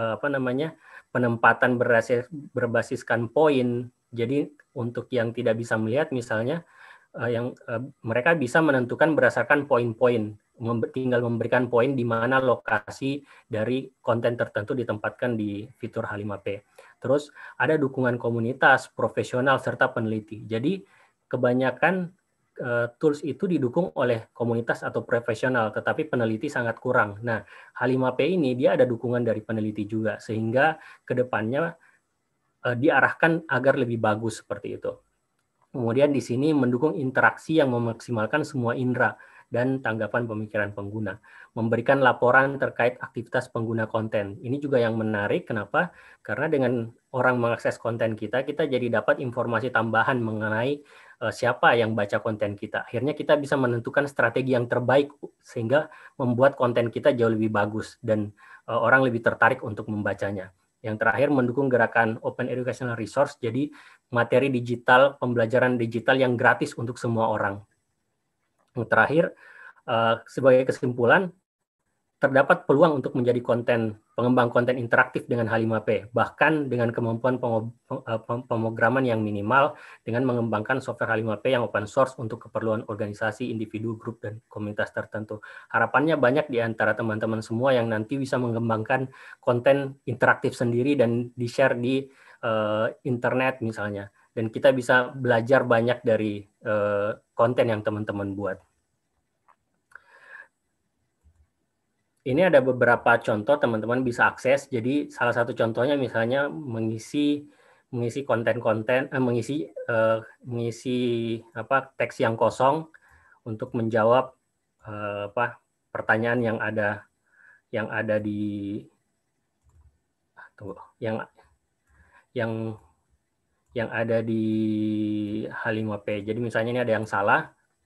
penempatan berbasiskan poin. Jadi untuk yang tidak bisa melihat misalnya, mereka bisa menentukan berdasarkan poin-poin, tinggal memberikan poin di mana lokasi dari konten tertentu ditempatkan di fitur H5P. Terus ada dukungan komunitas, profesional, serta peneliti. Jadi kebanyakan tools itu didukung oleh komunitas atau profesional, tetapi peneliti sangat kurang. Nah, H5P ini dia ada dukungan dari peneliti juga, sehingga ke depannya diarahkan agar lebih bagus seperti itu. Kemudian di sini mendukung interaksi yang memaksimalkan semua indera dan tanggapan pemikiran pengguna. Memberikan laporan terkait aktivitas pengguna konten. Ini juga yang menarik, kenapa? Karena dengan orang mengakses konten kita jadi dapat informasi tambahan mengenai siapa yang baca konten kita. Akhirnya kita bisa menentukan strategi yang terbaik sehingga membuat konten kita jauh lebih bagus dan orang lebih tertarik untuk membacanya. Yang terakhir mendukung gerakan Open Educational Resource, jadi materi digital, pembelajaran digital yang gratis untuk semua orang. Yang terakhir, sebagai kesimpulan, terdapat peluang untuk menjadi pengembang konten interaktif dengan H5P, bahkan dengan kemampuan pemrograman yang minimal dengan mengembangkan software H5P yang open source untuk keperluan organisasi, individu, grup, dan komunitas tertentu. Harapannya banyak di antara teman-teman semua yang nanti bisa mengembangkan konten interaktif sendiri dan di-share di internet misalnya. Dan kita bisa belajar banyak dari konten yang teman-teman buat. Ini ada beberapa contoh teman-teman bisa akses. Jadi salah satu contohnya misalnya mengisi konten-konten, mengisi teks yang kosong untuk menjawab pertanyaan yang ada di H5P. Jadi misalnya ini ada yang salah,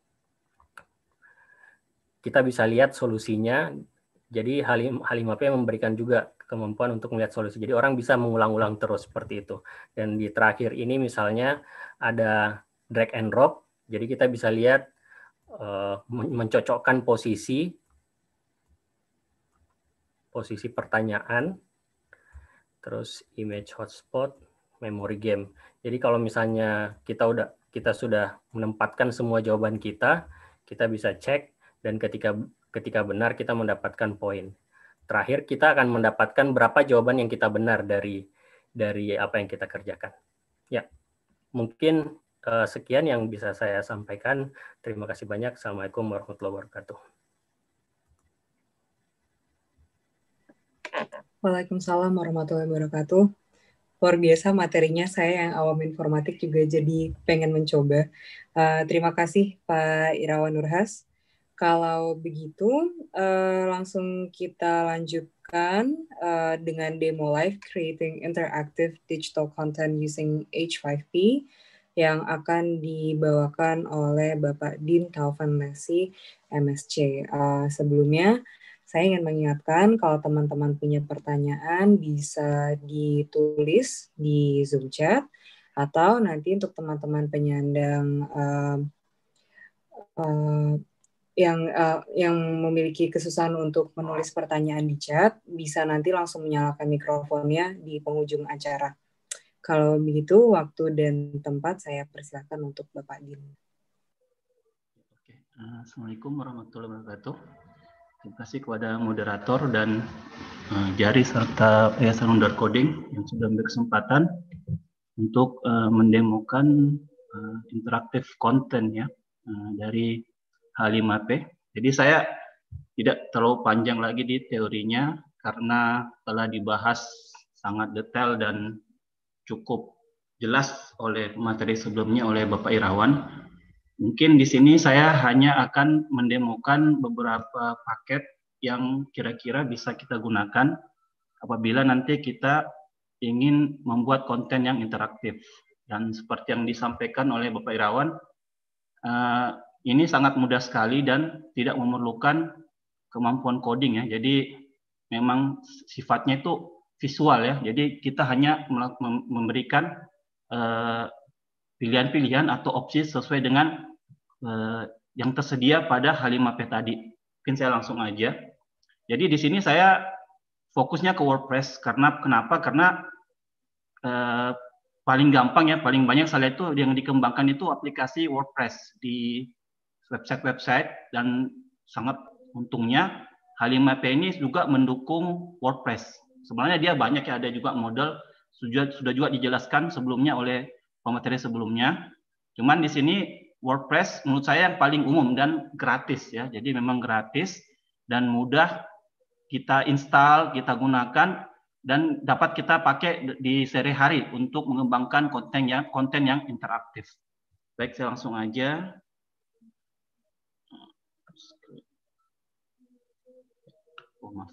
kita bisa lihat solusinya. Jadi H5P memberikan juga kemampuan untuk melihat solusi. Jadi orang bisa mengulang-ulang terus seperti itu. Dan di terakhir ini misalnya ada drag and drop. Jadi kita bisa lihat mencocokkan posisi pertanyaan, terus image hotspot, memory game. Jadi kalau misalnya kita sudah menempatkan semua jawaban kita bisa cek, dan ketika benar kita mendapatkan poin. Terakhir kita akan mendapatkan berapa jawaban yang kita benar dari apa yang kita kerjakan. Ya, mungkin sekian yang bisa saya sampaikan. Terima kasih banyak. Assalamualaikum warahmatullahi wabarakatuh. Waalaikumsalam warahmatullahi wabarakatuh. Luar biasa materinya, saya yang awam informatik juga jadi pengen mencoba. Terima kasih Pak Irawan Nurhas. Kalau begitu, langsung kita lanjutkan dengan demo live Creating Interactive Digital Content Using H5P yang akan dibawakan oleh Bapak Din Taufan Lesi, MSc. Sebelumnya, saya ingin mengingatkan kalau teman-teman punya pertanyaan bisa ditulis di Zoom chat, atau nanti untuk teman-teman penyandang yang memiliki kesusahan untuk menulis pertanyaan di chat, bisa nanti langsung menyalakan mikrofonnya di penghujung acara. Kalau begitu, waktu dan tempat saya persilakan untuk Bapak Din. Assalamualaikum warahmatullahi wabarakatuh. Terima kasih kepada moderator dan Jari serta Yayasan Wonder Coding yang sudah berkesempatan untuk mendemokan interaktif konten ya dari H5P. Jadi saya tidak terlalu panjang lagi di teorinya karena telah dibahas sangat detail dan cukup jelas oleh materi sebelumnya oleh Bapak Irawan. Mungkin di sini saya hanya akan mendemokan beberapa paket yang kira-kira bisa kita gunakan apabila nanti kita ingin membuat konten yang interaktif. Dan seperti yang disampaikan oleh Bapak Irawan, ini sangat mudah sekali dan tidak memerlukan kemampuan coding ya. Jadi memang sifatnya itu visual ya. Jadi kita hanya memberikan pilihan-pilihan atau opsi sesuai dengan yang tersedia pada H5P tadi. Mungkin saya langsung aja. Jadi di sini saya fokusnya ke WordPress kenapa? Karena paling gampang ya, paling banyak saya lihat itu yang dikembangkan itu aplikasi WordPress di website-website, dan sangat untungnya H5P ini juga mendukung WordPress. Sebenarnya dia banyak ya, ada juga model sudah juga dijelaskan sebelumnya oleh pemateri sebelumnya. Cuman di sini WordPress menurut saya yang paling umum dan gratis ya. Jadi memang gratis dan mudah kita install, kita gunakan, dan dapat kita pakai di sehari-hari untuk mengembangkan konten yang interaktif. Baik, saya langsung aja. Oh, maaf.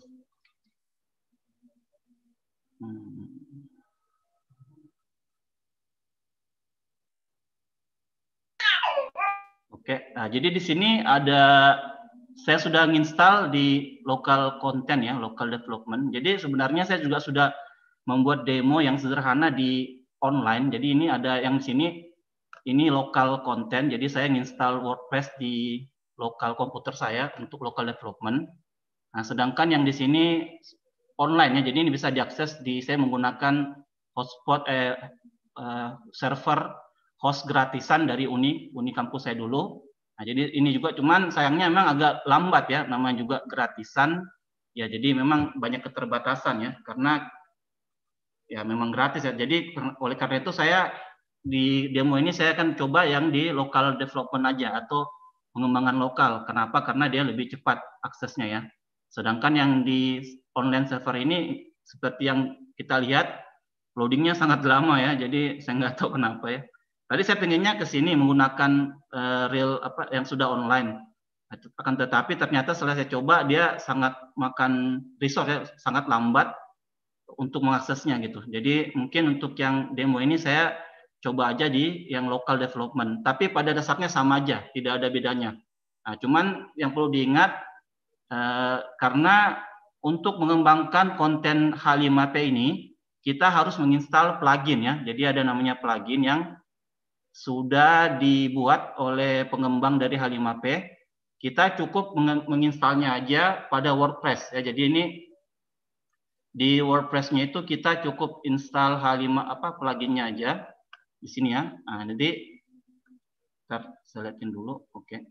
Oke, nah jadi di sini saya sudah nginstal di local content ya, local development. Jadi sebenarnya saya juga sudah membuat demo yang sederhana di online. Jadi ini ada yang sini, ini local content. Jadi saya nginstal WordPress di lokal komputer saya untuk local development. Nah, sedangkan yang di sini online ya, jadi ini bisa diakses saya menggunakan hotspot server host gratisan dari Uni kampus saya dulu. Nah, jadi ini juga cuman sayangnya memang agak lambat ya, namanya juga gratisan. Ya, jadi memang banyak keterbatasan ya, karena ya memang gratis ya. Jadi oleh karena itu saya di demo ini saya akan coba yang di local development aja atau pengembangan lokal. Kenapa? Karena dia lebih cepat aksesnya ya. Sedangkan yang di online server ini seperti yang kita lihat loadingnya sangat lama ya. Jadi saya nggak tahu kenapa ya. Tadi saya pengennya ke sini menggunakan real yang sudah online. Akan tetapi ternyata setelah saya coba dia sangat makan resource ya, sangat lambat untuk mengaksesnya gitu. Jadi mungkin untuk yang demo ini saya coba aja di yang local development. Tapi pada dasarnya sama aja, tidak ada bedanya. Nah, cuman yang perlu diingat karena untuk mengembangkan konten H5P ini kita harus menginstal plugin ya. Jadi ada namanya plugin yang sudah dibuat oleh pengembang dari H5P. Kita cukup menginstalnya aja pada WordPress ya. Jadi ini di WordPress-nya itu kita cukup install pluginnya aja di sini ya. Nah, nanti saya lihatin dulu. Oke.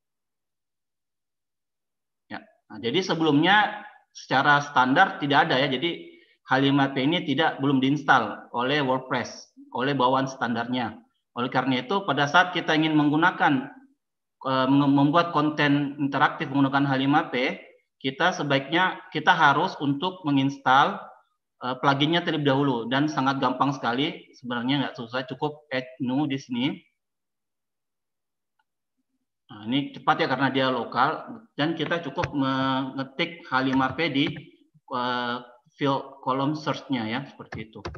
Ya. Nah, jadi sebelumnya secara standar tidak ada ya. Jadi H5P ini belum diinstal oleh WordPress, oleh bawaan standarnya. Oleh karena itu pada saat kita ingin menggunakan membuat konten interaktif menggunakan H5P, kita harus untuk menginstal pluginnya terlebih dahulu, dan sangat gampang sekali sebenarnya, nggak susah, cukup add new di sini. Nah, ini cepat ya karena dia lokal, dan kita cukup mengetik H5P di field column search-nya ya, seperti itu.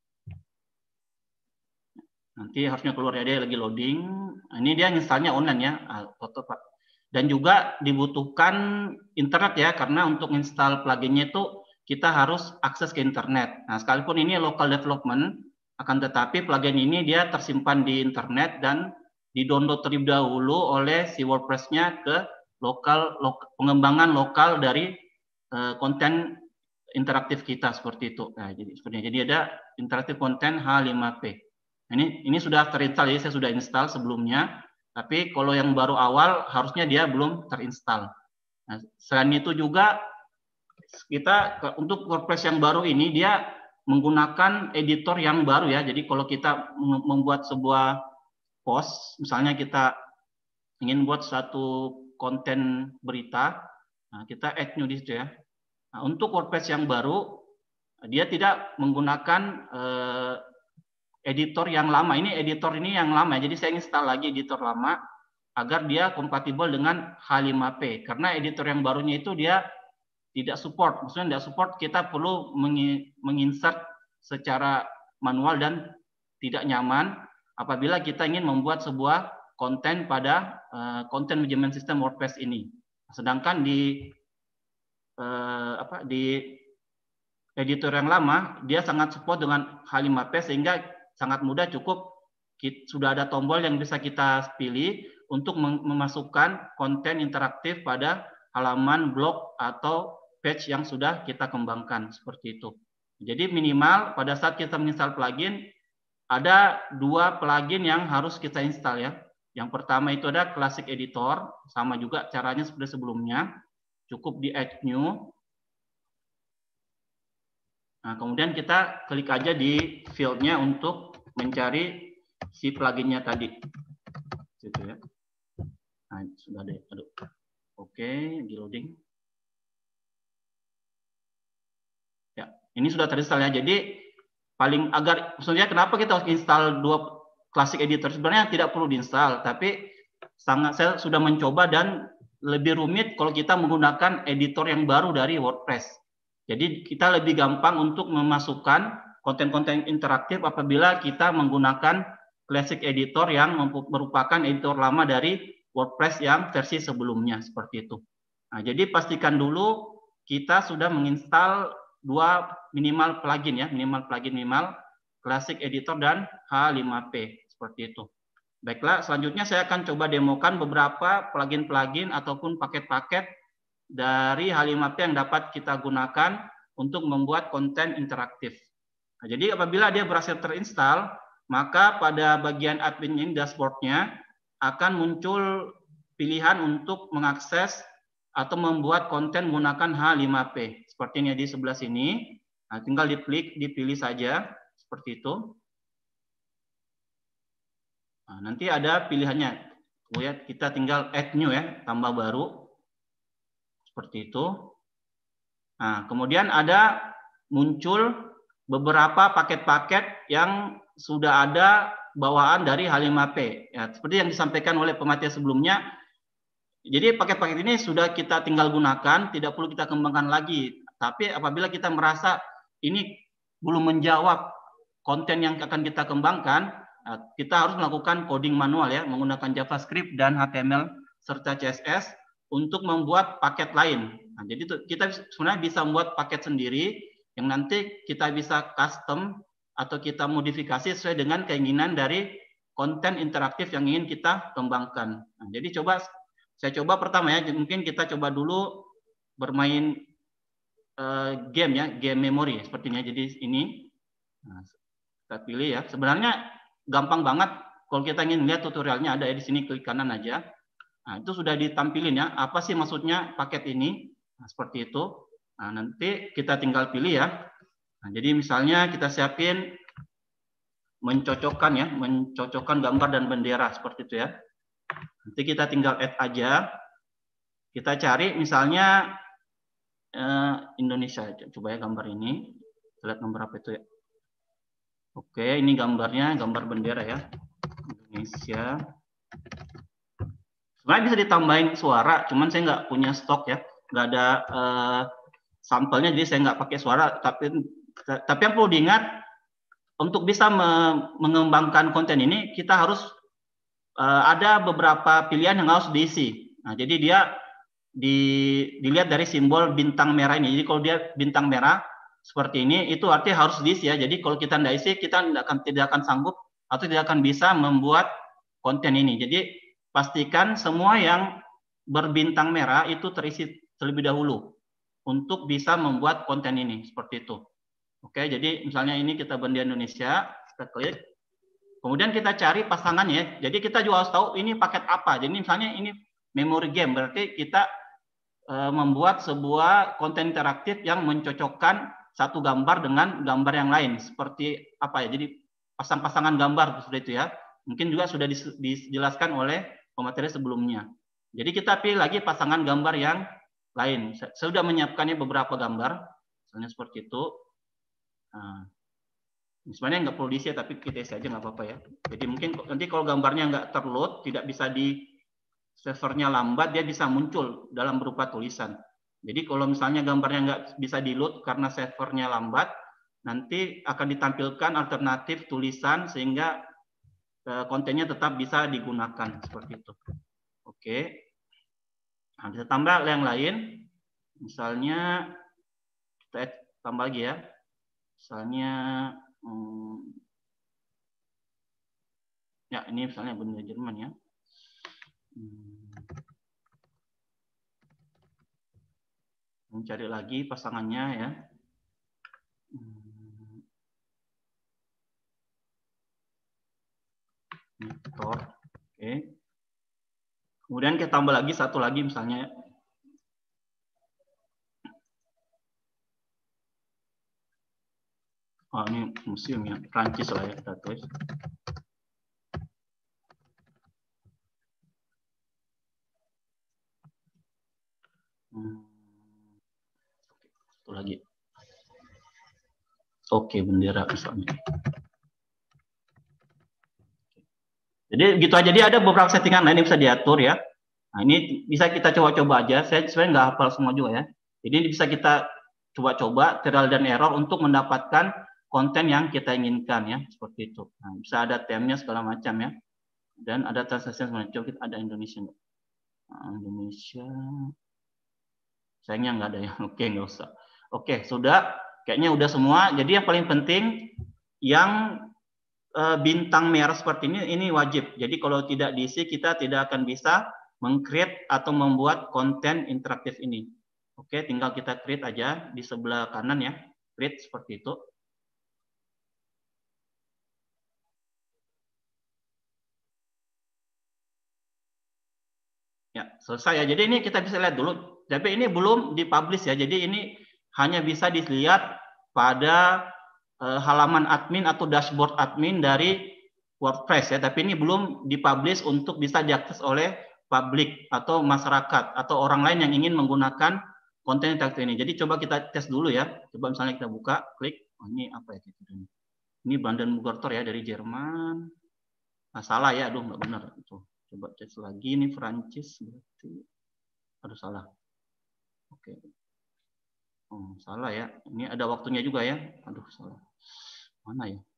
Nanti harusnya keluar ya, dia lagi loading. Nah, ini dia installnya online ya, foto Pak. Dan juga dibutuhkan internet ya, karena untuk install pluginnya itu kita harus akses ke internet. Nah, sekalipun ini local development, akan tetapi plugin ini dia tersimpan di internet dan di-download terlebih dahulu oleh si WordPress-nya ke pengembangan lokal dari konten interaktif kita seperti itu. Nah, jadi ada interaktif konten H5P. Ini sudah terinstall, jadi saya sudah install sebelumnya. Tapi kalau yang baru awal harusnya dia belum terinstall. Nah, selain itu juga kita untuk WordPress yang baru ini dia menggunakan editor yang baru ya. Jadi kalau kita membuat sebuah post, misalnya kita ingin buat satu konten berita, nah kita add new di situ ya. Nah, untuk WordPress yang baru dia tidak menggunakan editor yang lama. Ini editor ini yang lama, jadi saya install lagi editor lama agar dia kompatibel dengan H5P. Karena editor yang barunya itu dia tidak support, maksudnya tidak support, kita perlu menginsert secara manual dan tidak nyaman apabila kita ingin membuat sebuah konten pada konten management system WordPress ini. Sedangkan di editor yang lama dia sangat support dengan H5P sehingga sangat mudah, cukup sudah ada tombol yang bisa kita pilih untuk memasukkan konten interaktif pada halaman blog atau page yang sudah kita kembangkan seperti itu. Jadi minimal pada saat kita menginstal plugin ada 2 plugin yang harus kita install ya. Yang pertama itu ada Classic Editor, sama juga caranya seperti sebelumnya, cukup di add new. Nah, kemudian kita klik aja di field-nya untuk mencari si pluginnya tadi. Gitu ya. Nah, sudah deh. Aduh. Oke, di loading. Ya, ini sudah terinstall ya. Jadi maksudnya kenapa kita harus install 2 classic editor? Sebenarnya tidak perlu diinstal, tapi saya sudah mencoba dan lebih rumit kalau kita menggunakan editor yang baru dari WordPress. Jadi kita lebih gampang untuk memasukkan konten-konten interaktif apabila kita menggunakan Classic Editor yang merupakan editor lama dari WordPress yang versi sebelumnya, seperti itu. Nah, jadi pastikan dulu kita sudah menginstal 2 minimal plugin ya, minimal Classic Editor dan H5P, seperti itu. Baiklah, selanjutnya saya akan coba demokan beberapa plugin-plugin ataupun paket-paket dari H5P yang dapat kita gunakan untuk membuat konten interaktif. Nah, jadi apabila dia berhasil terinstall, maka pada bagian admin ini dashboard-nya akan muncul pilihan untuk mengakses atau membuat konten menggunakan H5P. Seperti ini di sebelah sini. Nah, tinggal diklik, dipilih saja seperti itu. Nah, nanti ada pilihannya. Kemudian kita tinggal add new ya, tambah baru. Seperti itu. Nah, kemudian ada muncul beberapa paket-paket yang sudah ada bawaan dari H5P. Ya, seperti yang disampaikan oleh pemateri sebelumnya. Jadi paket-paket ini sudah kita tinggal gunakan, tidak perlu kita kembangkan lagi. Tapi apabila kita merasa ini belum menjawab konten yang akan kita kembangkan, kita harus melakukan coding manual ya, menggunakan JavaScript dan HTML serta CSS untuk membuat paket lain. Nah, jadi kita sebenarnya bisa membuat paket sendiri yang nanti kita bisa custom atau kita modifikasi sesuai dengan keinginan dari konten interaktif yang ingin kita kembangkan. Nah, jadi saya coba pertama ya, mungkin kita coba dulu bermain game ya, game memory seperti ini. Jadi ini nah, kita pilih ya. Sebenarnya gampang banget kalau kita ingin lihat tutorialnya ada ya di sini, klik kanan aja. Nah, itu sudah ditampilin ya. Apa sih maksudnya paket ini? Nah, seperti itu. Nah, nanti kita tinggal pilih ya. Nah, jadi misalnya kita siapin mencocokkan ya, mencocokkan gambar dan bendera seperti itu ya. Nanti kita tinggal add aja. Kita cari misalnya Indonesia. Coba ya gambar ini. Kita lihat gambar apa itu ya. Oke, ini gambarnya, gambar bendera ya. Indonesia. Sebenarnya bisa ditambahin suara, cuman saya nggak punya stok ya. Nggak ada sampelnya, jadi saya nggak pakai suara. Tapi yang perlu diingat, untuk bisa mengembangkan konten ini, kita harus ada beberapa pilihan yang harus diisi. Nah, jadi dia dilihat dari simbol bintang merah ini. Jadi kalau dia bintang merah seperti ini, itu artinya harus diisi ya. Jadi kalau kita tidak isi, kita tidak akan sanggup atau tidak akan bisa membuat konten ini. Jadi pastikan semua yang berbintang merah itu terisi terlebih dahulu untuk bisa membuat konten ini seperti itu. Oke, jadi misalnya ini kita bendera Indonesia, kita klik. Kemudian kita cari pasangannya. Jadi kita juga harus tahu ini paket apa. Jadi misalnya ini memory game, berarti kita membuat sebuah konten interaktif yang mencocokkan satu gambar dengan gambar yang lain. Seperti apa ya? Jadi pasang-pasangan gambar seperti itu ya. Mungkin juga sudah dijelaskan oleh pemateri sebelumnya. Jadi kita pilih lagi pasangan gambar yang lain. Saya sudah menyiapkannya beberapa gambar. Misalnya seperti itu. Nah, sebenarnya nggak perlu diisi, tapi kita isi aja nggak apa-apa ya. Jadi mungkin nanti kalau gambarnya nggak terload, tidak bisa di servernya lambat, dia bisa muncul dalam berupa tulisan. Jadi kalau misalnya gambarnya nggak bisa di-load karena servernya lambat, nanti akan ditampilkan alternatif tulisan sehingga kontennya tetap bisa digunakan seperti itu. Oke. Nah, bisa tambah yang lain. Misalnya kita tambah lagi ya. Misalnya ya ini misalnya bendera Jerman ya. Mencari lagi pasangannya ya. Oke. Kemudian kita tambah lagi satu lagi misalnya. Oh, ini museum ya, Prancis lah ya kita tulis. Satu lagi. Oke, bendera misalnya. Jadi gitu aja. Jadi ada beberapa settingan lain yang bisa diatur ya. Nah, ini bisa kita coba-coba aja. Saya sebenarnya nggak hafal semua juga ya. Jadi ini bisa kita coba-coba trial dan error untuk mendapatkan konten yang kita inginkan ya, seperti itu. Nah, bisa ada temnya segala macam ya. Dan ada translation semacam. Coba kita ada Indonesia. Nah, Indonesia. Sayangnya nggak ada ya. Oke, nggak usah. Oke, sudah. Kayaknya udah semua. Jadi yang paling penting yang bintang merah seperti ini wajib. Jadi kalau tidak diisi kita tidak akan bisa meng-create atau membuat konten interaktif ini. Oke, tinggal kita create aja di sebelah kanan ya. Create seperti itu. Ya, selesai ya. Jadi ini kita bisa lihat dulu. Tapi ini belum dipublish ya. Jadi ini hanya bisa dilihat pada halaman admin atau dashboard admin dari WordPress ya. Tapi ini belum dipublish untuk bisa diakses oleh publik atau masyarakat atau orang lain yang ingin menggunakan konten teks ini. Jadi coba kita tes dulu ya. Coba misalnya kita buka, klik. Oh, ini apa ya? Ini Brandenburger ya dari Jerman. Nah, salah ya, aduh nggak benar itu. Coba tes lagi, ini Prancis berarti. Aduh salah. Oke. Oh, salah ya. Ini ada waktunya juga ya. Aduh salah. Mana ya?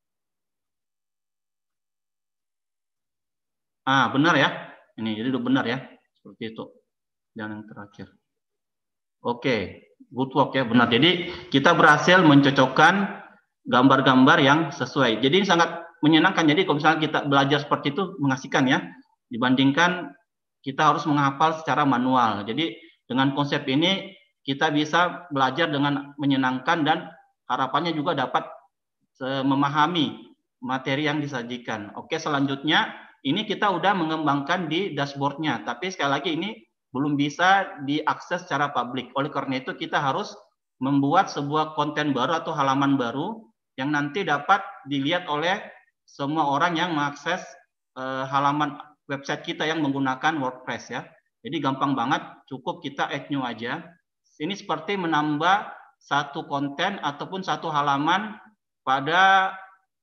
Ah, benar ya. Ini jadi udah benar ya. Seperti itu. Dan yang terakhir. Oke, good work ya, benar. Jadi kita berhasil mencocokkan gambar-gambar yang sesuai. Jadi ini sangat menyenangkan. Jadi kalau misalnya kita belajar seperti itu mengasihkan ya, dibandingkan kita harus menghafal secara manual. Jadi dengan konsep ini kita bisa belajar dengan menyenangkan dan harapannya juga dapat memahami materi yang disajikan. Oke, selanjutnya ini kita udah mengembangkan di dashboardnya, tapi sekali lagi ini belum bisa diakses secara publik. Oleh karena itu kita harus membuat sebuah konten baru atau halaman baru yang nanti dapat dilihat oleh semua orang yang mengakses halaman website kita yang menggunakan WordPress ya. Jadi gampang banget, cukup kita add new aja. Ini seperti menambah satu konten ataupun satu halaman pada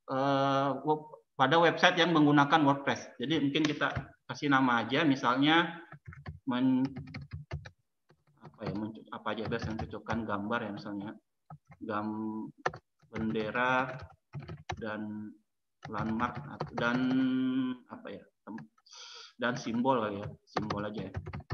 website yang menggunakan WordPress. Jadi mungkin kita kasih nama aja, misalnya apa aja best yang cocokkan gambar ya, misalnya bendera dan landmark dan apa ya, dan simbol kali ya, simbol aja ya.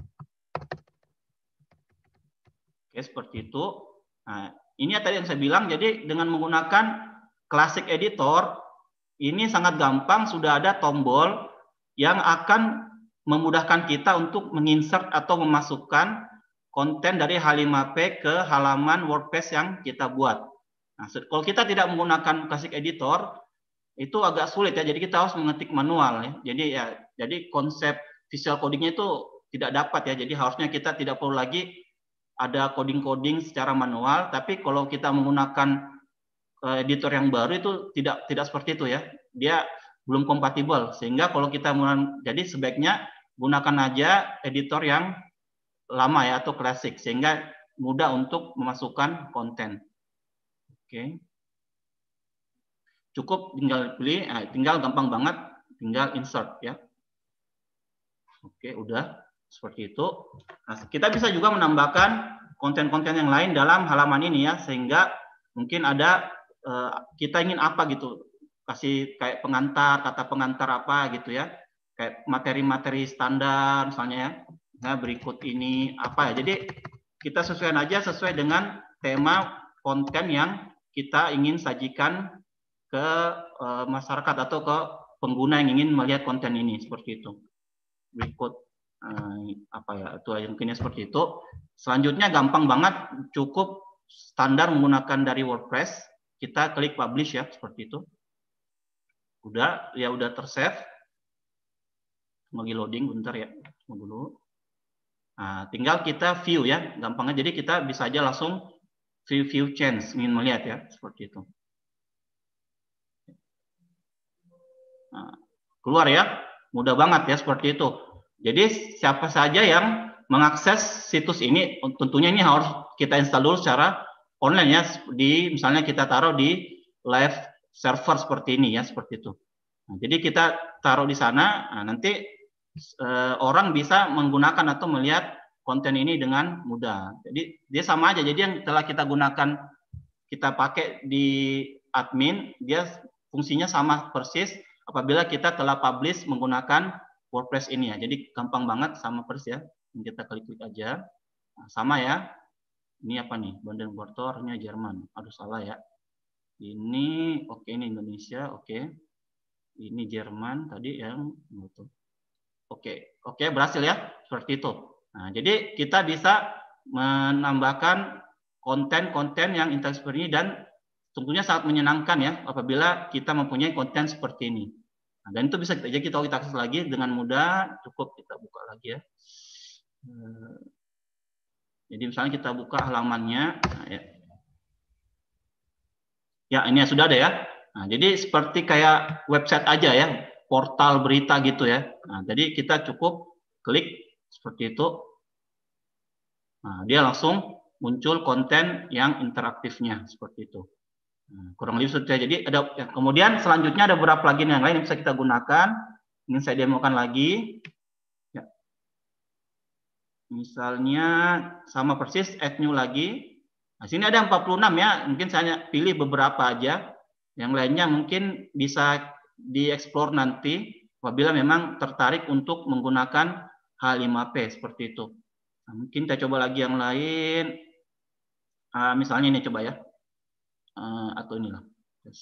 Oke, seperti itu. Nah, ini tadi yang saya bilang, jadi dengan menggunakan Classic Editor ini sangat gampang, sudah ada tombol yang akan memudahkan kita untuk menginsert atau memasukkan konten dari H5P ke halaman WordPress yang kita buat. Nah, kalau kita tidak menggunakan Classic Editor, itu agak sulit ya. Jadi kita harus mengetik manual ya. Jadi konsep visual codingnya itu tidak dapat ya. Jadi harusnya kita tidak perlu lagi ada coding-coding secara manual. Tapi kalau kita menggunakan editor yang baru itu tidak seperti itu ya. Dia belum kompatibel, sehingga kalau kita jadi sebaiknya gunakan aja editor yang lama ya atau klasik, sehingga mudah untuk memasukkan konten. Oke, cukup tinggal pilih, tinggal gampang banget, tinggal insert ya. Oke, udah seperti itu. Nah, kita bisa juga menambahkan konten-konten yang lain dalam halaman ini ya, sehingga mungkin ada kita ingin apa gitu, kasih kayak pengantar, kata pengantar apa gitu ya, kayak materi-materi standar misalnya ya. Nah, berikut ini apa ya. Jadi kita sesuaikan aja sesuai dengan tema konten yang kita ingin sajikan ke masyarakat atau ke pengguna yang ingin melihat konten ini, seperti itu. Berikut apa ya, itu mungkinnya seperti itu. Selanjutnya gampang banget, cukup standar menggunakan dari WordPress. Kita klik publish ya, seperti itu. Udah tersave. Lagi loading bentar ya, tunggu dulu. Nah, tinggal kita view ya, gampangnya. Jadi kita bisa aja langsung view change, ingin melihat ya, seperti itu. Nah, keluar ya, mudah banget ya, seperti itu. Jadi siapa saja yang mengakses situs ini, tentunya ini harus kita install dulu secara online ya, misalnya kita taruh di live server seperti ini ya, seperti itu. Nah, jadi kita taruh di sana, nah, nanti orang bisa menggunakan atau melihat konten ini dengan mudah. Jadi dia sama aja. Jadi yang telah kita gunakan, kita pakai di admin, dia fungsinya sama persis apabila kita telah publish menggunakan WordPress ini ya. Jadi gampang banget, sama persis ya. Kita klik-klik aja. Nah, sama ya. Ini apa nih? Brandenburger-nya Jerman. Aduh salah ya. Ini oke, ini Indonesia, oke. Ini Jerman tadi yang Oke, berhasil ya, seperti itu. Nah, jadi kita bisa menambahkan konten-konten yang interaktif seperti ini, dan tentunya sangat menyenangkan ya apabila kita mempunyai konten seperti ini. Nah, dan itu bisa kita akses lagi dengan mudah. Cukup kita buka lagi ya. Jadi misalnya kita buka halamannya, nah, ya ini sudah ada ya. Nah, jadi seperti kayak website aja ya, portal berita gitu ya. Nah, jadi kita cukup klik seperti itu. Nah, dia langsung muncul konten yang interaktifnya seperti itu. Nah, kurang lebih seperti itu. Jadi ada ya, kemudian selanjutnya ada beberapa plugin yang lain yang bisa kita gunakan. Ingin saya demokan lagi. Ya. Misalnya sama persis add new lagi. Nah, sini ada 46 ya. Mungkin saya pilih beberapa aja. Yang lainnya mungkin bisa dieksplor nanti apabila memang tertarik untuk menggunakan H5P seperti itu. Nah, mungkin kita coba lagi yang lain. Misalnya ini coba ya. Atau inilah. Yes.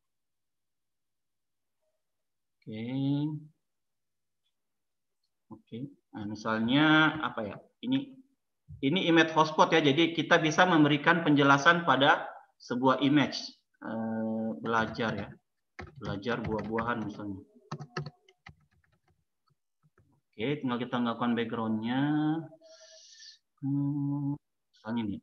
Oke. Nah, misalnya apa ya? Ini image hotspot ya. Jadi kita bisa memberikan penjelasan pada sebuah image. Belajar ya. Belajar buah-buahan misalnya. Oke, tinggal kita melakukan background-nya. Misalnya ini.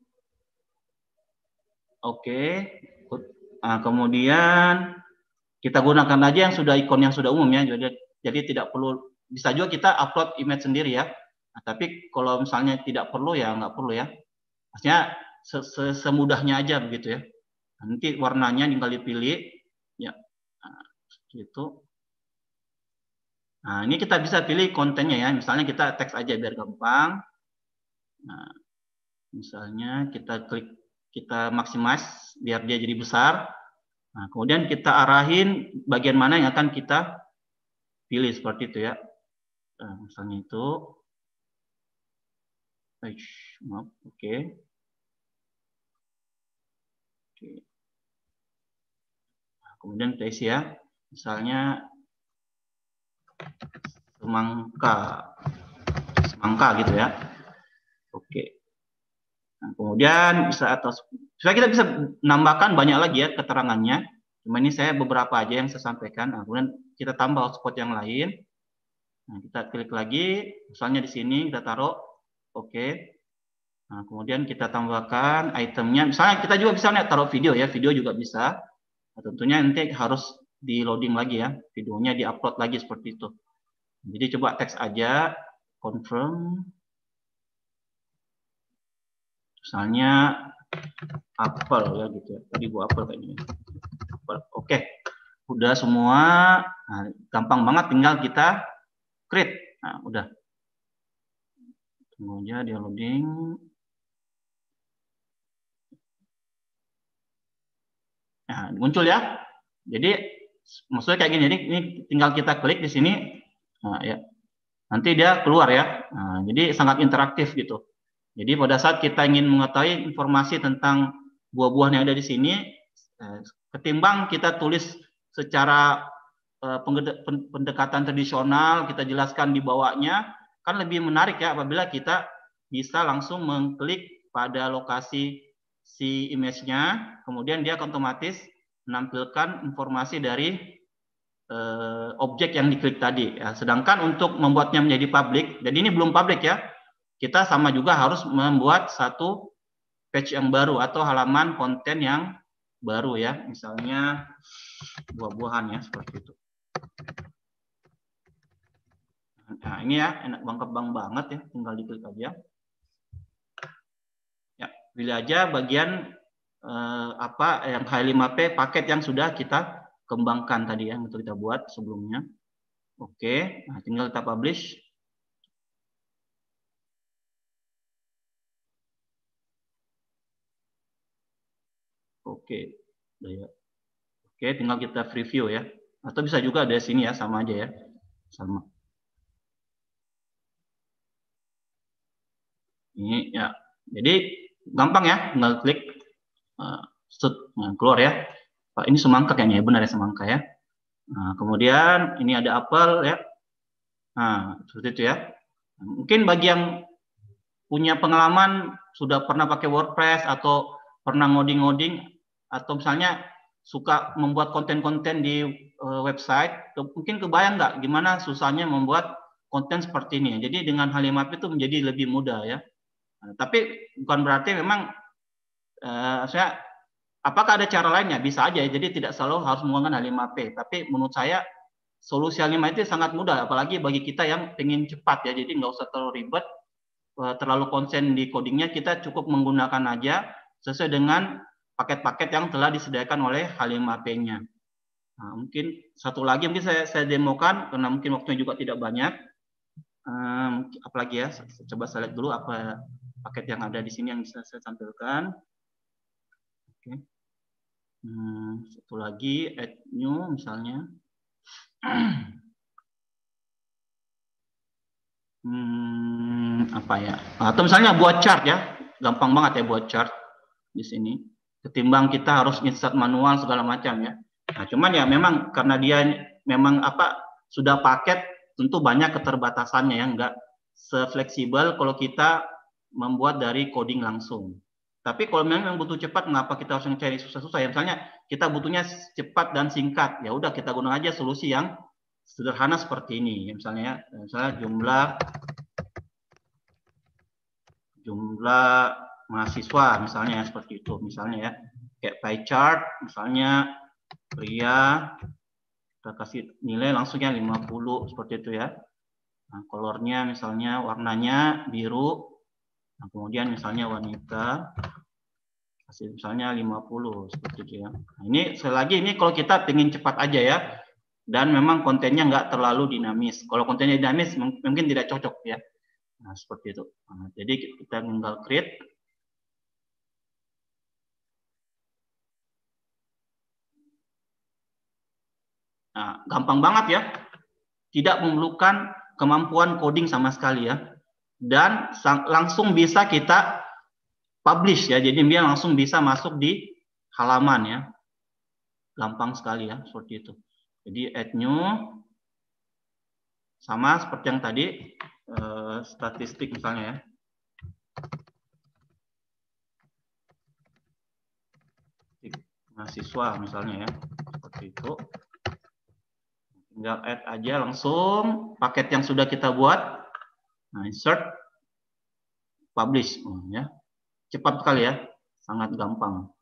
Oke. Nah, kemudian kita gunakan aja yang sudah ikon yang sudah umum ya. Jadi tidak perlu, bisa juga kita upload image sendiri ya. Nah, tapi kalau misalnya tidak perlu ya nggak perlu ya. Maksudnya semudahnya aja begitu ya. Nanti warnanya tinggal dipilih ya. Nah, gitu. Nah, ini kita bisa pilih kontennya ya. Misalnya kita teks aja biar gampang. Nah, misalnya kita klik, kita maximize biar dia jadi besar. Nah, kemudian kita arahin bagian mana yang akan kita pilih seperti itu ya. Nah, misalnya itu. Maaf, oke. Nah, kemudian kita isi ya. Misalnya semangka gitu ya. Oke. Nah, kemudian bisa kita bisa menambahkan banyak lagi ya keterangannya. Cuma ini saya beberapa aja yang saya sampaikan. Nah, kemudian kita tambah hotspot yang lain. Nah, kita klik lagi, misalnya di sini kita taruh, oke. Nah, kemudian kita tambahkan itemnya. Misalnya kita juga bisa taruh video ya, video juga bisa. Nah, tentunya nanti harus di loading lagi ya, videonya diupload lagi seperti itu. Jadi coba teks aja, confirm. Misalnya apel ya gitu ya. Tadi gua apel kayaknya. Apel. Oke. Udah semua. Nah, gampang banget, tinggal kita create. Nah, udah. Tunggu aja dia loading. Nah, muncul ya. Jadi maksudnya kayak gini. Jadi ini tinggal kita klik di sini. Nah, ya. Nanti dia keluar ya. Nah, jadi sangat interaktif gitu. Jadi pada saat kita ingin mengetahui informasi tentang buah-buahan yang ada di sini, ketimbang kita tulis secara pendekatan tradisional, kita jelaskan di bawahnya, kan lebih menarik ya apabila kita bisa langsung mengklik pada lokasi si image-nya, kemudian dia otomatis menampilkan informasi dari objek yang diklik tadi. Ya. Sedangkan untuk membuatnya menjadi publik, jadi ini belum publik ya, kita sama juga harus membuat satu page yang baru atau halaman konten yang baru ya, misalnya buah-buahan ya, seperti itu. Nah ini ya, enak banget ya, tinggal diklik aja. Ya, pilih aja bagian apa yang H5P paket yang sudah kita kembangkan tadi ya, untuk kita buat sebelumnya. Oke, nah tinggal kita publish. Oke, oke, tinggal kita preview ya. Atau bisa juga dari sini ya, sama aja ya, sama. Ini ya, jadi gampang ya, tinggal klik, keluar ya. Pak, ini semangka kayaknya ya, benar ya semangka ya. Nah, kemudian ini ada apel ya. Nah, seperti itu ya. Mungkin bagi yang punya pengalaman, sudah pernah pakai WordPress atau pernah ngoding-ngoding, atau misalnya suka membuat konten-konten di website, mungkin kebayang nggak gimana susahnya membuat konten seperti ini. Jadi dengan H5P itu menjadi lebih mudah ya. Nah, tapi bukan berarti memang apakah ada cara lainnya? Bisa aja, jadi tidak selalu harus menggunakan H5P. Tapi menurut saya solusi H5 itu sangat mudah, apalagi bagi kita yang ingin cepat ya. Jadi nggak usah terlalu ribet, terlalu konsen di codingnya, kita cukup menggunakan aja sesuai dengan paket-paket yang telah disediakan oleh H5P-nya. Nah, mungkin satu lagi mungkin saya demokan karena mungkin waktunya juga tidak banyak. Apalagi ya, coba saya lihat dulu apa paket yang ada di sini yang bisa saya tampilkan. Oke. Satu lagi add new misalnya. Apa ya? Atau misalnya buat chart ya, gampang banget ya buat chart di sini. Ketimbang kita harus insert manual segala macam ya. Nah, cuman ya memang karena dia memang sudah paket, tentu banyak keterbatasannya ya, nggak sefleksibel kalau kita membuat dari coding langsung. Tapi kalau memang butuh cepat, mengapa kita harus mencari susah-susah ya? Misalnya kita butuhnya cepat dan singkat, ya udah kita gunakan aja solusi yang sederhana seperti ini. Misalnya jumlah mahasiswa misalnya seperti itu, misalnya ya, kayak pie chart misalnya pria, kita kasih nilai langsungnya 50 seperti itu ya. Nah, colornya misalnya warnanya biru, nah, kemudian misalnya wanita kasih misalnya 50 seperti itu ya. Nah, ini sekali lagi ini kalau kita ingin cepat aja ya, dan memang kontennya nggak terlalu dinamis. Kalau kontennya dinamis mungkin tidak cocok ya. Nah, seperti itu. Nah, jadi kita tinggal create. Nah, gampang banget ya. Tidak memerlukan kemampuan coding sama sekali ya. Dan langsung bisa kita publish ya. Jadi dia langsung bisa masuk di halaman ya. Gampang sekali ya, seperti itu. Jadi add new. Sama seperti yang tadi, statistik misalnya ya. Mahasiswa misalnya ya. Seperti itu. Tinggal add aja langsung paket yang sudah kita buat. Nah, insert, publish, ya. Cepat sekali ya, sangat gampang.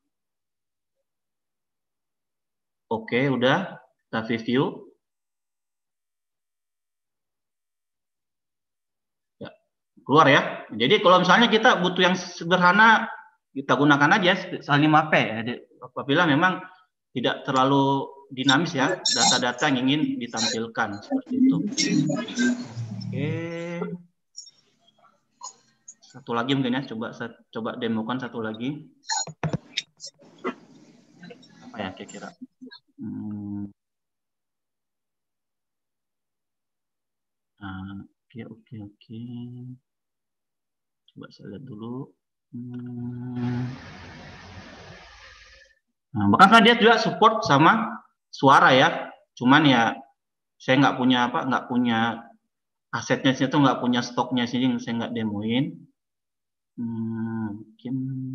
Oke, udah kita review. Ya, keluar ya. Jadi kalau misalnya kita butuh yang sederhana, kita gunakan aja H5P ya. Apabila memang tidak terlalu dinamis ya, data-data yang ingin ditampilkan seperti itu. Oke. Satu lagi mungkin ya, coba demokan satu lagi. Apa ya kira-kira? Oke. Coba saya lihat dulu. Nah, bahkan dia juga support sama suara ya. Cuman ya saya nggak punya asetnya situ, nggak punya stoknya sini, saya nggak demoin. Mungkin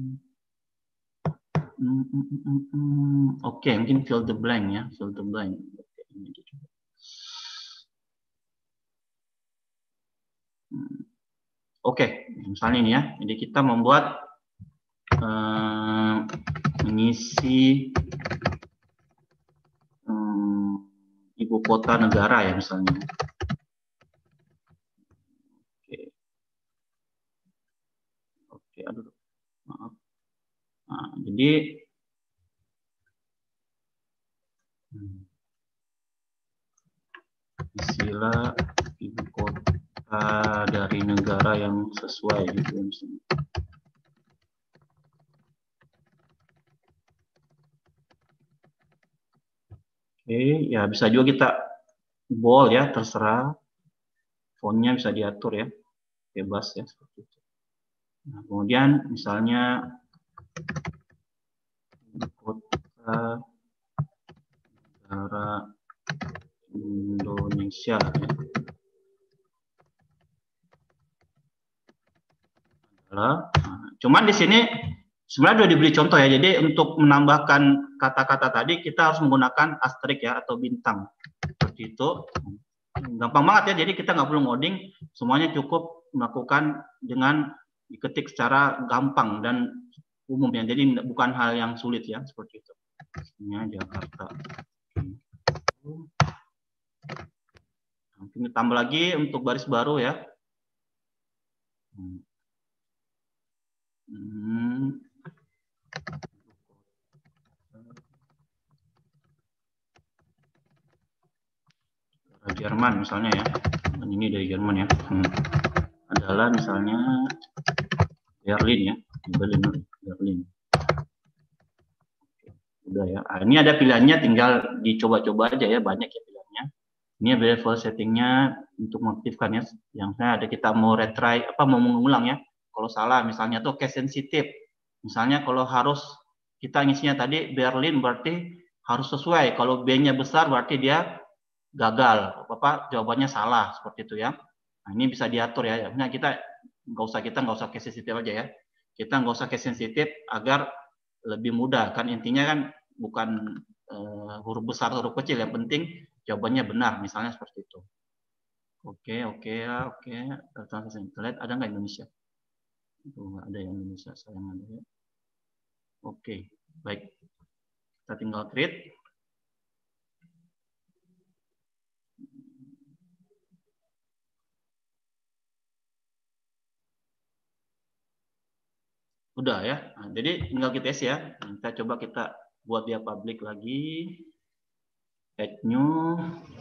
oke, mungkin fill the blank ya, fill the blank. Oke, misalnya ini ya. Jadi kita membuat mengisi ibu kota negara ya misalnya. Oke, aduh, maaf. Nah, jadi isilah ibu kota dari negara yang sesuai gitu misalnya. Oke, ya bisa juga kita bold ya, terserah. Fontnya bisa diatur ya, bebas ya seperti itu. Nah, kemudian misalnya kota negara Indonesia ya. Cuman di sini sebenarnya sudah diberi contoh ya. Jadi untuk menambahkan kata-kata tadi kita harus menggunakan asterisk ya atau bintang. Seperti itu. Gampang banget ya. Jadi kita nggak perlu ngoding. Semuanya cukup melakukan dengan diketik secara gampang dan umum ya. Jadi bukan hal yang sulit ya. Seperti itu. Ini Jakarta. Ini tambah lagi untuk baris baru ya. Jerman misalnya ya, ini dari Jerman ya, adalah misalnya Berlin ya, Berlin. Udah ya, ini ada pilihannya, tinggal dicoba-coba aja ya, banyak ya pilihannya. Ini default settingnya untuk mengaktifkannya, yang saya ada kita mau retry mau mengulang ya. Kalau salah misalnya tuh case sensitive, misalnya kalau harus kita ngisinya tadi Berlin berarti harus sesuai, kalau B-nya besar berarti dia gagal, jawabannya salah, seperti itu ya. Nah, ini bisa diatur ya. Nah, kita nggak usah case sensitive aja ya. Kita nggak usah case sensitive agar lebih mudah kan, intinya kan bukan huruf besar huruf kecil, yang penting jawabannya benar, misalnya seperti itu. Oke. Lihat ada nggak Indonesia? Nggak ada yang Indonesia, sayang ada ya. Oke, baik. Kita tinggal create. Udah ya. Nah, jadi tinggal kita tes ya. Kita coba kita buat dia public lagi. Add new.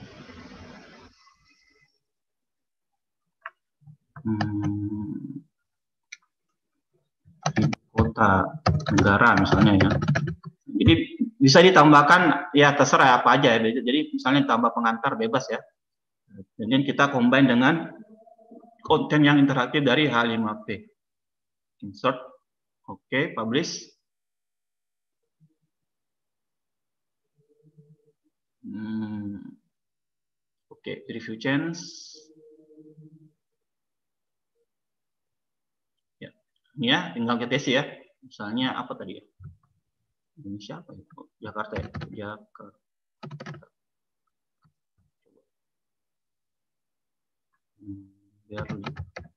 Kota, negara misalnya ya. Jadi bisa ditambahkan ya terserah apa aja ya. Jadi misalnya tambah pengantar bebas ya. Kemudian kita combine dengan konten yang interaktif dari H5P. Insert. Oke, publish. Oke, review change. Ya, ini ya, tinggal kita tes ya. Misalnya apa tadi ya? Indonesia apa ya? Jakarta ya. Jakarta. Berlin.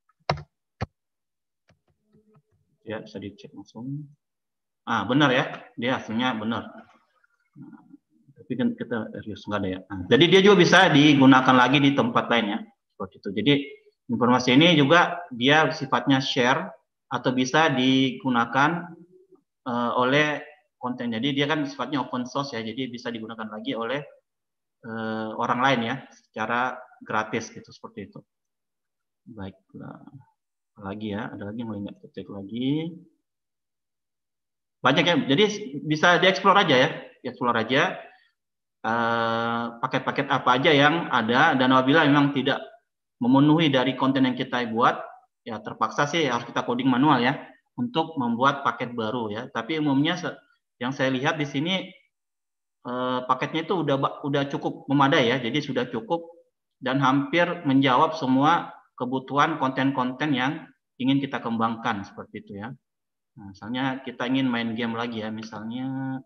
Ya, bisa dicek langsung. Benar ya, dia hasilnya benar. Tapi kan kita nggak ada ya. Jadi dia juga bisa digunakan lagi di tempat lain ya, seperti itu. Jadi informasi ini juga dia sifatnya share atau bisa digunakan oleh konten. Jadi dia kan sifatnya open source ya, jadi bisa digunakan lagi oleh orang lain ya, secara gratis gitu, seperti itu. Baiklah. Lagi ya, ada lagi yang lain nggak cek lagi. Banyak ya, jadi bisa dieksplor aja ya, dieksplor aja paket-paket apa aja yang ada, dan apabila memang tidak memenuhi dari konten yang kita buat, ya terpaksa sih harus kita coding manual ya untuk membuat paket baru ya. Tapi umumnya yang saya lihat di sini paketnya itu udah cukup memadai ya, jadi sudah cukup dan hampir menjawab semua kebutuhan konten-konten yang ingin kita kembangkan, seperti itu ya. Nah, misalnya kita ingin main game lagi ya, misalnya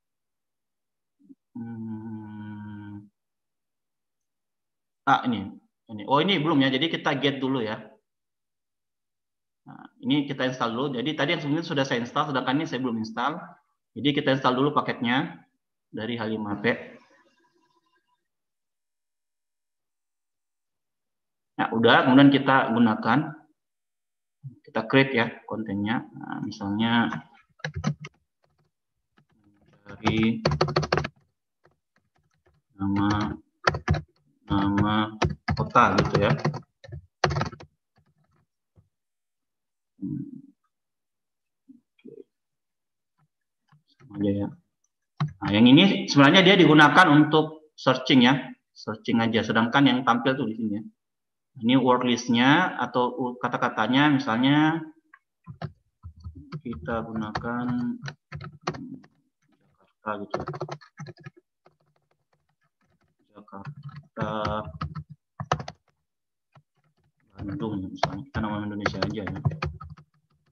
ini. Oh, ini belum ya, jadi kita get dulu ya. Nah, ini kita install dulu. Jadi tadi yang sebenarnya sudah saya install, sedangkan ini saya belum install. Jadi kita install dulu paketnya dari H5P. Nah, udah, kemudian kita gunakan, kita create ya kontennya. Nah, misalnya dari nama kota gitu ya. Sama aja ya. Nah, yang ini sebenarnya dia digunakan untuk searching ya, searching aja. Sedangkan yang tampil tuh di sini ya. Ini word list-nya atau kata-katanya, misalnya kita gunakan Jakarta gitu. Jakarta, Bandung misalnya, kita nama Indonesia aja ya.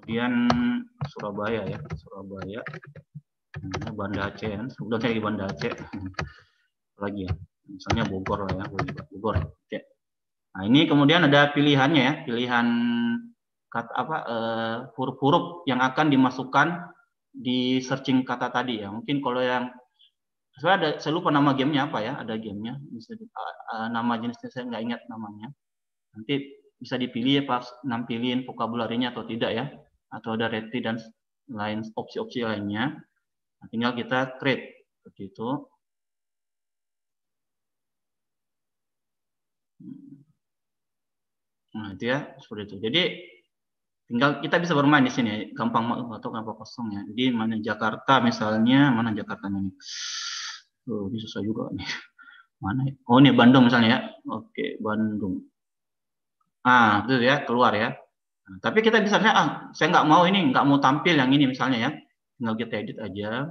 kemudian Surabaya ya, Surabaya, Banda Aceh kan, udah saya di Banda Aceh, lagi ya, misalnya Bogor lah ya, Bogor. Oke. Nah ini kemudian ada pilihannya ya, pilihan kata apa huruf-huruf yang akan dimasukkan di searching kata tadi ya. Mungkin kalau yang saya lupa nama gamenya apa ya, ada gamenya, nama jenisnya saya nggak ingat namanya. Nanti bisa dipilih ya pas nampilin vocabulary-nya atau tidak ya, atau ada reti dan lain opsi-opsi lainnya. Nah, tinggal kita create seperti itu. Nah itu ya seperti itu. Jadi tinggal kita bisa bermain di sini, gampang atau gampang kosong ya. Jadi mana Jakarta misalnya, mana Jakartanya nih? Oh ini susah juga nih. Mana? Oh ini Bandung misalnya ya. Oke Bandung. Ah itu ya keluar ya. Nah, tapi kita bisa saya nggak mau ini, nggak mau tampil yang ini misalnya ya. Tinggal kita edit aja.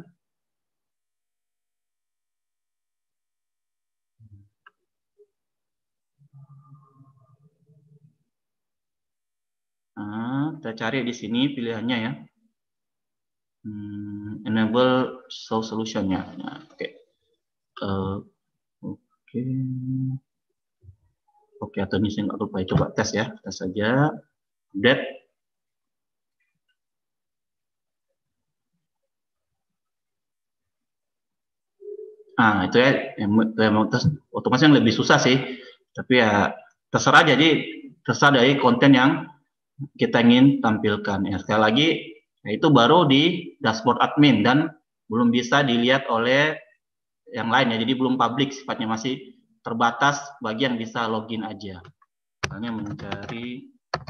Nah, kita cari di sini pilihannya ya. Enable show solution-nya. Nah, oke. Oke, atau ini saya nggak lupa. Coba tes ya. Tes saja. Update. Nah, itu ya. Tes otomatis yang lebih susah sih. Tapi ya terserah, jadi terserah dari konten yang kita ingin tampilkan. Ya, sekali lagi, ya, itu baru di dashboard admin dan belum bisa dilihat oleh yang lain ya. Jadi belum publik sifatnya, masih terbatas bagi yang bisa login aja. Misalnya mencari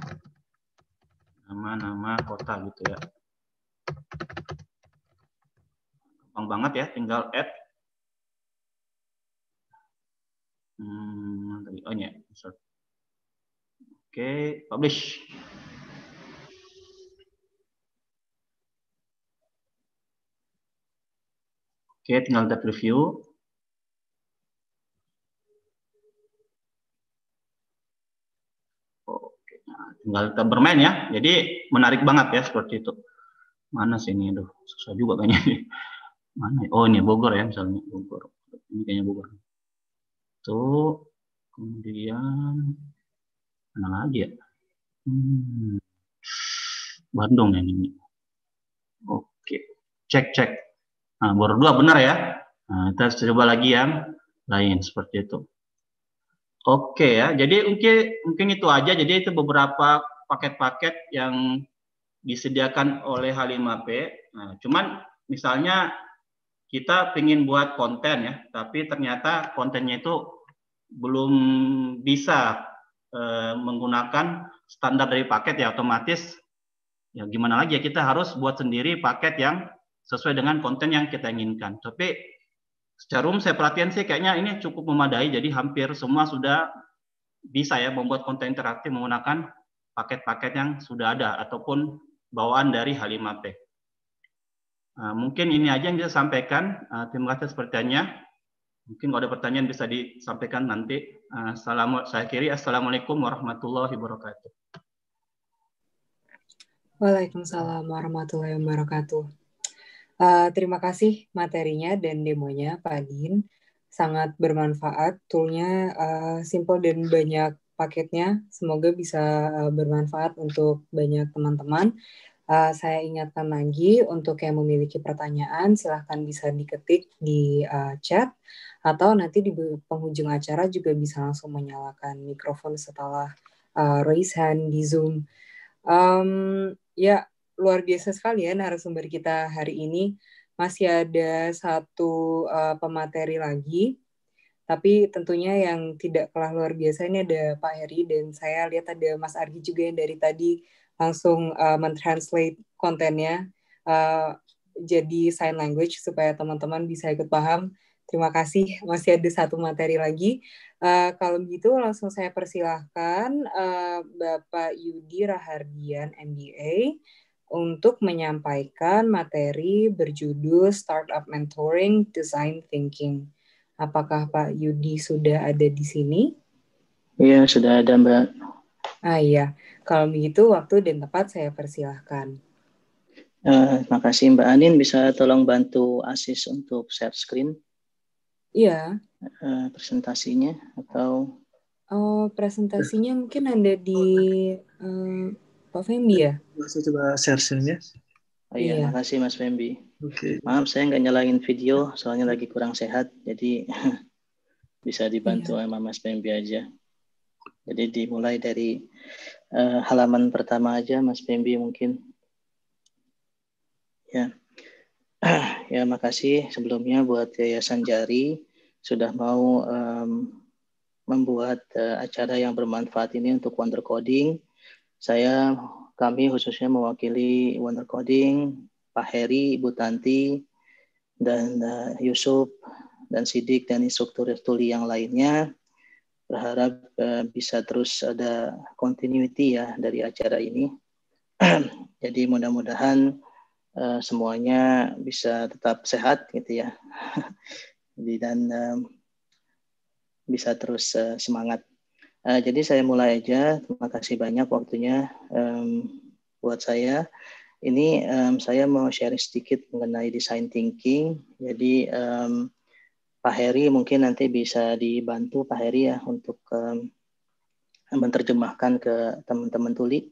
nama-nama kota gitu ya. Gampang banget ya, tinggal add. Oh ini ya. Oke, publish. Oke, tinggal kita preview. Oke, nah, tinggal kita bermain ya. Jadi menarik banget ya seperti itu. Mana sih ini? Aduh, susah juga kayaknya. Mana? Oh ini Bogor ya misalnya, Bogor. Ini kayaknya Bogor. Tuh, kemudian mana lagi ya? Bandung ya ini. Oke, cek. Nah, baru 2 benar ya. Nah, kita coba lagi yang lain seperti itu. Oke ya, jadi mungkin itu aja. Jadi itu beberapa paket-paket yang disediakan oleh H5P. Nah, cuman misalnya kita ingin buat konten ya, tapi ternyata kontennya itu belum bisa menggunakan standar dari paket ya, otomatis ya gimana lagi ya, kita harus buat sendiri paket yang sesuai dengan konten yang kita inginkan. Tapi secara umum saya perhatian sih kayaknya ini cukup memadai, jadi hampir semua sudah bisa ya membuat konten interaktif menggunakan paket-paket yang sudah ada ataupun bawaan dari H5P. Mungkin ini aja yang bisa sampaikan. Terima kasih pertanyaannya. Mungkin kalau ada pertanyaan bisa disampaikan nanti. Saya akhiri. Assalamualaikum warahmatullahi wabarakatuh. Waalaikumsalam warahmatullahi wabarakatuh. Terima kasih materinya dan demonya, Pak Din. Sangat bermanfaat. Toolnya simple dan banyak paketnya. Semoga bisa bermanfaat untuk banyak teman-teman. Saya ingatkan lagi untuk yang memiliki pertanyaan, silahkan bisa diketik di chat, atau nanti di penghujung acara juga bisa langsung menyalakan mikrofon setelah raise hand di Zoom. Ya, luar biasa sekali ya narasumber kita hari ini. Masih ada satu pemateri lagi, tapi tentunya yang tidak kalah luar biasa ini ada Pak Heri, dan saya lihat ada Mas Argi juga yang dari tadi langsung mentranslate kontennya jadi sign language supaya teman-teman bisa ikut paham. Terima kasih, masih ada satu materi lagi. Kalau begitu langsung saya persilahkan Bapak Yudi Rahardian MBA untuk menyampaikan materi berjudul Startup Mentoring Design Thinking. Apakah Pak Yudi sudah ada di sini? Iya, sudah ada Mbak. Iya, kalau begitu waktu dan tempat saya persilahkan. Makasih Mbak Anin, bisa tolong bantu Asis untuk share screen? Iya. Presentasinya atau? Presentasinya mungkin ada di Pak Fembi ya? Saya coba share screen-nya. Iya, makasih Mas Fembi. Okay. Maaf saya nggak nyalain video, soalnya lagi kurang sehat, jadi bisa dibantu sama Mas Fembi aja. Jadi dimulai dari halaman pertama aja, Mas Fembi mungkin. Ya, ya makasih sebelumnya buat Yayasan Jari sudah mau membuat acara yang bermanfaat ini untuk Wonder Coding. Kami khususnya mewakili Wonder Coding, Pak Heri, Ibu Tanti, dan Yusuf, dan Sidik, dan instruktur tuli yang lainnya. Berharap bisa terus ada continuity ya dari acara ini. Jadi mudah-mudahan semuanya bisa tetap sehat gitu ya. Dan bisa terus semangat. Jadi saya mulai aja. Terima kasih banyak waktunya buat saya. Ini saya mau share sedikit mengenai design thinking. Jadi Pak Heri mungkin nanti bisa dibantu Pak Heri ya untuk menerjemahkan ke teman-teman tuli.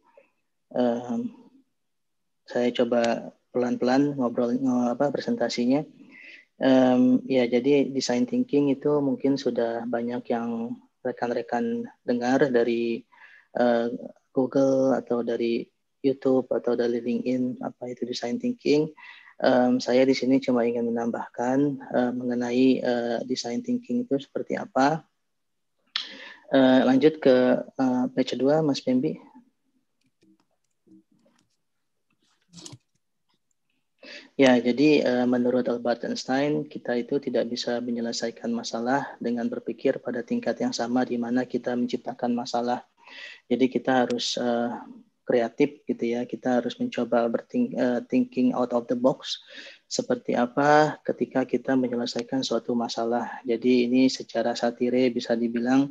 Saya coba pelan-pelan ngobrol presentasinya. Ya, jadi design thinking itu mungkin sudah banyak yang rekan-rekan dengar dari Google atau dari YouTube atau dari LinkedIn apa itu design thinking. Saya di sini cuma ingin menambahkan mengenai design thinking itu seperti apa. Lanjut ke page 2, Mas Pembi. Ya, jadi menurut Albert Einstein, kita itu tidak bisa menyelesaikan masalah dengan berpikir pada tingkat yang sama di mana kita menciptakan masalah. Jadi kita harus kreatif gitu ya, kita harus mencoba thinking out of the box. Seperti apa ketika kita menyelesaikan suatu masalah. Jadi ini secara satire bisa dibilang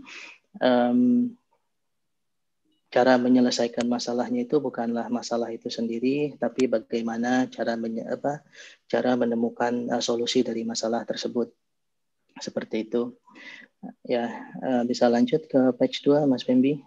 cara menyelesaikan masalahnya itu bukanlah masalah itu sendiri, tapi bagaimana cara menemukan solusi dari masalah tersebut. Seperti itu. Ya, bisa lanjut ke page 2, Mas Pembi.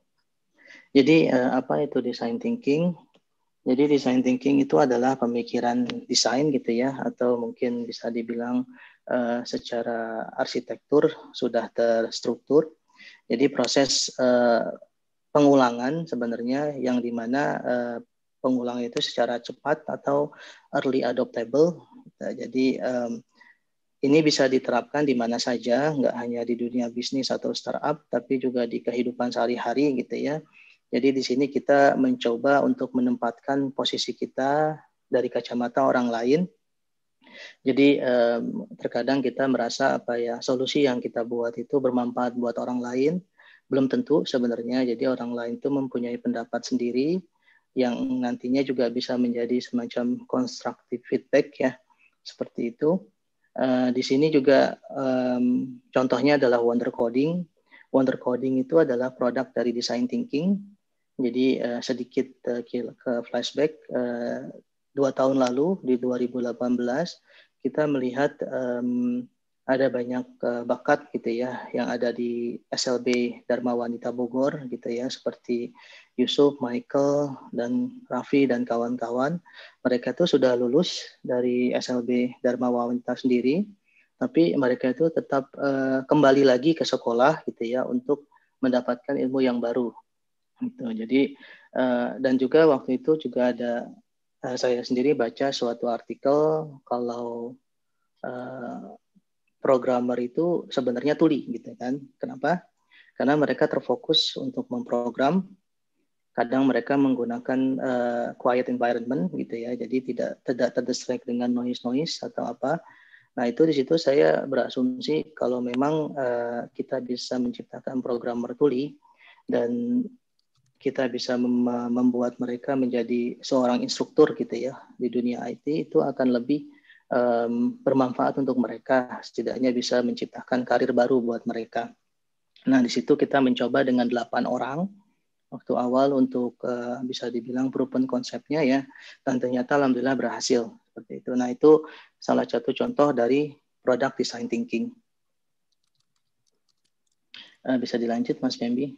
Jadi apa itu design thinking? Jadi design thinking itu adalah pemikiran desain gitu ya, atau mungkin bisa dibilang secara arsitektur sudah terstruktur. Jadi proses pengulangan sebenarnya yang dimana pengulangan itu secara cepat atau early adoptable. Jadi ini bisa diterapkan di mana saja, nggak hanya di dunia bisnis atau startup, tapi juga di kehidupan sehari-hari gitu ya. Jadi di sini kita mencoba untuk menempatkan posisi kita dari kacamata orang lain. Jadi terkadang kita merasa solusi yang kita buat itu bermanfaat buat orang lain. Belum tentu sebenarnya, jadi orang lain itu mempunyai pendapat sendiri yang nantinya juga bisa menjadi semacam constructive feedback ya, seperti itu. Di sini juga contohnya adalah Wonder Coding. Wonder Coding itu adalah produk dari design thinking. Jadi sedikit ke flashback, 2 tahun lalu di 2018 kita melihat ada banyak bakat gitu ya yang ada di SLB Dharma Wanita Bogor gitu ya, seperti Yusuf, Michael, dan Raffi dan kawan-kawan. Mereka itu sudah lulus dari SLB Dharma Wanita sendiri, tapi mereka itu tetap kembali lagi ke sekolah gitu ya untuk mendapatkan ilmu yang baru. Gitu. Jadi dan juga waktu itu juga ada saya sendiri baca suatu artikel kalau programmer itu sebenarnya tuli gitu kan. Kenapa? Karena mereka terfokus untuk memprogram. Kadang mereka menggunakan quiet environment gitu ya. Jadi tidak terdistract dengan noise atau apa. Nah, itu di situ saya berasumsi kalau memang kita bisa menciptakan programmer tuli dan kita bisa membuat mereka menjadi seorang instruktur gitu ya di dunia IT, itu akan lebih bermanfaat untuk mereka, setidaknya bisa menciptakan karir baru buat mereka. Nah, di situ kita mencoba dengan 8 orang waktu awal untuk bisa dibilang proven konsepnya ya, dan ternyata alhamdulillah berhasil seperti itu. Nah, itu salah satu contoh dari product design thinking. Bisa dilanjut Mas Pembi.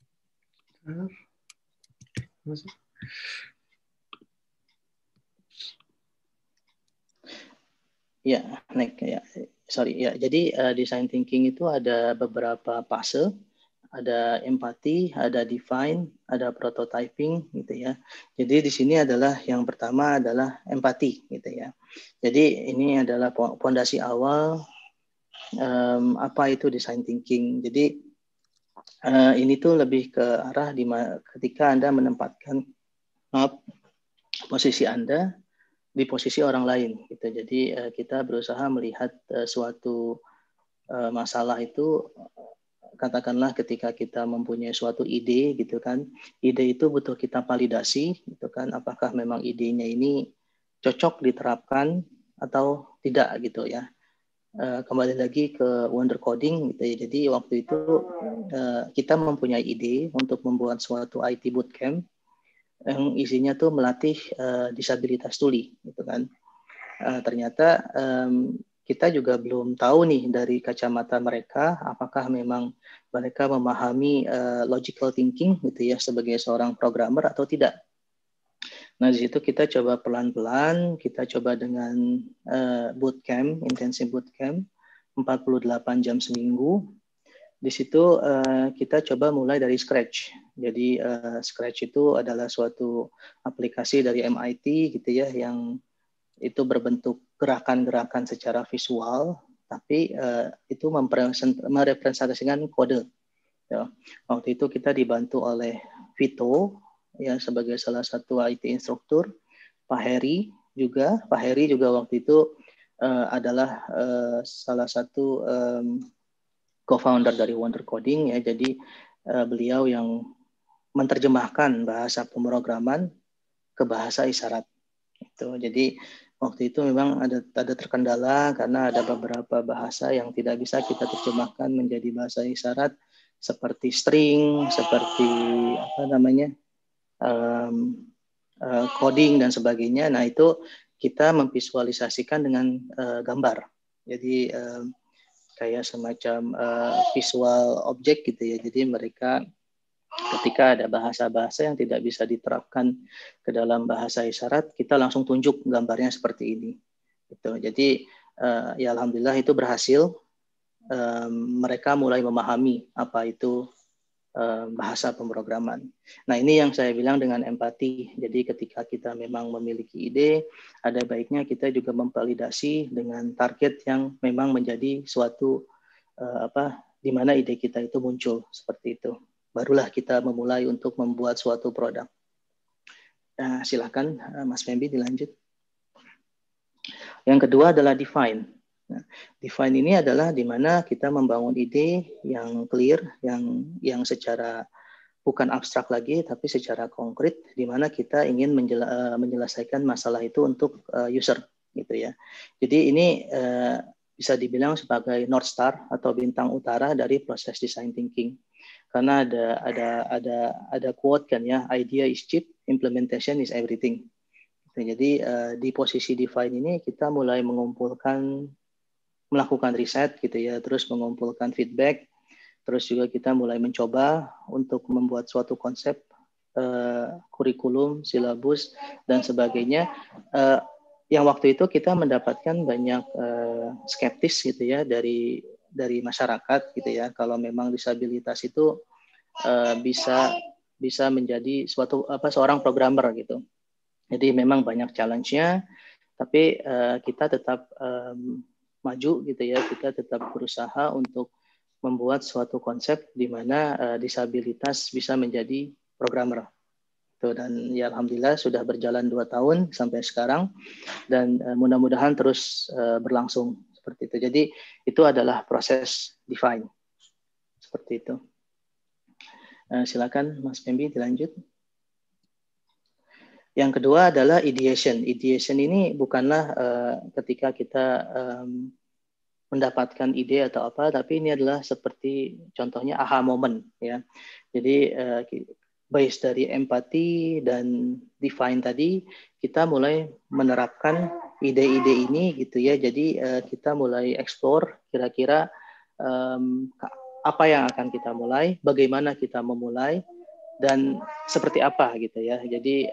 Ya, next ya. Sorry ya. Jadi design thinking itu ada beberapa fase. Ada empati, ada define, ada prototyping gitu ya. Jadi di sini adalah yang pertama adalah empati gitu ya. Jadi ini adalah fondasi awal apa itu design thinking. Jadi ini tuh lebih ke arah ketika Anda menempatkan posisi Anda di posisi orang lain gitu. Jadi kita berusaha melihat suatu masalah itu, katakanlah ketika kita mempunyai suatu ide gitu kan, ide itu butuh kita validasi gitu kan, apakah memang idenya ini cocok diterapkan atau tidak gitu ya. Kembali lagi ke Wonder Coding gitu ya. Jadi waktu itu kita mempunyai ide untuk membuat suatu IT bootcamp yang isinya tuh melatih disabilitas tuli gitu kan. Ternyata kita juga belum tahu nih dari kacamata mereka apakah memang mereka memahami logical thinking gitu ya sebagai seorang programmer atau tidak. Nah, di situ kita coba pelan-pelan, kita coba dengan bootcamp, intensive bootcamp 48 jam seminggu. Di situ kita coba mulai dari Scratch. Jadi Scratch itu adalah suatu aplikasi dari MIT gitu ya yang itu berbentuk gerakan-gerakan secara visual, tapi itu merepresentasikan kode. Ya. Waktu itu kita dibantu oleh Vito ya sebagai salah satu IT instruktur, Pak Heri juga. Pak Heri juga waktu itu adalah salah satu co-founder dari Wonder Coding ya. Jadi beliau yang menerjemahkan bahasa pemrograman ke bahasa isyarat. Itu. Jadi waktu itu memang ada terkendala karena ada beberapa bahasa yang tidak bisa kita terjemahkan menjadi bahasa isyarat seperti string, seperti apa namanya coding dan sebagainya. Nah itu kita memvisualisasikan dengan gambar. Jadi kayak semacam visual object gitu ya. Jadi mereka ketika ada bahasa-bahasa yang tidak bisa diterapkan ke dalam bahasa isyarat, kita langsung tunjuk gambarnya seperti ini. Gitu. Jadi ya alhamdulillah itu berhasil. Mereka mulai memahami apa itu bahasa pemrograman. Nah ini yang saya bilang dengan empati. Jadi ketika kita memang memiliki ide, ada baiknya kita juga memvalidasi dengan target yang memang menjadi suatu di mana ide kita itu muncul seperti itu. Barulah kita memulai untuk membuat suatu produk. Nah, silakan Mas Pembi dilanjut. Yang kedua adalah define. Nah, define ini adalah di mana kita membangun ide yang clear, yang secara bukan abstrak lagi, tapi secara konkret, di mana kita ingin menyelesaikan masalah itu untuk user, gitu ya. Jadi ini bisa dibilang sebagai North Star atau bintang utara dari proses design thinking. Karena ada quote kan ya, idea is cheap, implementation is everything. Jadi di posisi define ini kita mulai melakukan riset gitu ya, terus mengumpulkan feedback, terus juga kita mulai mencoba untuk membuat suatu konsep kurikulum, silabus dan sebagainya. Yang waktu itu kita mendapatkan banyak skeptis gitu ya dari masyarakat gitu ya, kalau memang disabilitas itu bisa menjadi seorang programmer gitu. Jadi memang banyak challenge-nya, tapi kita tetap maju gitu ya, kita tetap berusaha untuk membuat suatu konsep di mana disabilitas bisa menjadi programmer. Dan ya alhamdulillah sudah berjalan 2 tahun sampai sekarang, dan mudah-mudahan terus berlangsung seperti itu. Jadi itu adalah proses define seperti itu. Silakan Mas Pembi dilanjut. Yang kedua adalah ideation. Ideation ini bukanlah ketika kita mendapatkan ide atau apa, tapi ini adalah seperti contohnya aha moment ya. Jadi base dari empati dan define tadi, kita mulai menerapkan ide-ide ini gitu ya. Jadi kita mulai explore kira-kira apa yang akan kita mulai, bagaimana kita memulai, dan seperti apa gitu ya. Jadi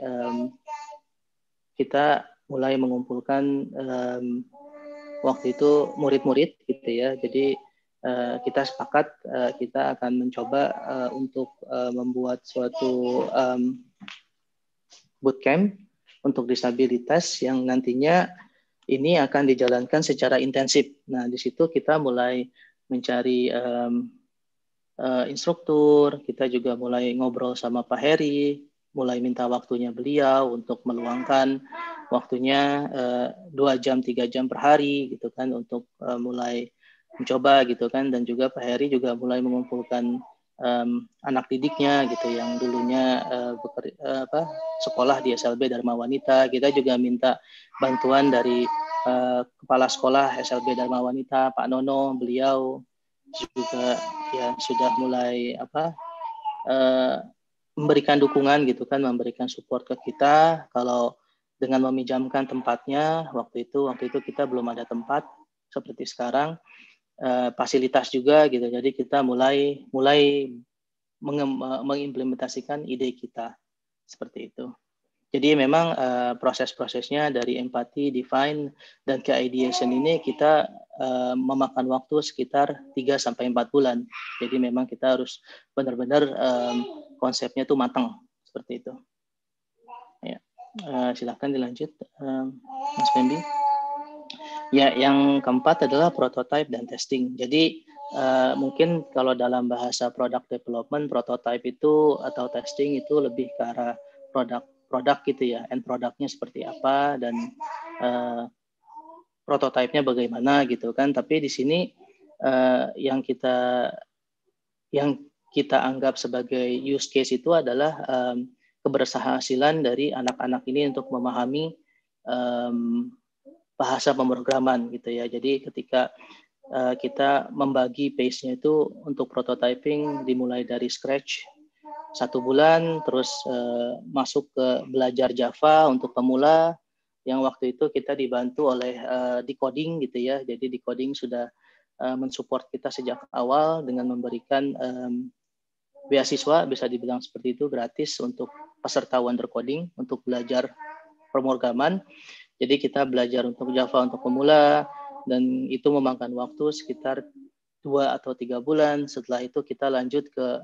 kita mulai mengumpulkan waktu itu murid-murid gitu ya. Jadi kita sepakat kita akan mencoba untuk membuat suatu bootcamp untuk disabilitas yang nantinya ini akan dijalankan secara intensif. Nah, di situ kita mulai mencari instruktur, kita juga mulai ngobrol sama Pak Heri, mulai minta waktunya beliau untuk meluangkan waktunya 2 jam, 3 jam per hari gitu kan untuk mulai mencoba gitu kan, dan juga Pak Heri juga mulai mengumpulkan anak didiknya gitu yang dulunya sekolah di SLB Dharma Wanita. Kita juga minta bantuan dari kepala sekolah SLB Dharma Wanita, Pak Nono, beliau juga ya sudah mulai memberikan dukungan gitu kan, memberikan support ke kita kalau dengan meminjamkan tempatnya. Waktu itu kita belum ada tempat seperti sekarang, fasilitas juga gitu. Jadi kita mulai mengimplementasikan ide kita seperti itu. Jadi memang proses-prosesnya dari empati, define, dan ke ideation ini kita memakan waktu sekitar 3-4 bulan. Jadi memang kita harus benar-benar konsepnya itu matang seperti itu. Ya, silakan dilanjut, Mas Fendi. Ya, yang keempat adalah prototype dan testing. Jadi mungkin kalau dalam bahasa product development, prototype itu atau testing itu lebih ke arah produk gitu ya, end produknya seperti apa dan prototipenya bagaimana gitu kan. Tapi di sini yang kita anggap sebagai use case itu adalah keberhasilan dari anak-anak ini untuk memahami bahasa pemrograman gitu ya. Jadi ketika kita membagi pace-nya itu untuk prototyping dimulai dari scratch 1 bulan, terus masuk ke belajar Java untuk pemula, yang waktu itu kita dibantu oleh Decoding gitu ya. Jadi Decoding sudah mensupport kita sejak awal dengan memberikan beasiswa, bisa dibilang seperti itu, gratis untuk peserta Wonder Coding untuk belajar pemrograman. Jadi kita belajar untuk Java untuk pemula, dan itu memakan waktu sekitar 2 atau 3 bulan. Setelah itu kita lanjut ke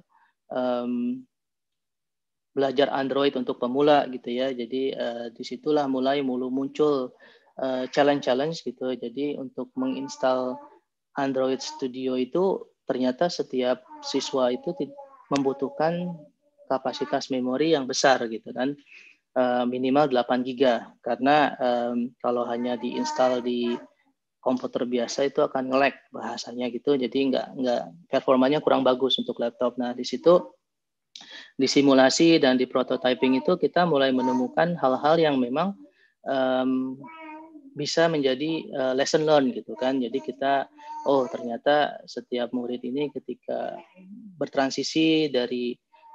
belajar Android untuk pemula gitu ya. Jadi disitulah mulai muncul challenge gitu. Jadi untuk menginstal Android Studio itu ternyata setiap siswa itu membutuhkan kapasitas memori yang besar gitu kan, minimal 8 GB, karena kalau hanya diinstal di komputer biasa itu akan nge-lag bahasanya gitu. Jadi nggak performanya kurang bagus untuk laptop. Nah di situ di simulasi dan di prototyping itu kita mulai menemukan hal-hal yang memang bisa menjadi lesson learn gitu kan. Jadi kita ternyata setiap murid ini ketika bertransisi dari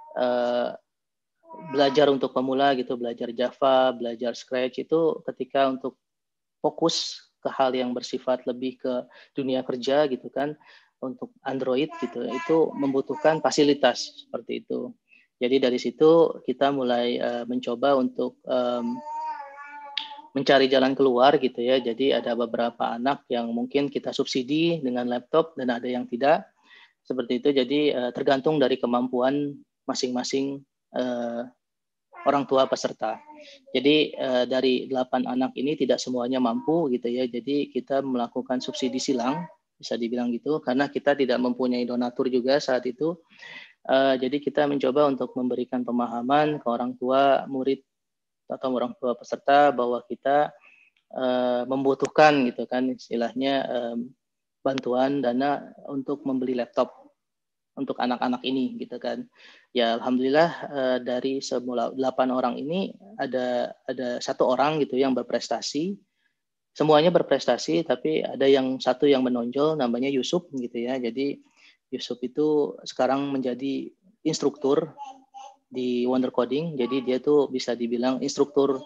belajar untuk pemula gitu, belajar Java, belajar Scratch, itu ketika untuk fokus ke hal yang bersifat lebih ke dunia kerja gitu kan, untuk Android gitu, itu membutuhkan fasilitas seperti itu. Jadi dari situ kita mulai mencoba untuk mencari jalan keluar gitu ya. Jadi ada beberapa anak yang mungkin kita subsidi dengan laptop dan ada yang tidak seperti itu. Jadi tergantung dari kemampuan masing-masing orang tua peserta. Jadi dari 8 anak ini tidak semuanya mampu gitu ya. Jadi kita melakukan subsidi silang, bisa dibilang gitu, karena kita tidak mempunyai donatur juga saat itu. Jadi kita mencoba untuk memberikan pemahaman ke orang tua murid atau orang tua peserta bahwa kita membutuhkan gitu kan, istilahnya bantuan dana untuk membeli laptop untuk anak-anak ini gitu kan. Ya alhamdulillah dari semula 8 orang ini ada 1 orang gitu yang berprestasi. Semuanya berprestasi, tapi ada yang 1 yang menonjol, namanya Yusuf gitu ya. Jadi Yusuf itu sekarang menjadi instruktur di Wonder Coding. Jadi dia tuh bisa dibilang instruktur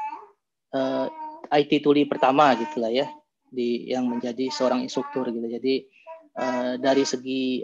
IT tuli pertama gitulah ya, yang menjadi seorang instruktur gitu. Jadi dari segi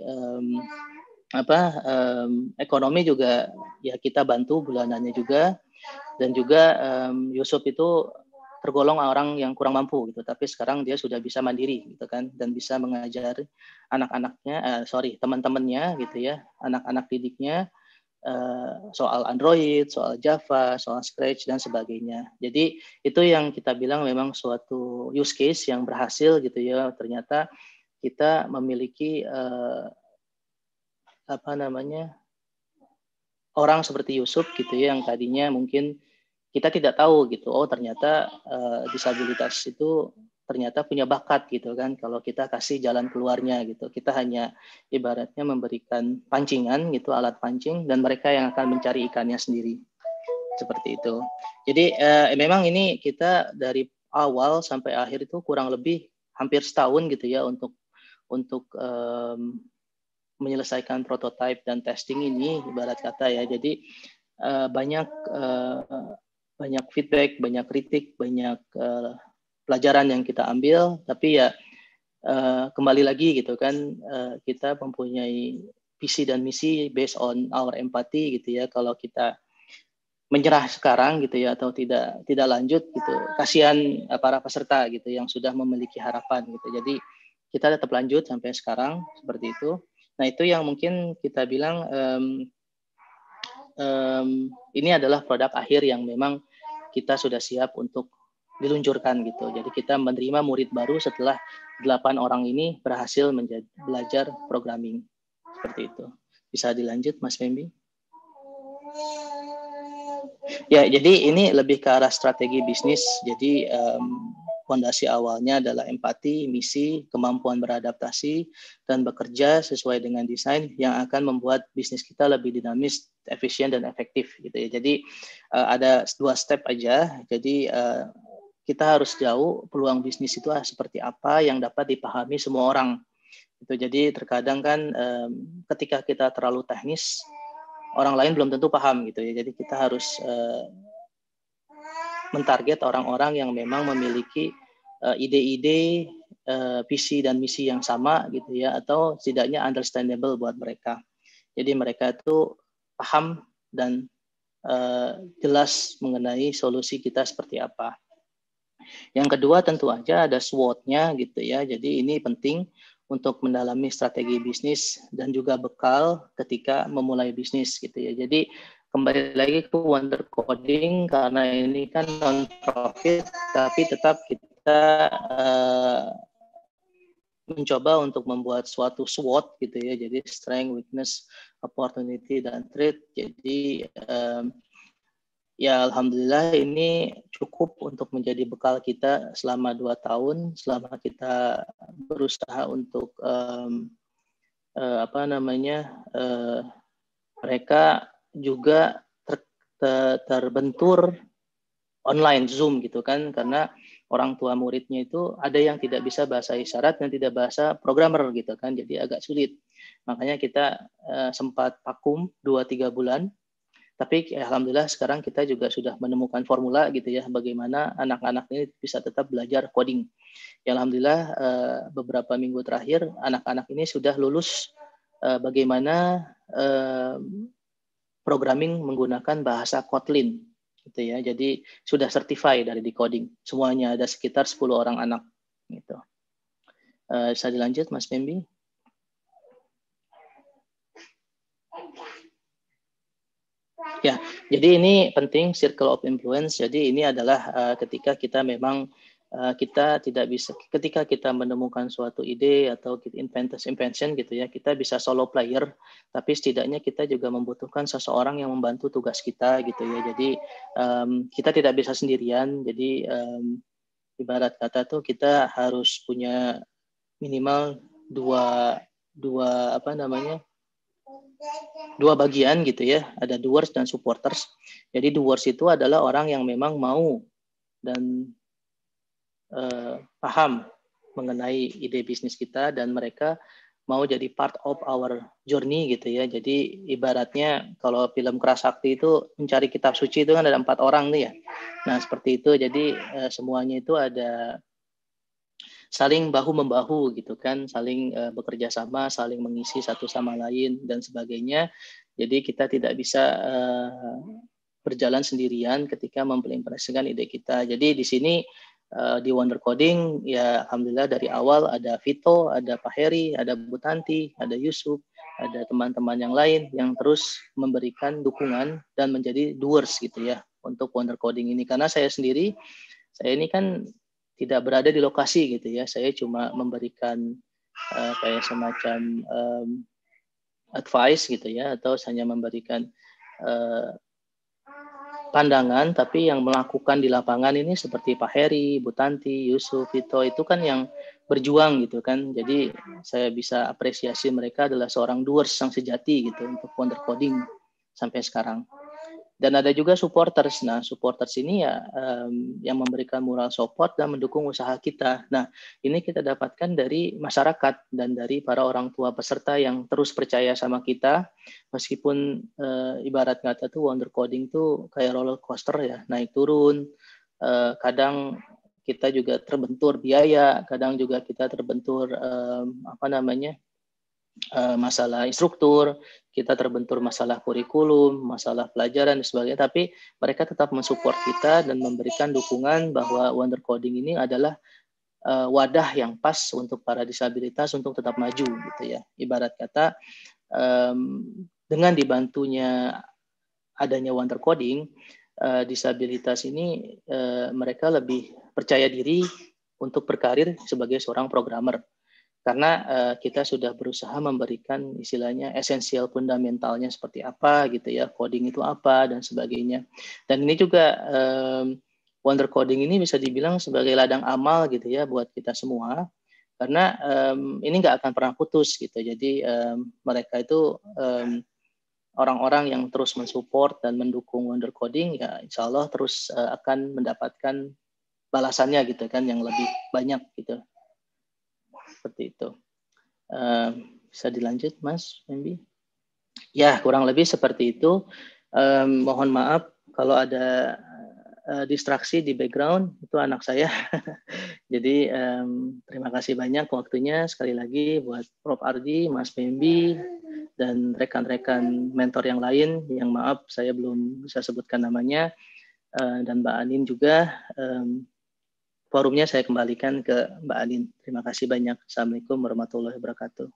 ekonomi juga ya kita bantu bulanannya juga, dan juga Yusuf itu tergolong orang yang kurang mampu gitu, tapi sekarang dia sudah bisa mandiri gitu kan, dan bisa mengajari anak-anaknya, teman-temannya gitu ya, anak-anak didiknya soal Android, soal Java, soal Scratch dan sebagainya. Jadi itu yang kita bilang memang suatu use case yang berhasil gitu ya. Ternyata kita memiliki orang seperti Yusuf gitu ya, yang tadinya mungkin kita tidak tahu gitu, oh ternyata disabilitas itu ternyata punya bakat gitu kan, kalau kita kasih jalan keluarnya gitu. Kita hanya ibaratnya memberikan pancingan gitu, alat pancing, dan mereka yang akan mencari ikannya sendiri, seperti itu. Jadi memang ini kita dari awal sampai akhir itu kurang lebih hampir setahun gitu ya untuk menyelesaikan prototype dan testing ini, ibarat kata ya. Jadi banyak feedback, banyak kritik, banyak pelajaran yang kita ambil, tapi ya kembali lagi gitu kan, kita mempunyai visi dan misi based on our empathy gitu ya. Kalau kita menyerah sekarang gitu ya, atau tidak lanjut gitu, kasihan para peserta gitu yang sudah memiliki harapan gitu. Jadi kita tetap lanjut sampai sekarang seperti itu. Nah itu yang mungkin kita bilang ini adalah produk akhir yang memang kita sudah siap untuk diluncurkan gitu. Jadi kita menerima murid baru setelah 8 orang ini berhasil belajar programming. Seperti itu. Bisa dilanjut Mas Fembi? Ya, jadi ini lebih ke arah strategi bisnis. Jadi fondasi awalnya adalah empati, misi, kemampuan beradaptasi, dan bekerja sesuai dengan desain yang akan membuat bisnis kita lebih dinamis, efisien, dan efektif gitu ya. Jadi ada 2 step aja. Jadi kita harus tahu peluang bisnis itu seperti apa yang dapat dipahami semua orang. Gitu. Jadi terkadang kan ketika kita terlalu teknis, orang lain belum tentu paham gitu ya. Jadi kita harus mentarget orang-orang yang memang memiliki ide-ide, visi dan misi yang sama gitu ya, atau setidaknya understandable buat mereka. Jadi mereka itu paham dan jelas mengenai solusi kita seperti apa. Yang kedua tentu aja ada SWOT-nya gitu ya. Jadi ini penting untuk mendalami strategi bisnis dan juga bekal ketika memulai bisnis gitu ya. Jadi kembali lagi ke Wonder Coding, karena ini kan non-profit, tapi tetap kita mencoba untuk membuat suatu SWOT gitu ya. Jadi strength, weakness, opportunity, dan threat. Jadi ya alhamdulillah ini cukup untuk menjadi bekal kita selama 2 tahun, selama kita berusaha untuk mereka juga terbentur online Zoom gitu kan, karena orang tua muridnya itu ada yang tidak bisa bahasa isyarat dan tidak bahasa programmer gitu kan, jadi agak sulit. Makanya kita sempat vakum 2-3 bulan. Tapi alhamdulillah sekarang kita juga sudah menemukan formula gitu ya, bagaimana anak-anak ini bisa tetap belajar coding. Ya alhamdulillah beberapa minggu terakhir anak-anak ini sudah lulus bagaimana programming menggunakan bahasa Kotlin gitu ya. Jadi sudah certified dari Decoding. Semuanya ada sekitar 10 orang anak gitu. Bisa dilanjut Mas Fembi? Ya, jadi ini penting circle of influence. Jadi ini adalah ketika kita memang kita tidak bisa, ketika kita menemukan suatu ide atau invention gitu ya, kita bisa solo player, tapi setidaknya kita juga membutuhkan seseorang yang membantu tugas kita gitu ya. Jadi kita tidak bisa sendirian. Jadi ibarat kata tuh kita harus punya minimal dua bagian gitu ya, ada doers dan supporters. Jadi doers itu adalah orang yang memang mau dan paham mengenai ide bisnis kita, dan mereka mau jadi part of our journey gitu ya. Jadi ibaratnya kalau film Kerasakti itu mencari kitab suci itu kan ada 4 orang nih ya. Nah seperti itu, jadi semuanya itu ada saling bahu-membahu gitu kan, saling bekerja sama, saling mengisi satu sama lain dan sebagainya. Jadi kita tidak bisa berjalan sendirian ketika mengimplementasikan ide kita. Jadi di sini di Wonder Coding ya alhamdulillah dari awal ada Vito, ada Pak Heri, ada Bu Tanti, ada Yusuf, ada teman-teman yang lain yang terus memberikan dukungan dan menjadi doers gitu ya untuk Wonder Coding ini. Karena saya sendiri, saya ini kan tidak berada di lokasi gitu ya. Saya cuma memberikan kayak semacam advice gitu ya, atau hanya memberikan pandangan, tapi yang melakukan di lapangan ini seperti Pak Heri, Bu Tanti, Yusuf, Vito itu kan yang berjuang gitu kan. Jadi saya bisa apresiasi mereka adalah seorang doers yang sejati gitu untuk Wonder Coding sampai sekarang. Dan ada juga supporters. Nah, supporters ini ya yang memberikan moral support dan mendukung usaha kita. Nah, ini kita dapatkan dari masyarakat dan dari para orang tua peserta yang terus percaya sama kita. Meskipun ibarat kata tuh Wonder Coding tuh kayak roller coaster ya, naik turun. Kadang kita juga terbentur biaya, kadang juga kita terbentur masalah instruktur, kita terbentur masalah kurikulum, masalah pelajaran dan sebagainya, tapi mereka tetap mensupport kita dan memberikan dukungan bahwa Wonder Coding ini adalah wadah yang pas untuk para disabilitas untuk tetap maju gitu ya. Ibarat kata dengan dibantunya adanya Wonder Coding, disabilitas ini mereka lebih percaya diri untuk berkarir sebagai seorang programmer. Karena kita sudah berusaha memberikan istilahnya esensial fundamentalnya seperti apa gitu ya, coding itu apa dan sebagainya. Dan ini juga Wonder Coding ini bisa dibilang sebagai ladang amal gitu ya buat kita semua, karena ini nggak akan pernah putus gitu. Jadi mereka itu orang-orang yang terus mensupport dan mendukung Wonder Coding ya insya Allah terus akan mendapatkan balasannya gitu kan yang lebih banyak gitu. Seperti itu. Bisa dilanjut Mas Membi? Ya kurang lebih seperti itu. Mohon maaf kalau ada distraksi di background, itu anak saya. Jadi terima kasih banyak waktunya sekali lagi buat Prof. Ardi, Mas Membi, dan rekan-rekan mentor yang lain yang maaf saya belum bisa sebutkan namanya, dan Mbak Anin juga. Forumnya saya kembalikan ke Mbak Anin. Terima kasih banyak. Assalamualaikum warahmatullahi wabarakatuh.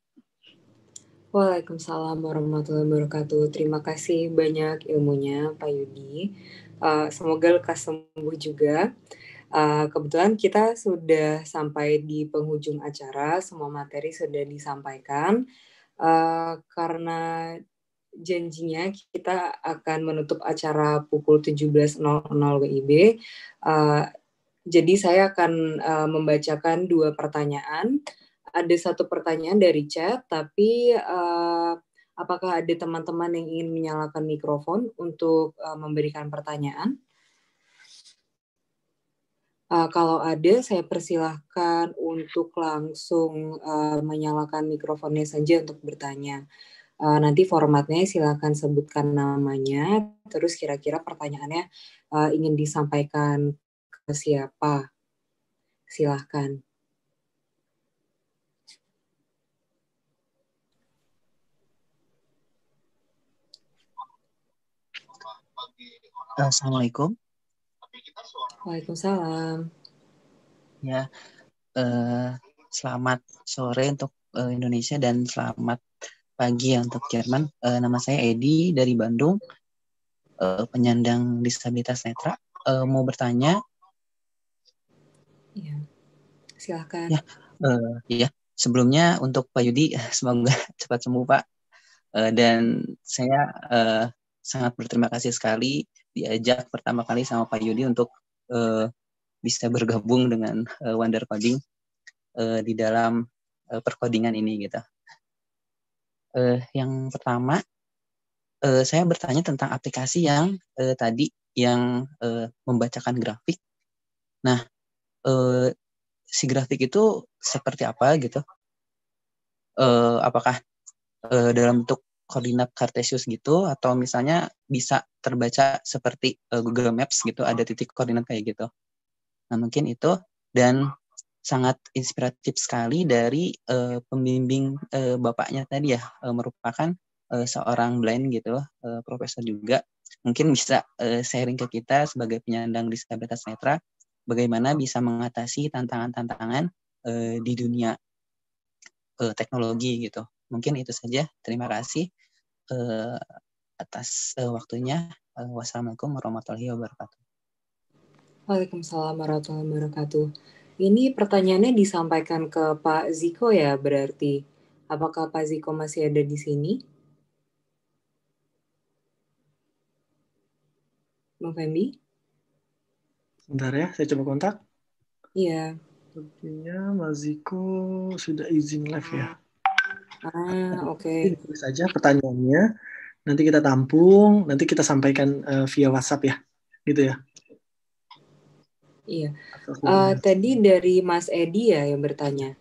Waalaikumsalam warahmatullahi wabarakatuh. Terima kasih banyak ilmunya Pak Yudi. Semoga lekas sembuh juga. Kebetulan kita sudah sampai di penghujung acara. Semua materi sudah disampaikan. Karena janjinya kita akan menutup acara pukul 17.00 WIB. Jadi saya akan membacakan 2 pertanyaan. Ada 1 pertanyaan dari chat, tapi apakah ada teman-teman yang ingin menyalakan mikrofon untuk memberikan pertanyaan? Kalau ada, saya persilahkan untuk langsung menyalakan mikrofonnya saja untuk bertanya. Nanti formatnya silakan sebutkan namanya, terus kira-kira pertanyaannya ingin disampaikan ke siapa? Silahkan. Assalamualaikum. Waalaikumsalam. Ya, selamat sore untuk Indonesia dan selamat pagi ya untuk Jerman. Nama saya Edi dari Bandung, penyandang disabilitas netra. Mau bertanya? Ya, silakan. Ya, sebelumnya untuk Pak Yudi, semoga cepat sembuh Pak. Dan saya sangat berterima kasih sekali diajak pertama kali sama Pak Yudi untuk bisa bergabung dengan Wonder Coding di dalam perkodingan ini gitu. Yang pertama, saya bertanya tentang aplikasi yang tadi yang membacakan grafik. Nah, si grafik itu seperti apa gitu? apakah dalam bentuk koordinat Cartesius gitu, atau misalnya bisa terbaca seperti Google Maps gitu, ada titik koordinat kayak gitu. Nah mungkin itu, dan sangat inspiratif sekali dari pembimbing bapaknya tadi ya, merupakan seorang blind gitu, profesor juga. Mungkin bisa sharing ke kita sebagai penyandang disabilitas netra, bagaimana bisa mengatasi tantangan-tantangan di dunia teknologi gitu. Mungkin itu saja. Terima kasih atas waktunya. Wassalamualaikum warahmatullahi wabarakatuh. Waalaikumsalam warahmatullahi wabarakatuh. Ini pertanyaannya disampaikan ke Pak Ziko ya berarti. Apakah Pak Ziko masih ada di sini? Bang Fembi? Sebentar ya, saya coba kontak. Iya. Sepertinya Mas Ziko sudah izin live ya. Oke. Tulis saja pertanyaannya, nanti kita tampung, nanti kita sampaikan via WhatsApp ya, gitu ya. Iya. Tadi dari Mas Edi ya yang bertanya.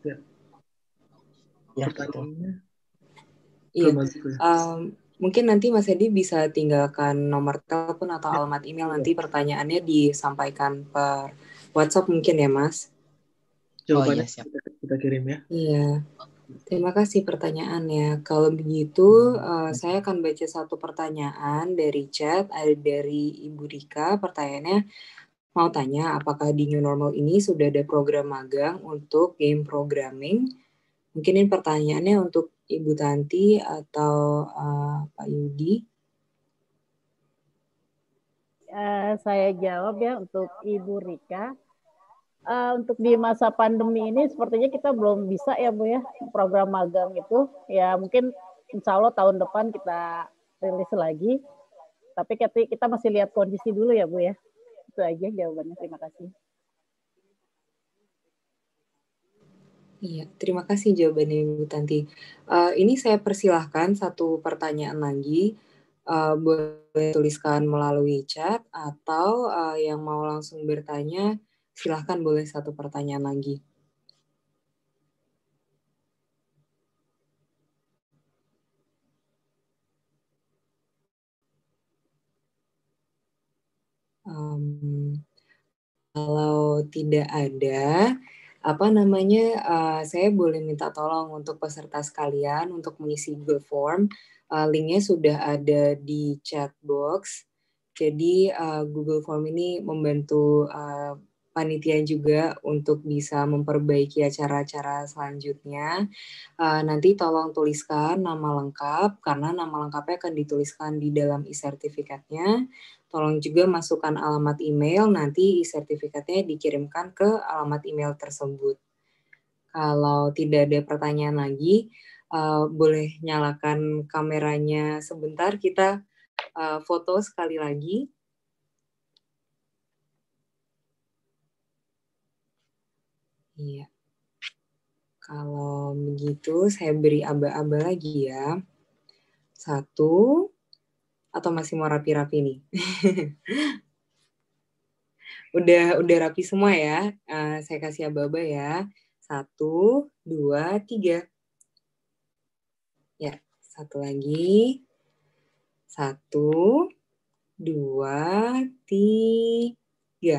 Ya. Pertanyaannya. Iya. Mungkin nanti Mas Edi bisa tinggalkan nomor telepon atau alamat email, nanti pertanyaannya disampaikan per WhatsApp mungkin ya Mas. Jawabannya siap. Kita kirim ya. Iya. Terima kasih pertanyaannya. Kalau begitu, saya akan baca satu pertanyaan dari chat, ada dari Ibu Rika. Pertanyaannya mau tanya, apakah di New Normal ini sudah ada program magang untuk game programming? Mungkin ini pertanyaannya untuk Ibu Tanti atau Pak Yudi. Saya jawab ya untuk Ibu Rika. Untuk di masa pandemi ini sepertinya kita belum bisa ya Bu ya, program magang itu. Ya mungkin insya Allah tahun depan kita rilis lagi. Tapi kita masih lihat kondisi dulu ya Bu ya. Itu aja jawabannya, terima kasih. Iya, terima kasih jawabannya Ibu Tanti. Ini saya persilahkan satu pertanyaan lagi. Boleh tuliskan melalui chat atau yang mau langsung bertanya, silahkan boleh satu pertanyaan lagi. Kalau tidak ada, saya boleh minta tolong untuk peserta sekalian untuk mengisi Google Form. Linknya sudah ada di chat box. Jadi Google Form ini membantu panitia juga untuk bisa memperbaiki acara-acara selanjutnya. Nanti tolong tuliskan nama lengkap, karena nama lengkapnya akan dituliskan di dalam e-sertifikatnya. Tolong juga masukkan alamat email, nanti e-sertifikatnya dikirimkan ke alamat email tersebut. Kalau tidak ada pertanyaan lagi, boleh nyalakan kameranya sebentar, kita foto sekali lagi. Iya. Kalau begitu, saya beri aba-aba lagi ya. 1, atau masih mau rapi-rapi nih? Udah rapi semua ya. Saya kasih aba-aba ya. 1, 2, 3. Ya, satu lagi. 1, 2, 3.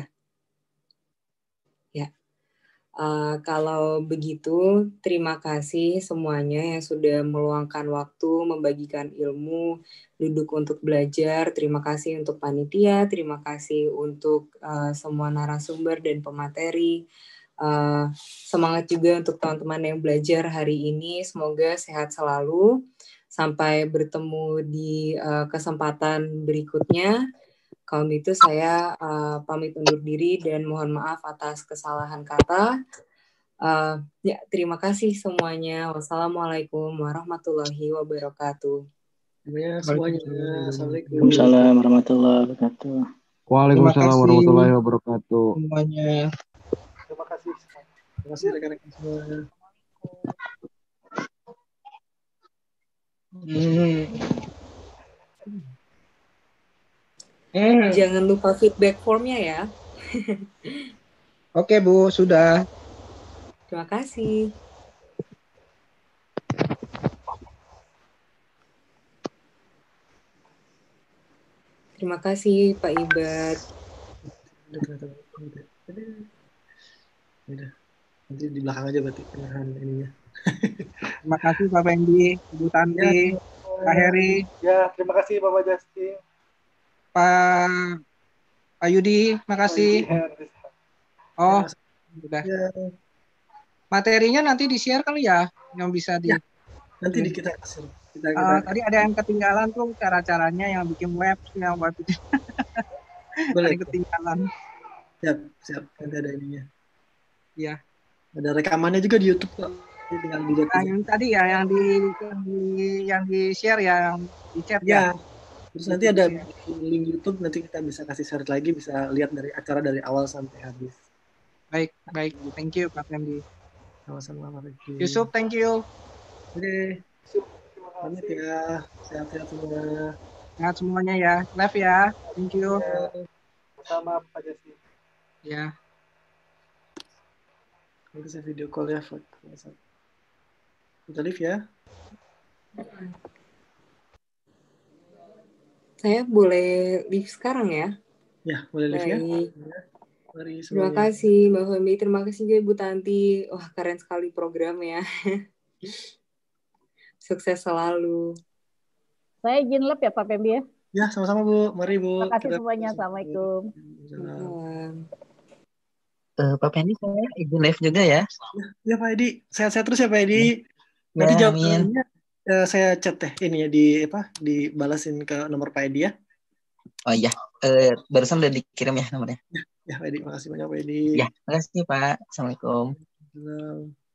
Ya. Kalau begitu, terima kasih semuanya yang sudah meluangkan waktu, membagikan ilmu, duduk untuk belajar. Terima kasih untuk panitia, terima kasih untuk semua narasumber dan pemateri. Semangat juga untuk teman-teman yang belajar hari ini. Semoga sehat selalu. Sampai bertemu di kesempatan berikutnya. Kalau itu saya pamit undur diri dan mohon maaf atas kesalahan kata. Ya, terima kasih semuanya. Wassalamualaikum warahmatullahi wabarakatuh. Semuanya. Assalamualaikum warahmatullahi wabarakatuh. Waalaikumsalam warahmatullahi wabarakatuh. Semuanya. Terima kasih. Terima kasih rekan-rekan semua. Jangan lupa feedback formnya ya. Oke Bu, sudah. Terima kasih. Terima kasih Pak Ibad. Udah. Nanti di belakang aja berarti penahan ininya. Terima kasih Pak Fendi, Ibu Tanti, Pak Heri. Ya, terima kasih Bapak Justin. Pak Yudi, makasih. Oh, udah. Ya. Materinya nanti di-share kali ya, yang bisa di. Ya, nanti di kita kasih. Tadi ada yang ketinggalan tuh cara-caranya yang bikin web itu. Boleh. Ada ketinggalan. Siap. Nanti ada ininya. Iya. Ada rekamannya juga di YouTube kok. Tinggal dilihat aja. Yang tadi ya, yang di-share ya, yang di chat ya. Terus nanti ada link YouTube, nanti kita bisa kasih share lagi, bisa lihat dari acara dari awal sampai habis. Baik. Thank you Pak Fendi. Sama-sama Pak Fendi. Yusuf, thank you. Oke. Pamit ya. Sehat-sehat semua. Sehat semuanya ya. Live ya. Thank you. Sama Pak Jasi. Ya. Nanti saya video call ya. Kita live ya. Saya boleh live sekarang ya? Ya, boleh live ya. Mari, terima kasih Mbak Fembi, terima kasih juga Ibu Tanti. Wah, keren sekali programnya. Sukses selalu. Saya izin live ya Pak Fembi ya. Ya, sama-sama Bu. Mari Bu. Terima kasih semuanya. Assalamualaikum. Pak Fendi, saya izin live juga ya. Ya Pak Edi, sehat-sehat terus ya Pak Edi. Nanti jawabannya saya chat ini ya dibalasin ke nomor Pak Edi ya. Oh iya, barusan udah dikirim ya nomornya. Ya Pak Edi, makasih banyak Pak Edi. Ya, makasih Pak. Assalamualaikum.